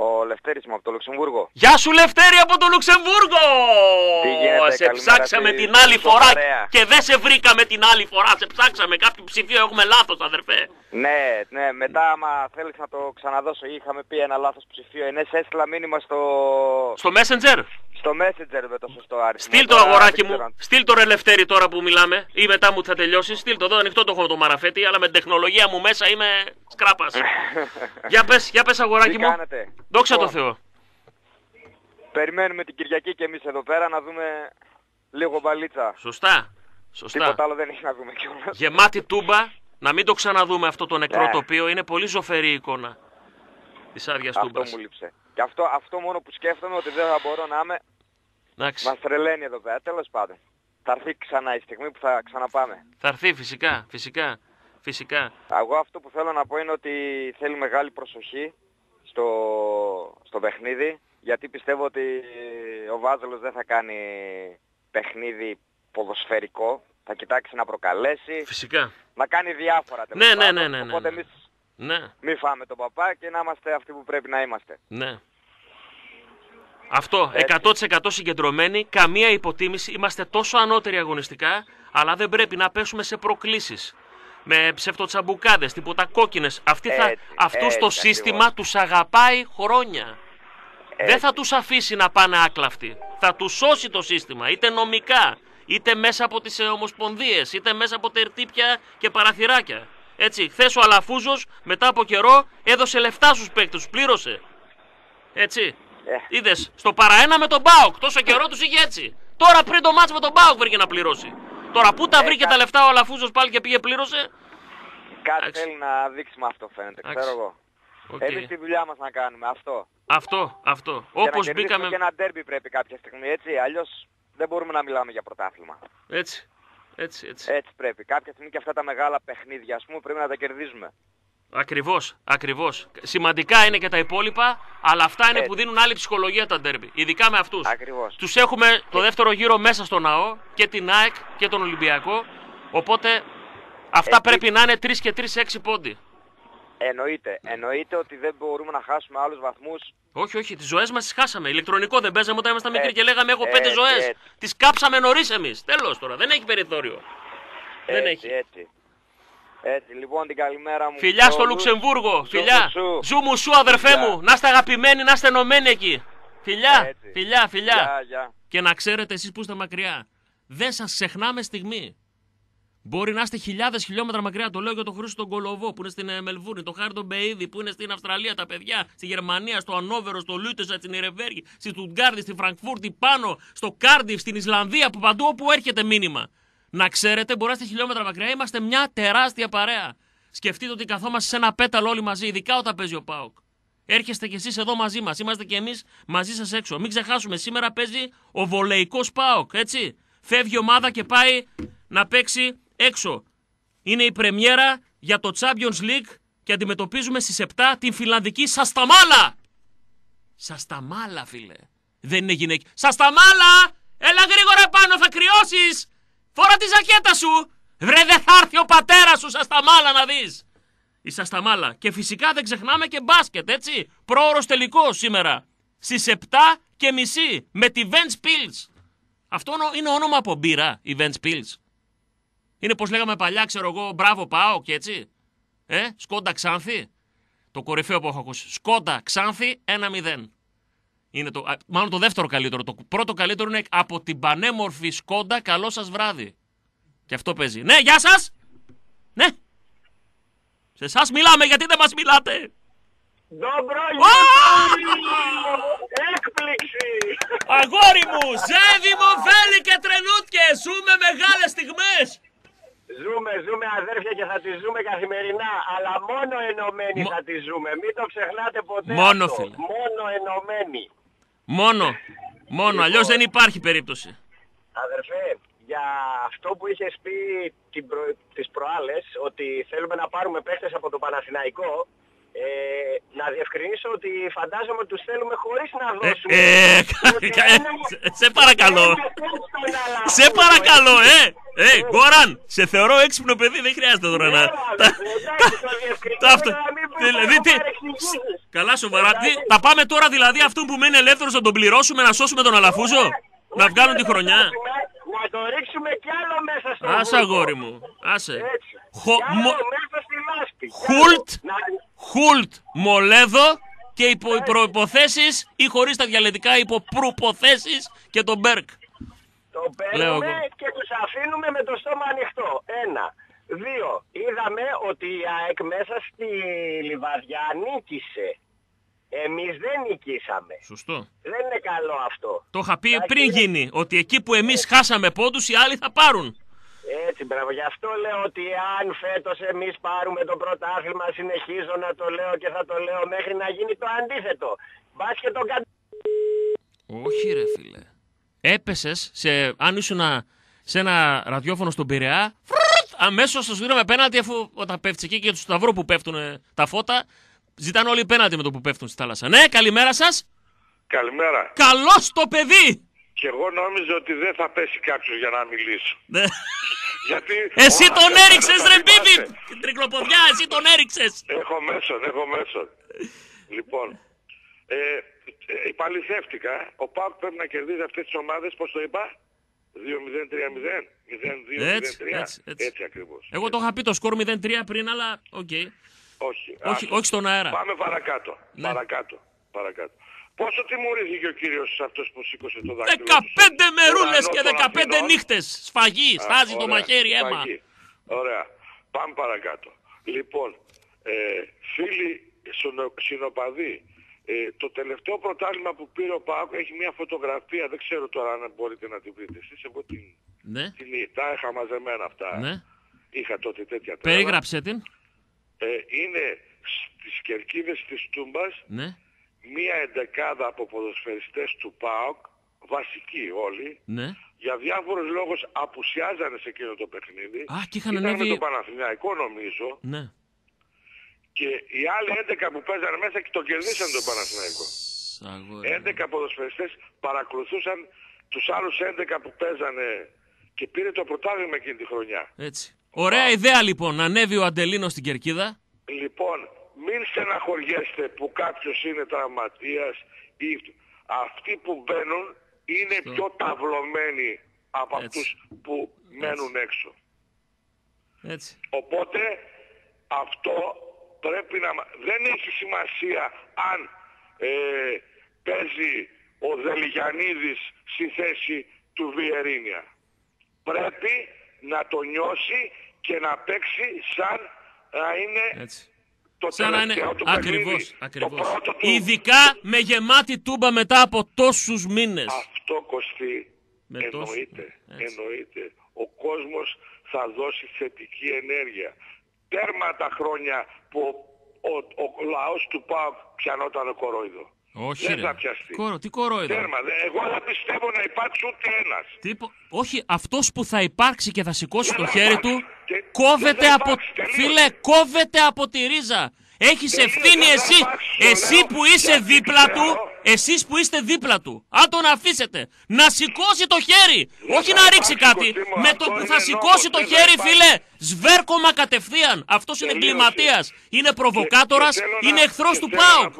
Ο Λευτέρης μου από το Λουξεμβούργο. Γεια σου Λευτέρη από το Λουξεμβούργο! Τι γίνεται, σε ψάξαμε την άλλη φορά παρέα. Και δεν σε βρήκαμε την άλλη φορά. Σε ψάξαμε κάποιο ψηφίο, έχουμε λάθος αδερφέ. Ναι, ναι, μετά άμα θέλεις να το ξαναδώσω, είχαμε πει ένα λάθος ψηφίο. Ενέ σε έστειλα μήνυμα στο... Στο Messenger. Στο Messenger με το σωστό αριθμό. Στείλ το αγοράκι μου, αν... στείλ το ρε Λευτέρη τώρα που μιλάμε ή μετά μου θα τελειώσει. Στείλ το εδώ, ανοιχτό το έχω το μαραφέτη, αλλά με την τεχνολογία μου μέσα είμαι σκράπας. Για πες, για πες αγοράκι μου. Κάνετε? Δόξα τω Θεώ. Περιμένουμε την Κυριακή και εμείς εδώ πέρα να δούμε λίγο μπαλίτσα. Σωστά. Σωστά. Τίποτα άλλο δεν έχει να δούμε κιόλας. Γεμάτη τούμπα, να μην το ξαναδούμε αυτό το νεκρό yeah. τοπίο. Είναι πολύ ζωφερή εικόνα της άδειας τούμπας. Αυτό μου λείψε. Και αυτό, αυτό μόνο που σκέφτομαι ότι δεν θα μπορώ να είμαι. Εντάξει. Μας τρελαίνει εδώ πέρα. Τέλος πάντων. Θα έρθει ξανά η στιγμή που θα ξαναπάμε. Θα έρθει φυσικά, φυσικά, φυσικά. Εγώ αυτό που θέλω να πω είναι ότι θέλει μεγάλη προσοχή στο, στο παιχνίδι. Γιατί πιστεύω ότι ο Βάζελος δεν θα κάνει παιχνίδι ποδοσφαιρικό. Θα κοιτάξει να προκαλέσει. Φυσικά. Να κάνει διάφορα ναι, ναι, ναι, ναι, ναι, ναι. Οπότε εμείς ναι. μη φάμε τον παπά και να είμαστε αυτοί που πρέπει να είμαστε. Ναι. Αυτό, έτσι. εκατό τοις εκατό συγκεντρωμένοι, καμία υποτίμηση, είμαστε τόσο ανώτεροι αγωνιστικά, αλλά δεν πρέπει να πέσουμε σε προκλήσεις. Με ψευτοτσαμπουκάδες, τίποτα κόκκινες. Αυτοί θα, έτσι, αυτούς έτσι, το ακριβώς. Σύστημα τους αγαπάει χρόνια. Έτσι. Δεν θα τους αφήσει να πάνε άκλαυτοι. Θα τους σώσει το σύστημα, είτε νομικά, είτε μέσα από τις ομοσπονδίες, είτε μέσα από τερτύπια και παραθυράκια. Έτσι, χθες ο Αλαφούζος μετά από καιρό έδωσε λεφτά στους παίκτες, τους πλήρωσε. Έτσι. Yeah. Είδες, στο παραένα με τον ΠΑΟΚ, τόσο καιρό τους είχε έτσι. Τώρα πριν το μάτς με τον ΠΑΟΚ βρήκε να πληρώσει. Τώρα πού τα yeah, βρήκε yeah. τα λεφτά ο Αλαφούζος πάλι και πήγε πλήρωσε. Κάτι Άξι. θέλει να δείξει με αυτό φαίνεται, Άξι. ξέρω εγώ. Okay. Εμείς τη δουλειά μας να κάνουμε, αυτό. Αυτό, αυτό. Και όπως να μπήκαμε... και ένα ντέρμπι πρέπει κάποια στιγμή, έτσι, αλλιώς δεν μπορούμε να μιλάμε για πρωτάθλημα. Έτσι, έτσι, έτσι. Έτσι πρέπει. Κάποια στιγμή και αυτά τα μεγάλα παιχνίδια, ας πούμε, πρέπει να τα κερδίζουμε. Ακριβώς, ακριβώς. Σημαντικά είναι και τα υπόλοιπα, αλλά αυτά είναι Έτσι. που δίνουν άλλη ψυχολογία τα ντέρμπι. Ειδικά με αυτούς. Ακριβώς. Τους έχουμε το δεύτερο γύρο μέσα στο ναό και την ΑΕΚ και τον Ολυμπιακό. Οπότε αυτά Έτσι. πρέπει να είναι τρεις και τρεις έξι πόντι. Εννοείται. Εννοείται ότι δεν μπορούμε να χάσουμε άλλους βαθμούς. Όχι, όχι. Τις ζωές μας τις χάσαμε. Ηλεκτρονικό δεν παίζαμε όταν ήμασταν μικροί και λέγαμε έχω έτσι, πέντε ζωές. Έτσι. Τις κάψαμε νωρίς εμείς. Τέλος τώρα. Δεν έχει περιθώριο. Έτσι, δεν έχει. Έτσι. Έτσι, λοιπόν την καλημέρα μου. Φιλιά στο Λουξεμβούργο. Φιλιά. Ζου μου σου αδερφέ φιλιά. μου. Να είστε αγαπημένοι, να είστε ενωμένοι εκεί. Φιλιά. Έτσι. Φιλιά, φιλιά. Γεια, γεια. Και να ξέρετε εσείς που είστε μακριά. Δεν σας ξεχνάμε στιγμή. Μπορεί να είστε χιλιάδες χιλιόμετρα μακριά. Το λέω για τον Χρήστο τον Κολοβό που είναι στην Μελβούρνη, τον Χάρη τον Μπεΐδη που είναι στην Αυστραλία, τα παιδιά, στη Γερμανία, στο Ανόβερο, στο Λούτεσα, στην Ιρεβέργη, στη Στουτγκάρδη, στη Φραγκφούρτη, πάνω, στο Κάρντιφ, στην Ισλανδία, που παντού όπου έρχεται μήνυμα. Να ξέρετε, μπορεί να είστε χιλιόμετρα μακριά, είμαστε μια τεράστια παρέα. Σκεφτείτε ότι καθόμαστε σε ένα πέταλο όλοι μαζί, ειδικά όταν παίζει ο ΠΑΟΚ. Έρχεστε κι εσείς εδώ μαζί μας, είμαστε κι εμείς μαζί σας έξω. Μην ξεχάσουμε, σήμερα παίζει ο βολεϊκός ΠΑΟΚ, έτσι. Φεύγει η ομάδα και πάει να παίξει έξω. Είναι η πρεμιέρα για το Champions League και αντιμετωπίζουμε στις επτά την φιλανδική Σασταμάλα. Σασταμάλα, φίλε. Δεν είναι γυναίκη. Σασταμάλα! Έλα γρήγορα πάνω, θα κρυώσεις! Φόρα τη ζακέτα σου! Βρε, δεν θα έρθει ο πατέρας σου, Σασταμάλα, να δεις! Η Σασταμάλα. Και φυσικά δεν ξεχνάμε και μπάσκετ, έτσι. Πρόωρος τελικός σήμερα. Στις επτά και μισή με τη Ventspils. Αυτό είναι όνομα από μπύρα, η Ventspils. Είναι πως λέγαμε παλιά, ξέρω εγώ, μπράβο πάω και έτσι. Ε, Σκόντα Ξάνθη. Το κορυφαίο που έχω ακούσει. Σκόντα Ξάνθη ένα μηδέν. Είναι το, μάλλον το δεύτερο καλύτερο. Το πρώτο καλύτερο είναι από την πανέμορφη Σκόντα, καλό σας βράδυ. Και αυτό παίζει. Ναι, γεια σας! Ναι! Σε εσάς μιλάμε, γιατί δεν μας μιλάτε! Ντόμπρο έκπληξη! Αγόρι μου, Ζέδιμο, Βέλη και Τρενούτκε, ζούμε μεγάλες στιγμές! Ζούμε, ζούμε αδέρφια και θα τις ζούμε καθημερινά, αλλά μόνο ενωμένοι Μο... θα τις ζούμε. Μην το ξεχνάτε ποτέ μόνο, αυτό. Φίλε. Μόνο ενωμένοι. Μόνο, μόνο, λοιπόν, αλλιώς δεν υπάρχει περίπτωση. Αδερφέ, για αυτό που είχες πει την προ... τις προάλλες, ότι θέλουμε να πάρουμε παίχτες από το Παναθηναϊκό, ε, να διευκρινίσω ότι φαντάζομαι ότι τους θέλουμε χωρίς να δώσουμε... Ε, ε, ε, σε παρακαλώ. Σε παρακαλώ, ε! Ε, Γκόραν, σε θεωρώ έξυπνο παιδί, δεν χρειάζεται τώρα να... Δηλαδή, τι... Καλά σοβαρά, τα πάμε τώρα δηλαδή αυτόν που μένει ελεύθερος να τον πληρώσουμε, να σώσουμε τον Αλαφούζο, να βγάλουν τη χρονιά. Να το ρίξουμε κι άλλο μέσα στο Άσε αγόρι μου, άσε. Χουλτ, Χουλτ, Μολέδο και υπό προϋποθέσεις ή χωρίς τα διαλετικά υπό προϋποθέσεις και τον Μπέρκ. Το παίρνουμε και τους αφήνουμε με το στόμα ανοιχτό. Ένα. Δύο. Είδαμε ότι η ΑΕΚ μέσα στη Λιβαδιά νίκησε. Εμείς δεν νικήσαμε. Σωστό. Δεν είναι καλό αυτό. Το είχα πει πριν γίνει, ότι εκεί που εμείς χάσαμε πόντους οι άλλοι θα πάρουν. Έτσι, μπράβο. Γι' αυτό λέω ότι αν φέτος εμείς πάρουμε το πρωτάθλημα, συνεχίζω να το λέω και θα το λέω μέχρι να γίνει το αντίθετο. Μπας και το κα... Όχι ρε φίλε. Έπεσες, σε, αν ήσουν σε ένα ραδιόφωνο στον Πειραιά, αμέσως θα σου δίνουμε πέναλτι, αφού όταν πέφτεις εκεί και του σταυρού που πέφτουν τα φώτα, ζητάνε όλοι πέναλτι με το που πέφτουν στη θάλασσα. Ναι, καλημέρα σας. Καλημέρα. Καλώς το παιδί. Και εγώ νόμιζα ότι δεν θα πέσει κάποιος για να μιλήσω. Ναι. Γιατί εσύ τον έριξες ρε μπίμπι. Την τρικλοποδιά, εσύ τον έριξες. Έχω μέσον, έχω μέσον. Λοιπόν, ε, ε, υπαλληθεύτηκα. Ο ΠΑΟΚ πρέπει να κερδίζει αυτές τις ομάδες, πώς το είπα, δύο μηδέν τρία μηδέν, μηδέν δύο μηδέν τρία. Έτσι, έτσι, έτσι ακριβώς. Εγώ το είχα πει το σκορ μηδέν τρία πριν, αλλά οκ. Okay. Όχι, όχι, όχι στον αέρα. Πάμε παρακάτω. Ναι. Παρακάτω. Παρακάτω. Πόσο τιμωρήθηκε ο κύριος αυτός που σήκωσε το δάχτυλο? δεκαπέντε μερούλες και δεκαπέντε νύχτες. Σφαγή, στάζει το μαχαίρι, αίμα. Σφαγή. Ωραία. Πάμε παρακάτω. Λοιπόν, ε, φίλοι συνοπαδοί, ε, το τελευταίο πρωτάθλημα που πήρε ο ΠΑΟΚ έχει μια φωτογραφία, δεν ξέρω τώρα αν μπορείτε να την βρείτε εσείς. Εγώ την, ναι. την τα είχα μαζεμένα αυτά. Ναι. Είχα τότε τέτοια τρέλα. Περίγραψε την. Ε, είναι στις κερκίδες της Τούμπας. Ναι. Μία εντεκάδα από ποδοσφαιριστές του ΠΑΟΚ, βασικοί όλοι, ναι. για διάφορους λόγους απουσιάζανε σε εκείνο το παιχνίδι. Α, και είχαν ήταν ανέβει... με το Παναθηναϊκό νομίζω. Ναι. Και οι άλλοι έντεκα που παίζανε μέσα και το κερδίσαν το Παναθηναϊκό. έντεκα ποδοσφαιριστές παρακολουθούσαν τους άλλους έντεκα που παίζανε και πήρε το πρωτάθλημα εκείνη τη χρονιά. Έτσι. Ωραία Α. ιδέα λοιπόν, να ανέβει ο Αντελίνος στην κερκίδα. Λοιπόν, μην στεναχωριέστε που κάποιος είναι τραυματίας ή αυτοί που μπαίνουν είναι Στο. πιο ταυλωμένοι από Έτσι. αυτούς που Έτσι. μένουν έξω. Έτσι. Οπότε αυτό πρέπει να... Δεν έχει σημασία αν ε, παίζει ο Δελιγιαννίδης στη θέση του Βιερίνια. Πρέπει να το νιώσει και να παίξει σαν να είναι... Έτσι. Το Σαν να είναι του ακριβώς, ακριβώς. Του... Ειδικά με γεμάτη τούμπα μετά από τόσους μήνες. Αυτό Κωστή, με εννοείται, εννοείται. Ο κόσμος θα δώσει θετική ενέργεια. Τέρμα τα χρόνια που ο, ο, ο λαός του ΠΑΟΚ πιανόταν κορόιδο. Όχι δεν ρε. θα πιαστεί. Κορο, τι κορόιδο. Τέρμα, εγώ δεν πιστεύω να υπάρξει ούτε ένας. Τι, όχι, αυτός που θα υπάρξει και θα σηκώσει δεν το χέρι υπάρξει. του, Και κόβεται από... Υπάρξει, Φίλε, κόβεται από τη ρίζα. Έχεις ευθύνη εσύ, εσύ που είσαι δίπλα του, εσείς που είστε δίπλα του. Αν τον αφήσετε να σηκώσει το χέρι, όχι να ρίξει κάτι. Με το που θα σηκώσει το χέρι, φίλε, σβέρκομα κατευθείαν. Αυτός είναι εγκληματίας, είναι προβοκάτορας, είναι εχθρός του ΠΑΟΚ.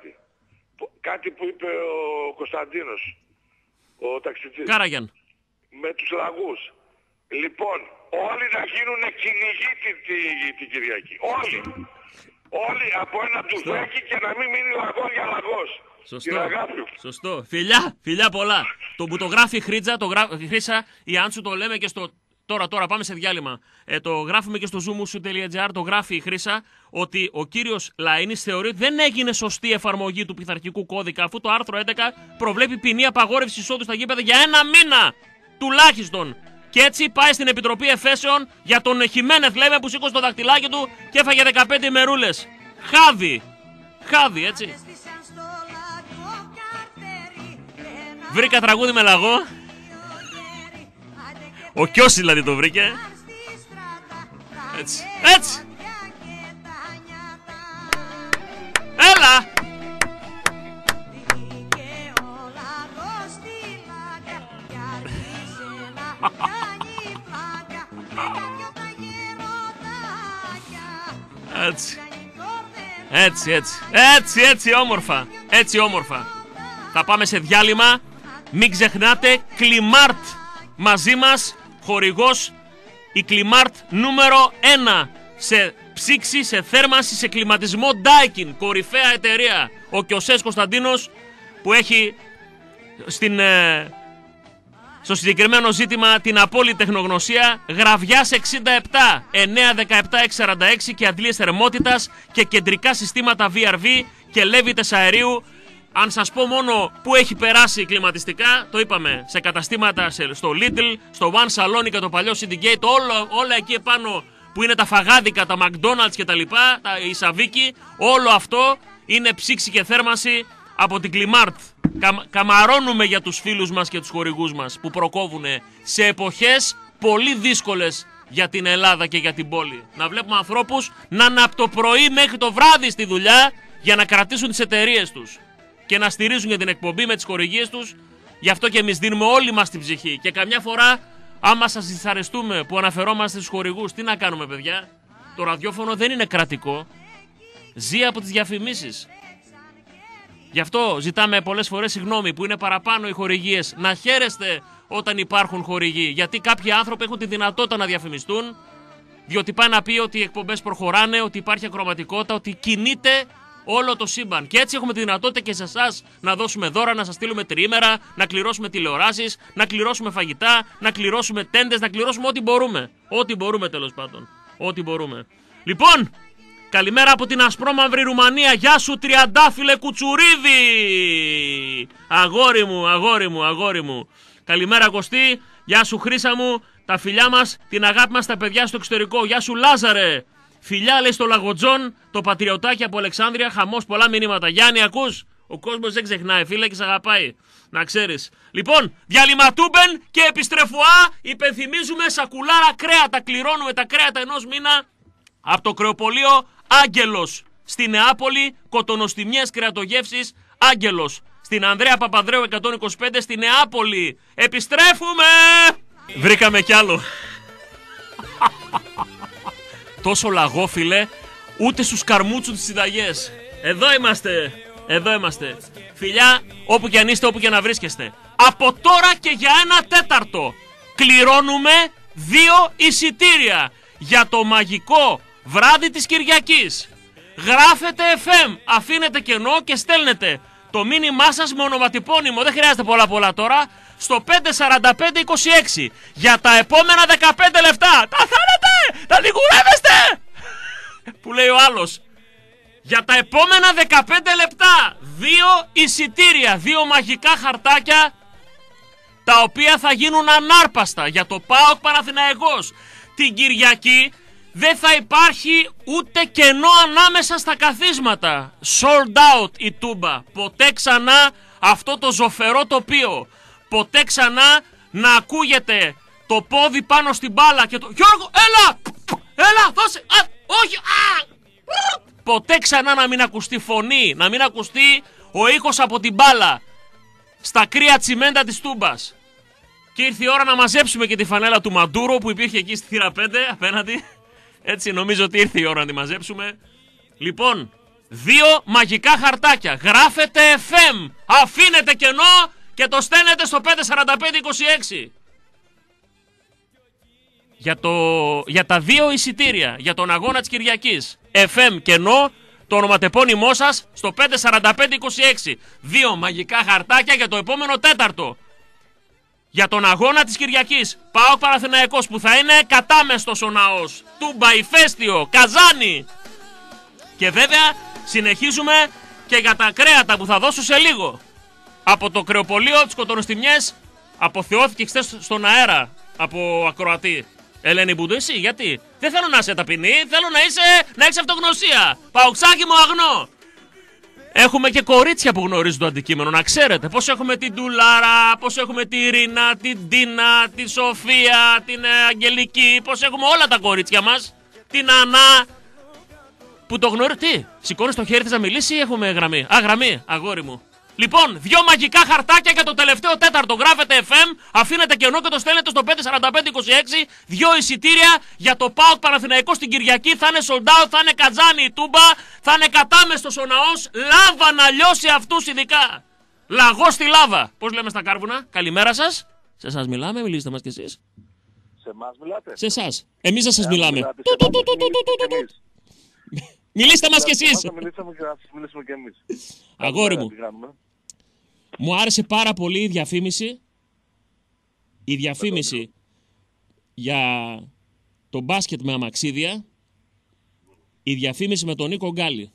Κάτι που είπε ο Κωνσταντίνος, ο ταξιτζής. Κάραγιαν. Με τους λαγούς. Λοιπόν, όλοι να γίνουν κυνηγοί την, την, την Κυριακή. Όλοι. Όλοι από ένα τουφέκι και να μην μείνει λαγός για λαγός. Σωστό. Σωστό. Φιλιά, φιλιά πολλά. Το που το γράφει η Χρήτζα, το γρά... Χρύσα, η Άντσου το λέμε και στο... Τώρα, τώρα πάμε σε διάλειμμα. Ε, το γράφουμε και στο zoomusu.gr, το γράφει η Χρύσα, ότι ο κύριος Λαΐνης θεωρεί ότι δεν έγινε σωστή εφαρμογή του πειθαρχικού κώδικα, αφού το άρθρο έντεκα προβλέπει ποινή απαγόρευση εισόδου στα γήπεδα για ένα μήνα τουλάχιστον. Και έτσι πάει στην Επιτροπή Εφέσεων για τον Χιμένεθ, λέμε, που σήκωσε το δαχτυλάκι του και έφαγε δεκαπέντε ημερούλες. Χάδι. Χάδι, έτσι. Βρήκα τραγούδι με λαγό. Ο Κιώσης δηλαδή το βρήκε. Έτσι. Έτσι. Έλα. Έτσι. Έτσι, έτσι. Έτσι, έτσι όμορφα. Έτσι όμορφα. Θα πάμε σε διάλειμμα. Μην ξεχνάτε, Κλιμάρτ μαζί μας, χορηγός, η Κλιμάρτ νούμερο ένα σε ψήξη, σε θέρμανση, σε κλιματισμό Daikin, κορυφαία εταιρεία. Ο Κιωσές Κωνσταντίνος που έχει στην, ε, στο συγκεκριμένο ζήτημα την απόλυτη τεχνογνωσία. Γραβιάς εξήντα επτά, εννιά δεκαεπτά έξι σαράντα έξι και αντλίες θερμότητας και κεντρικά συστήματα βι αρ βι και λέβητες αερίου. Αν σας πω μόνο που έχει περάσει κλιματιστικά, το είπαμε, σε καταστήματα, στο Lidl, στο One Salon και το παλιό Citygate, όλο, όλα εκεί επάνω που είναι τα φαγάδικα, τα McDonald's και τα λοιπά, τα, η Σαβίκη, όλο αυτό είναι ψήξη και θέρμανση από την Κλιμάρτ. Κα, καμαρώνουμε για τους φίλους μας και τους χορηγούς μας που προκόβουν σε εποχές πολύ δύσκολες για την Ελλάδα και για την πόλη. Να βλέπουμε ανθρώπους να είναι από το πρωί μέχρι το βράδυ στη δουλειά για να κρατήσουν τις εταιρείες τους και να στηρίζουν για την εκπομπή με τις χορηγίες τους. Γι' αυτό και εμείς δίνουμε όλοι μας την ψυχή. Και καμιά φορά, άμα σας δυσαρεστούμε που αναφερόμαστε στους χορηγούς, τι να κάνουμε, παιδιά? Το ραδιόφωνο δεν είναι κρατικό. Ζει από τις διαφημίσεις. Γι' αυτό ζητάμε πολλές φορές συγγνώμη που είναι παραπάνω οι χορηγίες. Να χαίρεστε όταν υπάρχουν χορηγοί. Γιατί κάποιοι άνθρωποι έχουν τη δυνατότητα να διαφημιστούν, διότι πάει να πει ότι οι εκπομπές προχωράνε, ότι υπάρχει ακροματικότητα, ότι κινείται όλο το σύμπαν. Και έτσι έχουμε τη δυνατότητα και σε εσάς να δώσουμε δώρα, να σας στείλουμε τριήμερα, να κληρώσουμε τηλεοράσεις, να κληρώσουμε φαγητά, να κληρώσουμε τέντες, να κληρώσουμε ό,τι μπορούμε. Ό,τι μπορούμε τέλος πάντων. Ό,τι μπορούμε. Λοιπόν, καλημέρα από την ασπρόμαυρη Ρουμανία. Γεια σου Τριαντάφυλλε Κουτσουρίδη. Αγόρι μου, αγόρι μου, αγόρι μου. Καλημέρα Κωστή. Γεια σου Χρύσα μου. Τα φιλιά μας, την αγάπη μας στα παιδιά στο εξωτερικό. Γεια σου Λάζαρε. Φιλιά λέει στο Λαγοτζόν, το πατριωτάκι από Αλεξάνδρεια, χαμός, πολλά μηνύματα. Γιάννη, ακούς? Ο κόσμος δεν ξεχνάει, φίλε, και σε αγαπάει. Να ξέρεις. Λοιπόν, διαλυματούμπεν και επιστρεφουά. Υπενθυμίζουμε σακουλάρα κρέατα. Κληρώνουμε τα κρέατα ενός μήνα από το κρεοπολείο Άγγελος. Στη Νεάπολη, κοτονοστιμιές κρεατογεύσεις Άγγελος. Στην Ανδρέα Παπανδρέου εκατόν είκοσι πέντε στη Νεάπολη. Επιστρέφουμε! Βρήκαμε κι άλλο. Τόσο λαγό, φίλε, ούτε στους καρμούτσου τις συνταγές. Εδώ είμαστε, εδώ είμαστε. Φιλιά, όπου και αν είστε, όπου και να βρίσκεστε. Από τώρα και για ένα τέταρτο κληρώνουμε δύο εισιτήρια για το μαγικό βράδυ της Κυριακής. Γράφετε εφ εμ, αφήνετε κενό και στέλνετε το μήνυμά σας με ονοματεπώνυμο. Δεν χρειάζεται πολλά πολλά τώρα. Στο πέντε σαράντα πέντε είκοσι έξι για τα επόμενα δεκαπέντε λεπτά. Τα θέλετε! Τα λιγουρεύεστε! Που λέει ο άλλος. Για τα επόμενα δεκαπέντε λεπτά δύο εισιτήρια, δύο μαγικά χαρτάκια, τα οποία θα γίνουν ανάρπαστα για το ΠΑΟΚ Παναθηναϊκός. Την Κυριακή δεν θα υπάρχει ούτε κενό ανάμεσα στα καθίσματα. Sold out η Τούμπα. Ποτέ ξανά αυτό το ζωφερό τοπίο. Ποτέ ξανά να ακούγεται το πόδι πάνω στην μπάλα και το Γιώργο, έλα! Έλα, δώσε! Α, όχι! Α! Ποτέ ξανά να μην ακουστεί φωνή, να μην ακουστεί ο ήχος από την μπάλα στα κρύα τσιμέντα της Τούμπας. Και ήρθε η ώρα να μαζέψουμε και τη φανέλα του Μαντούρο που υπήρχε εκεί στη θύρα πέντε απέναντι. Έτσι νομίζω ότι ήρθε η ώρα να τη μαζέψουμε. Λοιπόν, δύο μαγικά χαρτάκια. Γράφετε εφ εμ, αφήνετε κενό και το στέλνετε στο πέντε σαράντα πέντε είκοσι έξι. Για, το, για τα δύο εισιτήρια, για τον αγώνα της Κυριακής. εφ εμ κενό, το ονοματεπώνυμό σας στο πέντε σαράντα πέντε είκοσι έξι. Δύο μαγικά χαρτάκια για το επόμενο τέταρτο. Για τον αγώνα της Κυριακής. ΠΑΟΚ Παναθηναϊκός που θα είναι κατάμεστος ο ναός. Τούμπα, Ηφαίστειο, Καζάνι. Και βέβαια συνεχίζουμε και για τα κρέατα που θα δώσω σε λίγο. Από το κρεοπολείο της Κοτονοστιμιές αποθεώθηκε χθες στον αέρα από ακροατή. Ελένη Μπούντο, εσύ γιατί? Δεν θέλω να είσαι ταπεινή, θέλω να είσαι, να έχεις αυτογνωσία. Παοξάκι μου αγνό. Έχουμε και κορίτσια που γνωρίζουν το αντικείμενο, να ξέρετε. Πώς έχουμε την Τουλάρα, πώς έχουμε τη Ρίνα, την Τίνα, τη Σοφία, την Αγγελική. Πώς έχουμε όλα τα κορίτσια μας. Την Ανά. Που το γνωρίζει. Τι, σηκώνεις το χέρι της να μιλήσει ή έχουμε γραμμή? Α, γραμμή, αγόρι μου. Λοιπόν, δυο μαγικά χαρτάκια για το τελευταίο τέταρτο. Γράφετε εφ εμ, αφήνετε κενό και το στέλνετε στο πέντε τέσσερα πέντε είκοσι έξι. Δυο εισιτήρια για το ΠΑΟΚ Παναθηναϊκό στην Κυριακή. Θα είναι sold out, θα είναι κατζάνι η τούμπα, θα είναι κατάμεστος ο ναός. Λάβα να λιώσει αυτούς ειδικά. Λαγό στη λάβα. Πώς λέμε στα κάρβουνα. Καλημέρα σας. Σε εσάς μιλάμε, μιλήστε μας κι εσείς. Σε εμάς μιλάτε. Σε εσάς. Εμείς δεν σας μιλάμε. Μιλήστε μας κι εσείς. Θα μιλήσουμε και να σας μιλήσουμε κι εμείς. Αγόρι μου. Μου άρεσε πάρα πολύ η διαφήμιση. Η διαφήμιση για το μπάσκετ με αμαξίδια. Η διαφήμιση με τον Νίκο Γκάλι.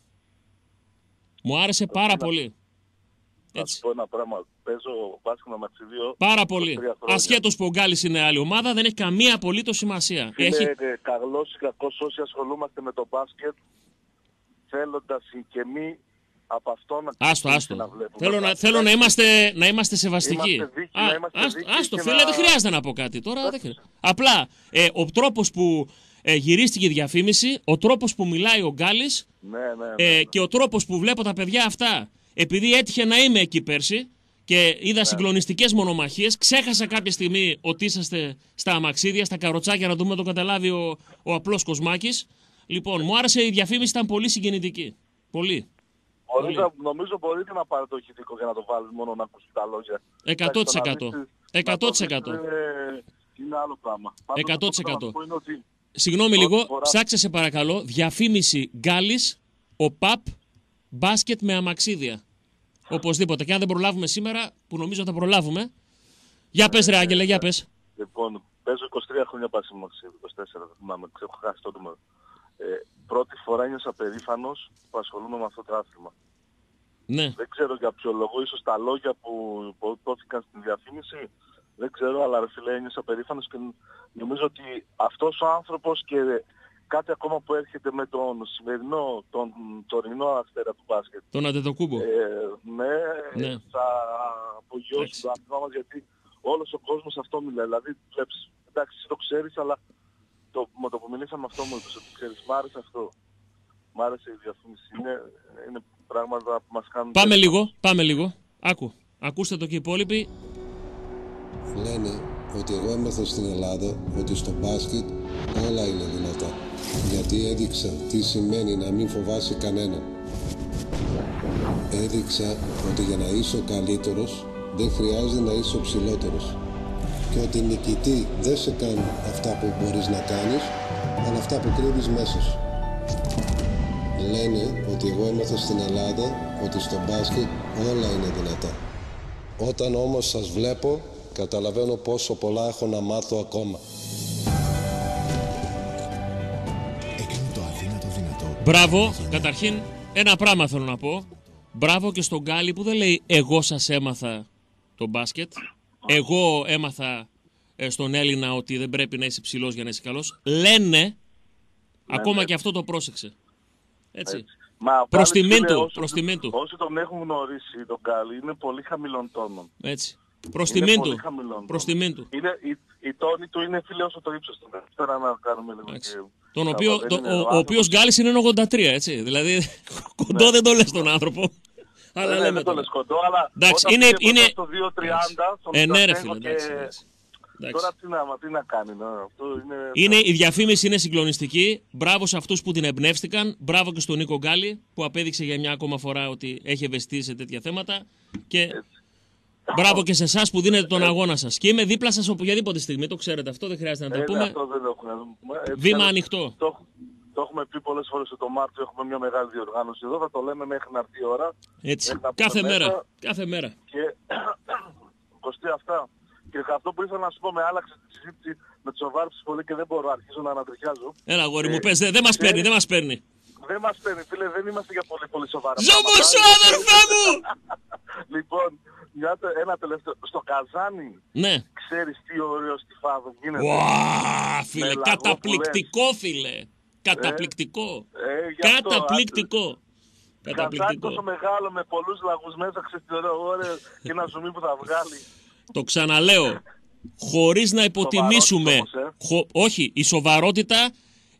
Μου άρεσε πάρα πολύ. Θα σου πω ένα πράγμα. Παίζω μπάσκετ με αμαξίδιο. Πάρα πολύ. Ασχέτως που ο Γκάλης είναι άλλη ομάδα, δεν έχει καμία απολύτως σημασία. Είναι έχει... καλός ή κακός όσοι ασχολούμαστε με το μπάσκετ, θέλοντας και μη από αυτό να άστο, άστο. Να θέλω, να, θέλω να, είμαστε, να είμαστε σεβαστικοί. Είμαστε δίκοι, Α, να είμαστε άστο, άστο φίλε, να... δεν χρειάζεται να πω κάτι τώρα. Δεν Απλά, ε, ο τρόπος που ε, γυρίστηκε η διαφήμιση, ο τρόπος που μιλάει ο Γκάλης ναι, ναι, ναι, ναι. Ε, και ο τρόπος που βλέπω τα παιδιά αυτά, επειδή έτυχε να είμαι εκεί πέρσι και είδα ναι. συγκλονιστικές μονομαχίες, ξέχασα κάποια στιγμή ότι είσαστε στα αμαξίδια, στα καροτσάκια, να δούμε το καταλάβει ο, ο απλός Κοσμάκης. Λοιπόν, μου άρεσε η διαφήμιση, ήταν πολύ συγκινητική. Πολύ. Μπορείτε, νομίζω μπορείτε να πάρετε το ηχητικό για να το βάλετε μόνο να ακούσετε τα λόγια. εκατό τοις εκατό. εκατό τοις εκατό. Είναι άλλο πράγμα. εκατό τοις εκατό. Συγγνώμη λίγο, φορά... ψάξε σε παρακαλώ, διαφήμιση Γκάλης, ο ΠΑΠ, μπάσκετ με αμαξίδια. Οπωσδήποτε. Και αν δεν προλάβουμε σήμερα, που νομίζω θα προλάβουμε. Για πες ρε Άγγελε, για πες. Λοιπόν, παίζω είκοσι τρία χρόνια μπάσκετ με αμαξίδια, είκοσι τέσσερα, δεν θυμάμαι, έχω χάσει το νούμερο. Ε, πρώτη φορά ένιωσα περήφανος που ασχολούμαι με αυτό το άθλημα. Ναι. Δεν ξέρω για ποιο λόγο, ίσως τα λόγια που υπόθηκαν στην διαφήμιση, δεν ξέρω, αλλά ρε φίλε ένιωσα περήφανος και νομίζω ότι αυτός ο άνθρωπος και κάτι ακόμα που έρχεται με τον σημερινό, τον τωρινό αστέρα του μπάσκετ. Τον Αντετοκούμπο. Ε, ναι, ναι, θα απογειώσει το άθλημα μας γιατί όλος ο κόσμος αυτό μιλάει. Δηλαδή, βλέπεις, εντάξει, εσύ το ξέρεις, αλλά το, με το που μιλήσαμε αυτό μου είπες ότι ξέρεις, μ' άρεσε αυτό. Μ' άρεσε η διαφήμιση. Είναι, είναι πράγματα που μας κάνουν... Πάμε λίγο, πάμε λίγο. Άκου. Ακούστε το και οι υπόλοιποι. Λένε ότι εγώ έμαθα στην Ελλάδα ότι στο μπάσκετ όλα είναι δυνατά. Γιατί έδειξα τι σημαίνει να μην φοβάσει κανένα. Έδειξα ότι για να είσαι ο καλύτερος δεν χρειάζεται να είσαι ο ψηλότερος. Και ότι νικητή δεν σε κάνουν αυτά που μπορείς να κάνεις, αλλά αυτά που κρύβεις μέσα σου. Λένε ότι εγώ έμαθα στην Ελλάδα ότι στο μπάσκετ όλα είναι δυνατά. Όταν όμως σας βλέπω, καταλαβαίνω πόσο πολλά έχω να μάθω ακόμα. Έκανε το αδύνατο δυνατό. Μπράβο, καταρχήν ένα πράγμα θέλω να πω. Μπράβο και στον Γκάλι που δεν λέει εγώ σας έμαθα το μπάσκετ. Εγώ έμαθα ε, στον Έλληνα ότι δεν πρέπει να είσαι ψηλός για να είσαι καλός. Λένε, ναι, ακόμα ναι. και αυτό το πρόσεξε. Έτσι. Έτσι. Μα προς τιμήν του. Όσοι, προς τιμήν του. Όσοι τον έχουν γνωρίσει τον Γκάλι είναι πολύ χαμηλών τόνων. Έτσι. Προς τιμήν του. Προς τιμήν του. Είναι, η, η τόνη του είναι φίλε όσο το ύψος του. Τώρα να κάνουμε λίγο και... Τον οποίο, το, ο, ο, ο οποίος Γκάλης είναι ογδόντα τρία, έτσι. Δηλαδή κοντό ναι. δεν το λες τον άνθρωπο. Αλλά ναι, λέμε δεν το λες κοντό, αλλά εντάξει, όταν είναι, πήγε είναι... στο δύο τριάντα, στον ε, ναι, ρε, φίλε, και... εντάξει, εντάξει. Τώρα τι να, τι να κάνει, ναι. Αυτό είναι... είναι... Η διαφήμιση είναι συγκλονιστική. Μπράβο σε αυτούς που την εμπνεύστηκαν. Μπράβο και στον Νίκο Γκάλι που απέδειξε για μια ακόμα φορά ότι έχει ευαισθητήσει σε τέτοια θέματα. Και έτσι. Μπράβο και σε εσάς που δίνετε τον αγώνα σας. Και είμαι δίπλα σας οποιαδήποτε στιγμή. Το ξέρετε αυτό, δεν χρειάζεται να το ε, πούμε. Αυτό δεν έχουμε. Βήμα ανοιχτό. Το, το έχουμε πει πολλές φορές ότι το Μάρτιο έχουμε μια μεγάλη διοργάνωση εδώ. Θα το λέμε μέχρι να έρθει η ώρα. Έτσι. Κάθε μέρα. Μέσα. Κάθε μέρα. Και κοστί αυτά. Και αυτό που ήθελα να σου πω με άλλαξε τη συζήτηση, με τις σοβάρεψες πολύ και δεν μπορώ να αρχίσω να ανατριχιάζω. Έλα γόρι μου, πες, δεν δε μας παίρνει, δεν μας παίρνει. Δεν μας παίρνει, φίλε, δεν είμαστε για πολύ πολύ σοβαρά. Ζώμωσο, αδερφέ μου! Λοιπόν, μια, ένα τελευταίο, στο Καζάνι, ναι. Ξέρεις τι ωραίο στιφάδο γίνεται. Wow, φίλε, καταπληκτικό φίλε. Καταπληκτικό. Ε, ε, Καταπληκτικό. Καζάνι τόσο μεγάλο με πολλούς λαγούς μέσα, ξέρεις τι ωραίο ωραίο και ένα ζουμί που θα βγάλει. Το ξαναλέω, χωρίς να υποτιμήσουμε, όμως, ε? χω, όχι, η σοβαρότητα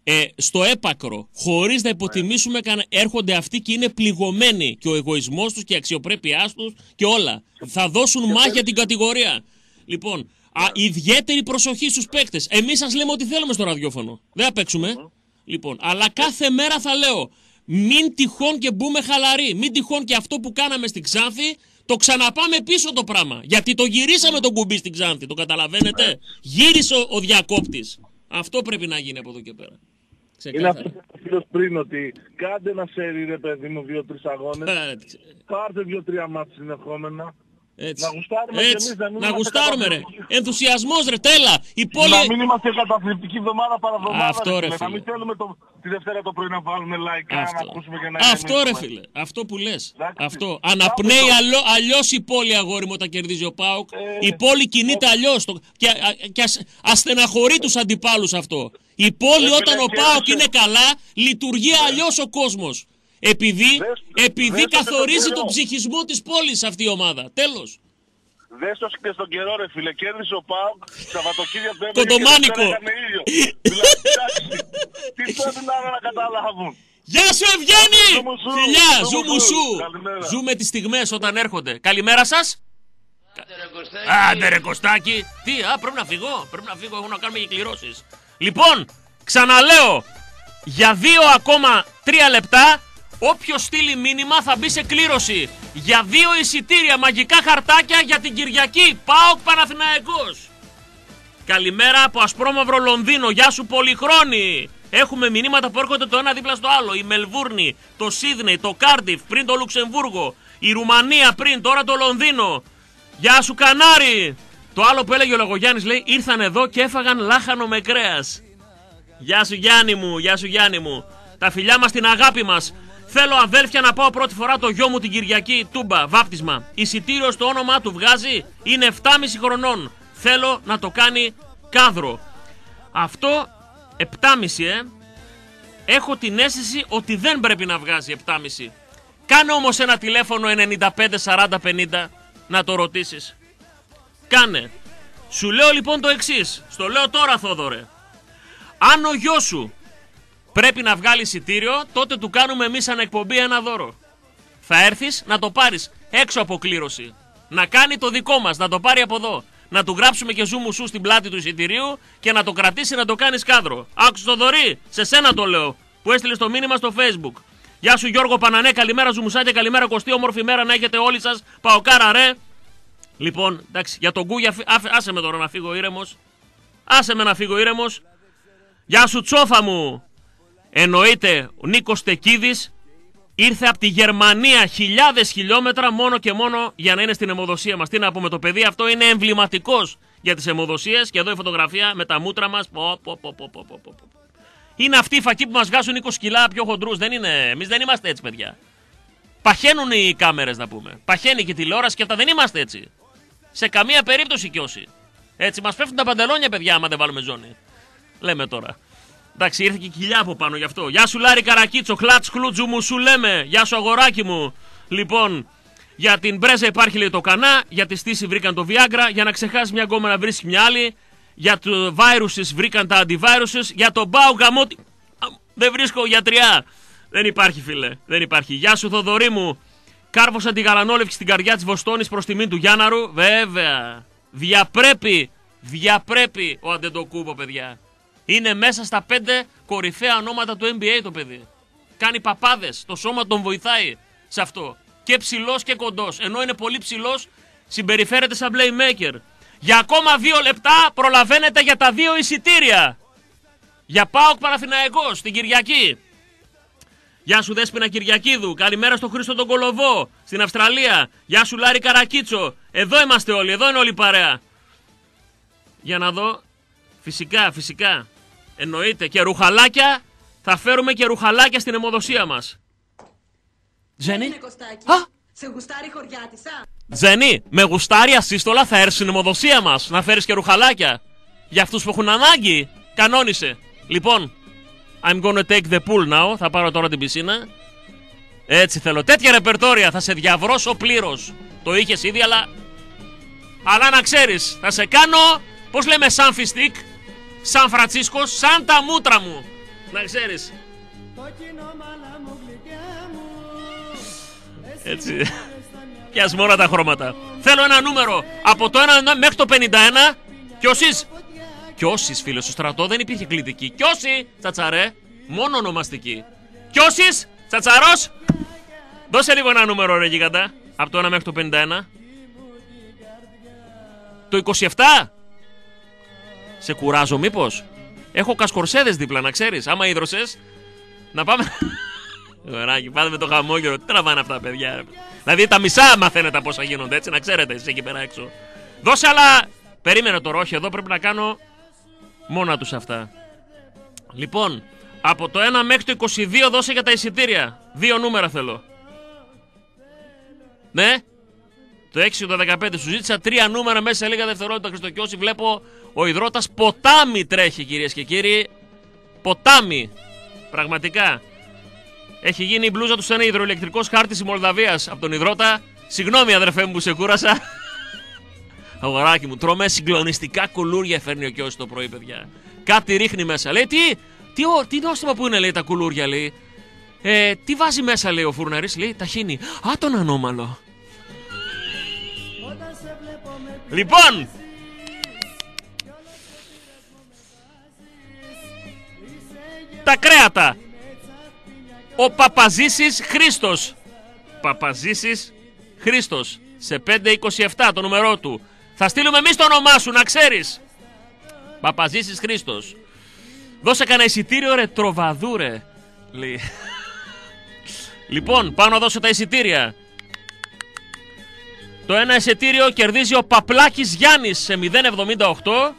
ε, στο έπακρο, χωρίς να υποτιμήσουμε, yeah. έρχονται αυτοί και είναι πληγωμένοι και ο εγωισμός τους και η αξιοπρέπειά τους και όλα. Θα δώσουν yeah. μάχη για την κατηγορία. Λοιπόν, yeah. α, ιδιαίτερη προσοχή στους παίκτες. Εμείς σας λέμε ότι θέλουμε στο ραδιόφωνο. Δεν θα παίξουμε. Mm-hmm. Λοιπόν, αλλά κάθε μέρα θα λέω, μην τυχόν και μπούμε χαλαροί. Μην τυχόν και αυτό που κάναμε στην Ξάνθη το ξαναπάμε πίσω το πράγμα. Γιατί το γυρίσαμε τον κουμπί στην Ξάνθη. Το καταλαβαίνετε. Γύρισε ο, ο διακόπτης. Αυτό πρέπει να γίνει από εδώ και πέρα. Είναι αυτό που είπα πριν, ότι κάντε ένα σερί, ρε παιδί μου, δύο-τρεις αγώνες. Πάρτε δύο-τρία μάτς συνεχόμενα. Έτσι. Να γουστάρουμε Έτσι. και εμείς, να μην να γουστάρουμε ρε. Ενθουσιασμός ρε, τέλα. Η πόλη... Να μην είμαστε καταθλιπτική εβδομάδα παραβδομάδα. Αυτό ρε, ρε φίλε. Να μην θέλουμε το... τη Δευτέρα το πρωί να βάλουμε like, να ακούσουμε και να... Αυτό ρε φίλε. Αυτό που λες. Αυτό. Αναπνέει αλλο... αλλιώς η πόλη, αγόρι μου, όταν κερδίζει ο ΠΑΟΚ. Ε... Η πόλη κινείται αλλιώς. Το... Και, α... και ασ... ασθεναχωρεί τους αντιπάλους αυτό. Η πόλη ε, όταν ο ΠΑΟΚ είναι καλά, λειτουργεί ε... αλλιώς ο κόσμος. Επειδή, δες, επειδή δες καθορίζει τον ψυχισμό της πόλης αυτή η ομάδα. Τέλος. Δες το και στον καιρό ρε φίλε, κέρδισε ο ΠΑΟΚ, Σαββατοκύριακο δεν Κοντομάνικο. Τι πρέπει να να καταλάβουν. Γεια σου Ευγένη! Φιλιά, ζου μου σου. Ζούμε τις στιγμές όταν έρχονται. Καλημέρα σας. Άντε ρε Κωστάκη. Τι, α, πρέπει να φύγω, πρέπει να φύγω, έχω να κάνουμε και κληρώσεις. Λοιπόν, ξαναλέω, για δύο ακόμα τρία λεπτά, όποιος στείλει μήνυμα θα μπει σε κλήρωση για δύο εισιτήρια μαγικά χαρτάκια για την Κυριακή. ΠΑΟΚ Παναθηναϊκός. Καλημέρα από Ασπρόμαυρο Λονδίνο. Γεια σου Πολυχρόνη. Έχουμε μηνύματα που έρχονται το ένα δίπλα στο άλλο. Η Μελβούρνη, το Σίδνεϊ, το Κάρντιφ, πριν το Λουξεμβούργο. Η Ρουμανία πριν, τώρα το Λονδίνο. Γεια σου Κανάρι. Το άλλο που έλεγε ο Λογογιάννης λέει, ήρθαν εδώ και έφαγαν λάχανο με κρέας. Γεια σου Γιάννη μου, γεια σου Γιάννη μου. Τα φιλιά μας, την αγάπη μας. Θέλω αδέλφια να πάω πρώτη φορά το γιο μου την Κυριακή, Τούμπα, βάπτισμα. Εισιτήριο στο όνομά του βγάζει, είναι επτά και μισό χρονών. Θέλω να το κάνει κάδρο. Αυτό επτά και μισό ε. Έχω την αίσθηση ότι δεν πρέπει να βγάζει επτά και μισό. Κάνε όμως ένα τηλέφωνο ενενήντα πέντε σαράντα πενήντα να το ρωτήσεις. Κάνε. Σου λέω λοιπόν το εξής. Στο λέω τώρα Θόδωρε. Αν ο γιος σου πρέπει να βγάλει εισιτήριο, τότε του κάνουμε εμείς σαν εκπομπή ένα δώρο. Θα έρθεις να το πάρεις έξω από κλήρωση. Να κάνει το δικό μας, να το πάρει από εδώ. Να του γράψουμε και ζούμου σου στην πλάτη του εισιτηρίου και να το κρατήσει να το κάνεις κάδρο. Άκουσες το Δωρή, σε σένα το λέω, που έστειλε το μήνυμα στο Facebook. Γεια σου Γιώργο Πανανέ, καλημέρα ζουμουσάκια, καλημέρα Κωστή, όμορφη μέρα να έχετε όλοι σας. Παοκάρα ρε. Λοιπόν, εντάξει, για τον Κούγια, άσε με τώρα να φύγω ήρεμος. Άσε με να φύγω ήρεμος. Γεια σου Τσόφα μου. Εννοείται, ο Νίκος Τεκίδης ήρθε από τη Γερμανία χιλιάδες χιλιόμετρα μόνο και μόνο για να είναι στην αιμοδοσία μας. Τι να πούμε, το παιδί αυτό είναι εμβληματικός για τις αιμοδοσίες. Και εδώ η φωτογραφία με τα μούτρα μας. Πο, πο, πο, πο, πο, πο, πο. Είναι αυτοί οι φακοί που μας βγάζουν είκοσι κιλά πιο χοντρούς. Δεν είναι, εμείς δεν είμαστε έτσι παιδιά. Παχαίνουν οι κάμερες να πούμε. Παχαίνει και η τηλεόραση και αυτά, δεν είμαστε έτσι. Σε καμία περίπτωση κι όσοι. Έτσι μας πέφτουν τα παντελόνια παιδιά άμα δεν βάλουμε ζώνη. Λέμε τώρα. Εντάξει, ήρθε και κοιλιά από πάνω γι' αυτό. Γεια σου Λάρη Καρακίτσο, χλάτς χλούτζου μου σου λέμε. Γεια σου αγοράκι μου. Λοιπόν, για την Μπρέζα υπάρχει λέει το κανά. Για τη στήση βρήκαν το Viagra. Για να ξεχάσει μια γκόμενα να βρίσκει μια άλλη. Για το viruses βρήκαν τα antiviruses. Για τον Μπάου γαμώτη. Δεν βρίσκω γιατριά. Δεν υπάρχει φίλε. Δεν υπάρχει. Γεια σου Θοδωρή μου. Κάρβωσαν τη γαλανόλευκη στην καρδιά της Βοστόνης προς τιμή του Γιάνναρου. Βέβαια. Διαπρέπει. Διαπρέπει ο Αντετοκούμπο παιδιά. Είναι μέσα στα πέντε κορυφαία ονόματα του N B A το παιδί. Κάνει παπάδες, το σώμα τον βοηθάει σε αυτό. Και ψηλός και κοντός. Ενώ είναι πολύ ψηλός, συμπεριφέρεται σαν playmaker. Για ακόμα δύο λεπτά προλαβαίνετε για τα δύο εισιτήρια. Για ΠΑΟΚ Παναθηναϊκός την Κυριακή. Γεια σου Δέσποινα Κυριακίδου. Καλημέρα στο Χρήστο τον Κολοβό στην Αυστραλία. Γεια σου Λάρη Καρακίτσο. Εδώ είμαστε όλοι, εδώ είναι όλη η παρέα. Για να δω. Φυσικά, φυσικά. Εννοείται. Και ρουχαλάκια. Θα φέρουμε και ρουχαλάκια στην αιμοδοσία μας. Τζένι. Α! Σε γουστάρει χωριάτισσα. Τζένι, με γουστάρει ασύστολα θα έρθει στην αιμοδοσία μας. Να φέρεις και ρουχαλάκια. Για αυτούς που έχουν ανάγκη. Κανόνισε. Λοιπόν, I'm gonna take the pool now. Θα πάρω τώρα την πισίνα. Έτσι θέλω. Τέτοια ρεπερτόρια θα σε διαβρώσω πλήρως. Το είχες ήδη, αλλά... Αλλά να ξέρεις, θα σε κάνω... Πώς λέμε Σαν Φιστίκ, Σαν Φραντσίσκο, σαν τα μούτρα μου. Να ξέρεις. Έτσι. Πιάσ' μόνο τα χρώματα. Θέλω ένα νούμερο από το ένα μέχρι το πενήντα ένα. Κιόσις. Κιόσις, φίλε, στο στρατό δεν υπήρχε κλητική. Κιόσι, τσατσαρέ. Μόνο ονομαστική. Κιόσις, τσατσαρός. Δώσε λίγο ένα νούμερο, ρε γίγαντα. Από το ένα μέχρι το πενήντα ένα. Το είκοσι επτά. Σε κουράζω μήπως? Έχω κασκορσέδες δίπλα, να ξέρεις. Άμα ίδρωσες, να πάμε. Γοράκι, πάτε με το χαμόγελο. Τι τραβάνε αυτά, παιδιά? Δηλαδή τα μισά μαθαίνετε πόσα γίνονται, έτσι, να ξέρετε εσείς εκεί πέρα έξω. Δώσε άλλα. Περίμενε τώρα, όχι, εδώ πρέπει να κάνω μόνα τους αυτά. Λοιπόν, από το ένα μέχρι το είκοσι δύο δώσε για τα εισιτήρια. Δύο νούμερα θέλω. Ναι. Το έξι και το δεκαπέντε σου ζήτησα τρία νούμερα μέσα σε λίγα δευτερόλεπτα, Χριστοκιώση. Βλέπω ο υδρότας ποτάμι τρέχει, κυρίες και κύριοι. Ποτάμι. Πραγματικά. Έχει γίνει η μπλούζα του σε ένα υδροηλεκτρικός χάρτης της Μολδαβίας από τον υδρότα. Συγγνώμη, αδερφέ μου, που σε κούρασα. Αγοράκι μου, τρώμε συγκλονιστικά κουλούρια, φέρνει ο Κιώση το πρωί, παιδιά. Κάτι ρίχνει μέσα. Λέει, τι, τι, τι νόστιμα που είναι, λέει, τα κουλούρια, λέει. Ε, τι βάζει μέσα, λέει ο φουρναρής, λέει, ταχύνει. Α, τον ανώμαλο. Λοιπόν, τα κρέατα. Ο Παπαζήσης Χρήστος. Παπαζήσης Χρήστος. Σε πέντε είκοσι επτά το νούμερό του. Θα στείλουμε εμείς το όνομά σου, να ξέρεις. Παπαζήσης Χρήστος. Δώσε κανένα εισιτήριο, ρε τροβαδούρε. Λοιπόν, πάω να δώσω τα εισιτήρια. Το ένα εισιτήριο κερδίζει ο Παπλάκης Γιάννης σε μηδέν εβδομήντα οκτώ.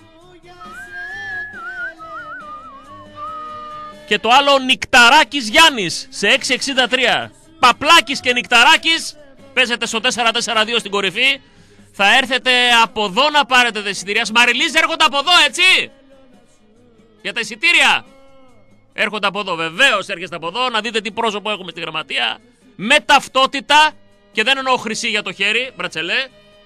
Και το άλλο Νικταράκης Γιάννης σε έξι εξήντα τρία. Παπλάκης και Νικταράκης. Παίζετε στο τέσσερα τέσσερα δύο στην κορυφή. Θα έρθετε από εδώ να πάρετε τα εισιτήρια. Μαριλίζ, έρχονται από εδώ, έτσι. Για τα εισιτήρια. Έρχονται από εδώ, βεβαίως έρχεστε από εδώ. Να δείτε τι πρόσωπο έχουμε στη γραμματεία. Με ταυτότητα. Και δεν εννοώ χρυσή για το χέρι, μπρατσελέ.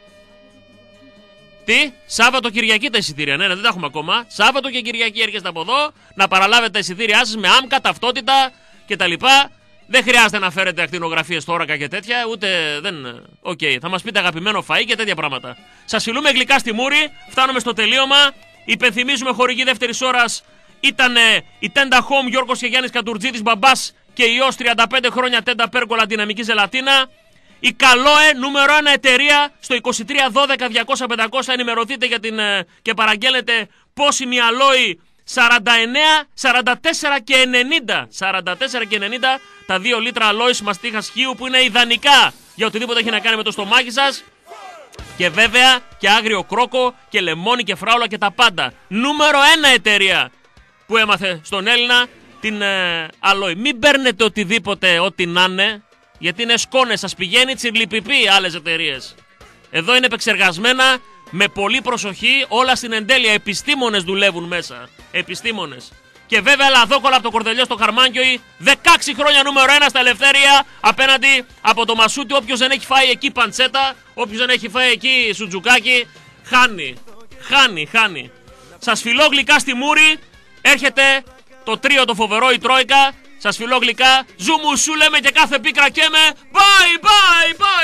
Τι, Σάββατο Κυριακή τα εισιτήρια. Ναι, ναι, δεν τα έχουμε ακόμα. Σάββατο και Κυριακή έρχεστε από εδώ να παραλάβετε τα εισιτήριά σας με άμκα, ταυτότητα κτλ. Δεν χρειάζεται να φέρετε ακτινογραφίες θώρακα και τέτοια, ούτε δεν. Οκ, okay. Θα μας πείτε αγαπημένο φαΐ και τέτοια πράγματα. Σας φιλούμε γλυκά στη μούρη. Φτάνουμε στο τελείωμα. Υπενθυμίζουμε χορηγή δεύτερης ώρας ήταν η Tenda Home, Γιώργος και Γιάννης Κατουρτζίδης, μπαμπάς και ιός, τριάντα πέντε χρόνια Tenda Pergola, δυναμική ζελατίνα. Η Καλόε, νούμερο ένα εταιρεία, στο είκοσι τρία δώδεκα διακόσια πεντακόσια. Ενημερωθείτε για την, και παραγγέλνετε πόσιμη αλόη σαράντα εννέα, σαράντα τέσσερα και ενενήντα. σαράντα τέσσερα και ενενήντα τα δύο λίτρα αλόης μαστίχα σχείου που είναι ιδανικά για οτιδήποτε έχει να κάνει με το στομάχι σας. Και βέβαια και άγριο κρόκο και λεμόνι και φράουλα και τα πάντα. Νούμερο ένα εταιρεία που έμαθε στον Έλληνα την ε, αλόη. Μην παίρνετε οτιδήποτε, ό,τι να είναι. Γιατί είναι σκόνες, σας πηγαίνει τσιρλιπιπί άλλες εταιρείες. Εδώ είναι επεξεργασμένα με πολύ προσοχή, όλα στην εντέλεια. Επιστήμονες δουλεύουν μέσα. Επιστήμονες. Και βέβαια λαδόκολα από το Κορδελιό στο Χαρμάνκιοι. δεκαέξι χρόνια νούμερο ένα στα Ελευθέρια. Απέναντι από το Μασούτι. Όποιος δεν έχει φάει εκεί παντσέτα, όποιος δεν έχει φάει εκεί σουτζουκάκι, χάνει. Χάνει, χάνει. Σας φιλώ γλυκά στη μούρη. Έρχεται το τρίο το φοβερό, η Τρόικα. Σας φιλώ γλυκά. Ζουμουσού λέμε και κάθε πίκρα καίμε. Bye, bye, bye.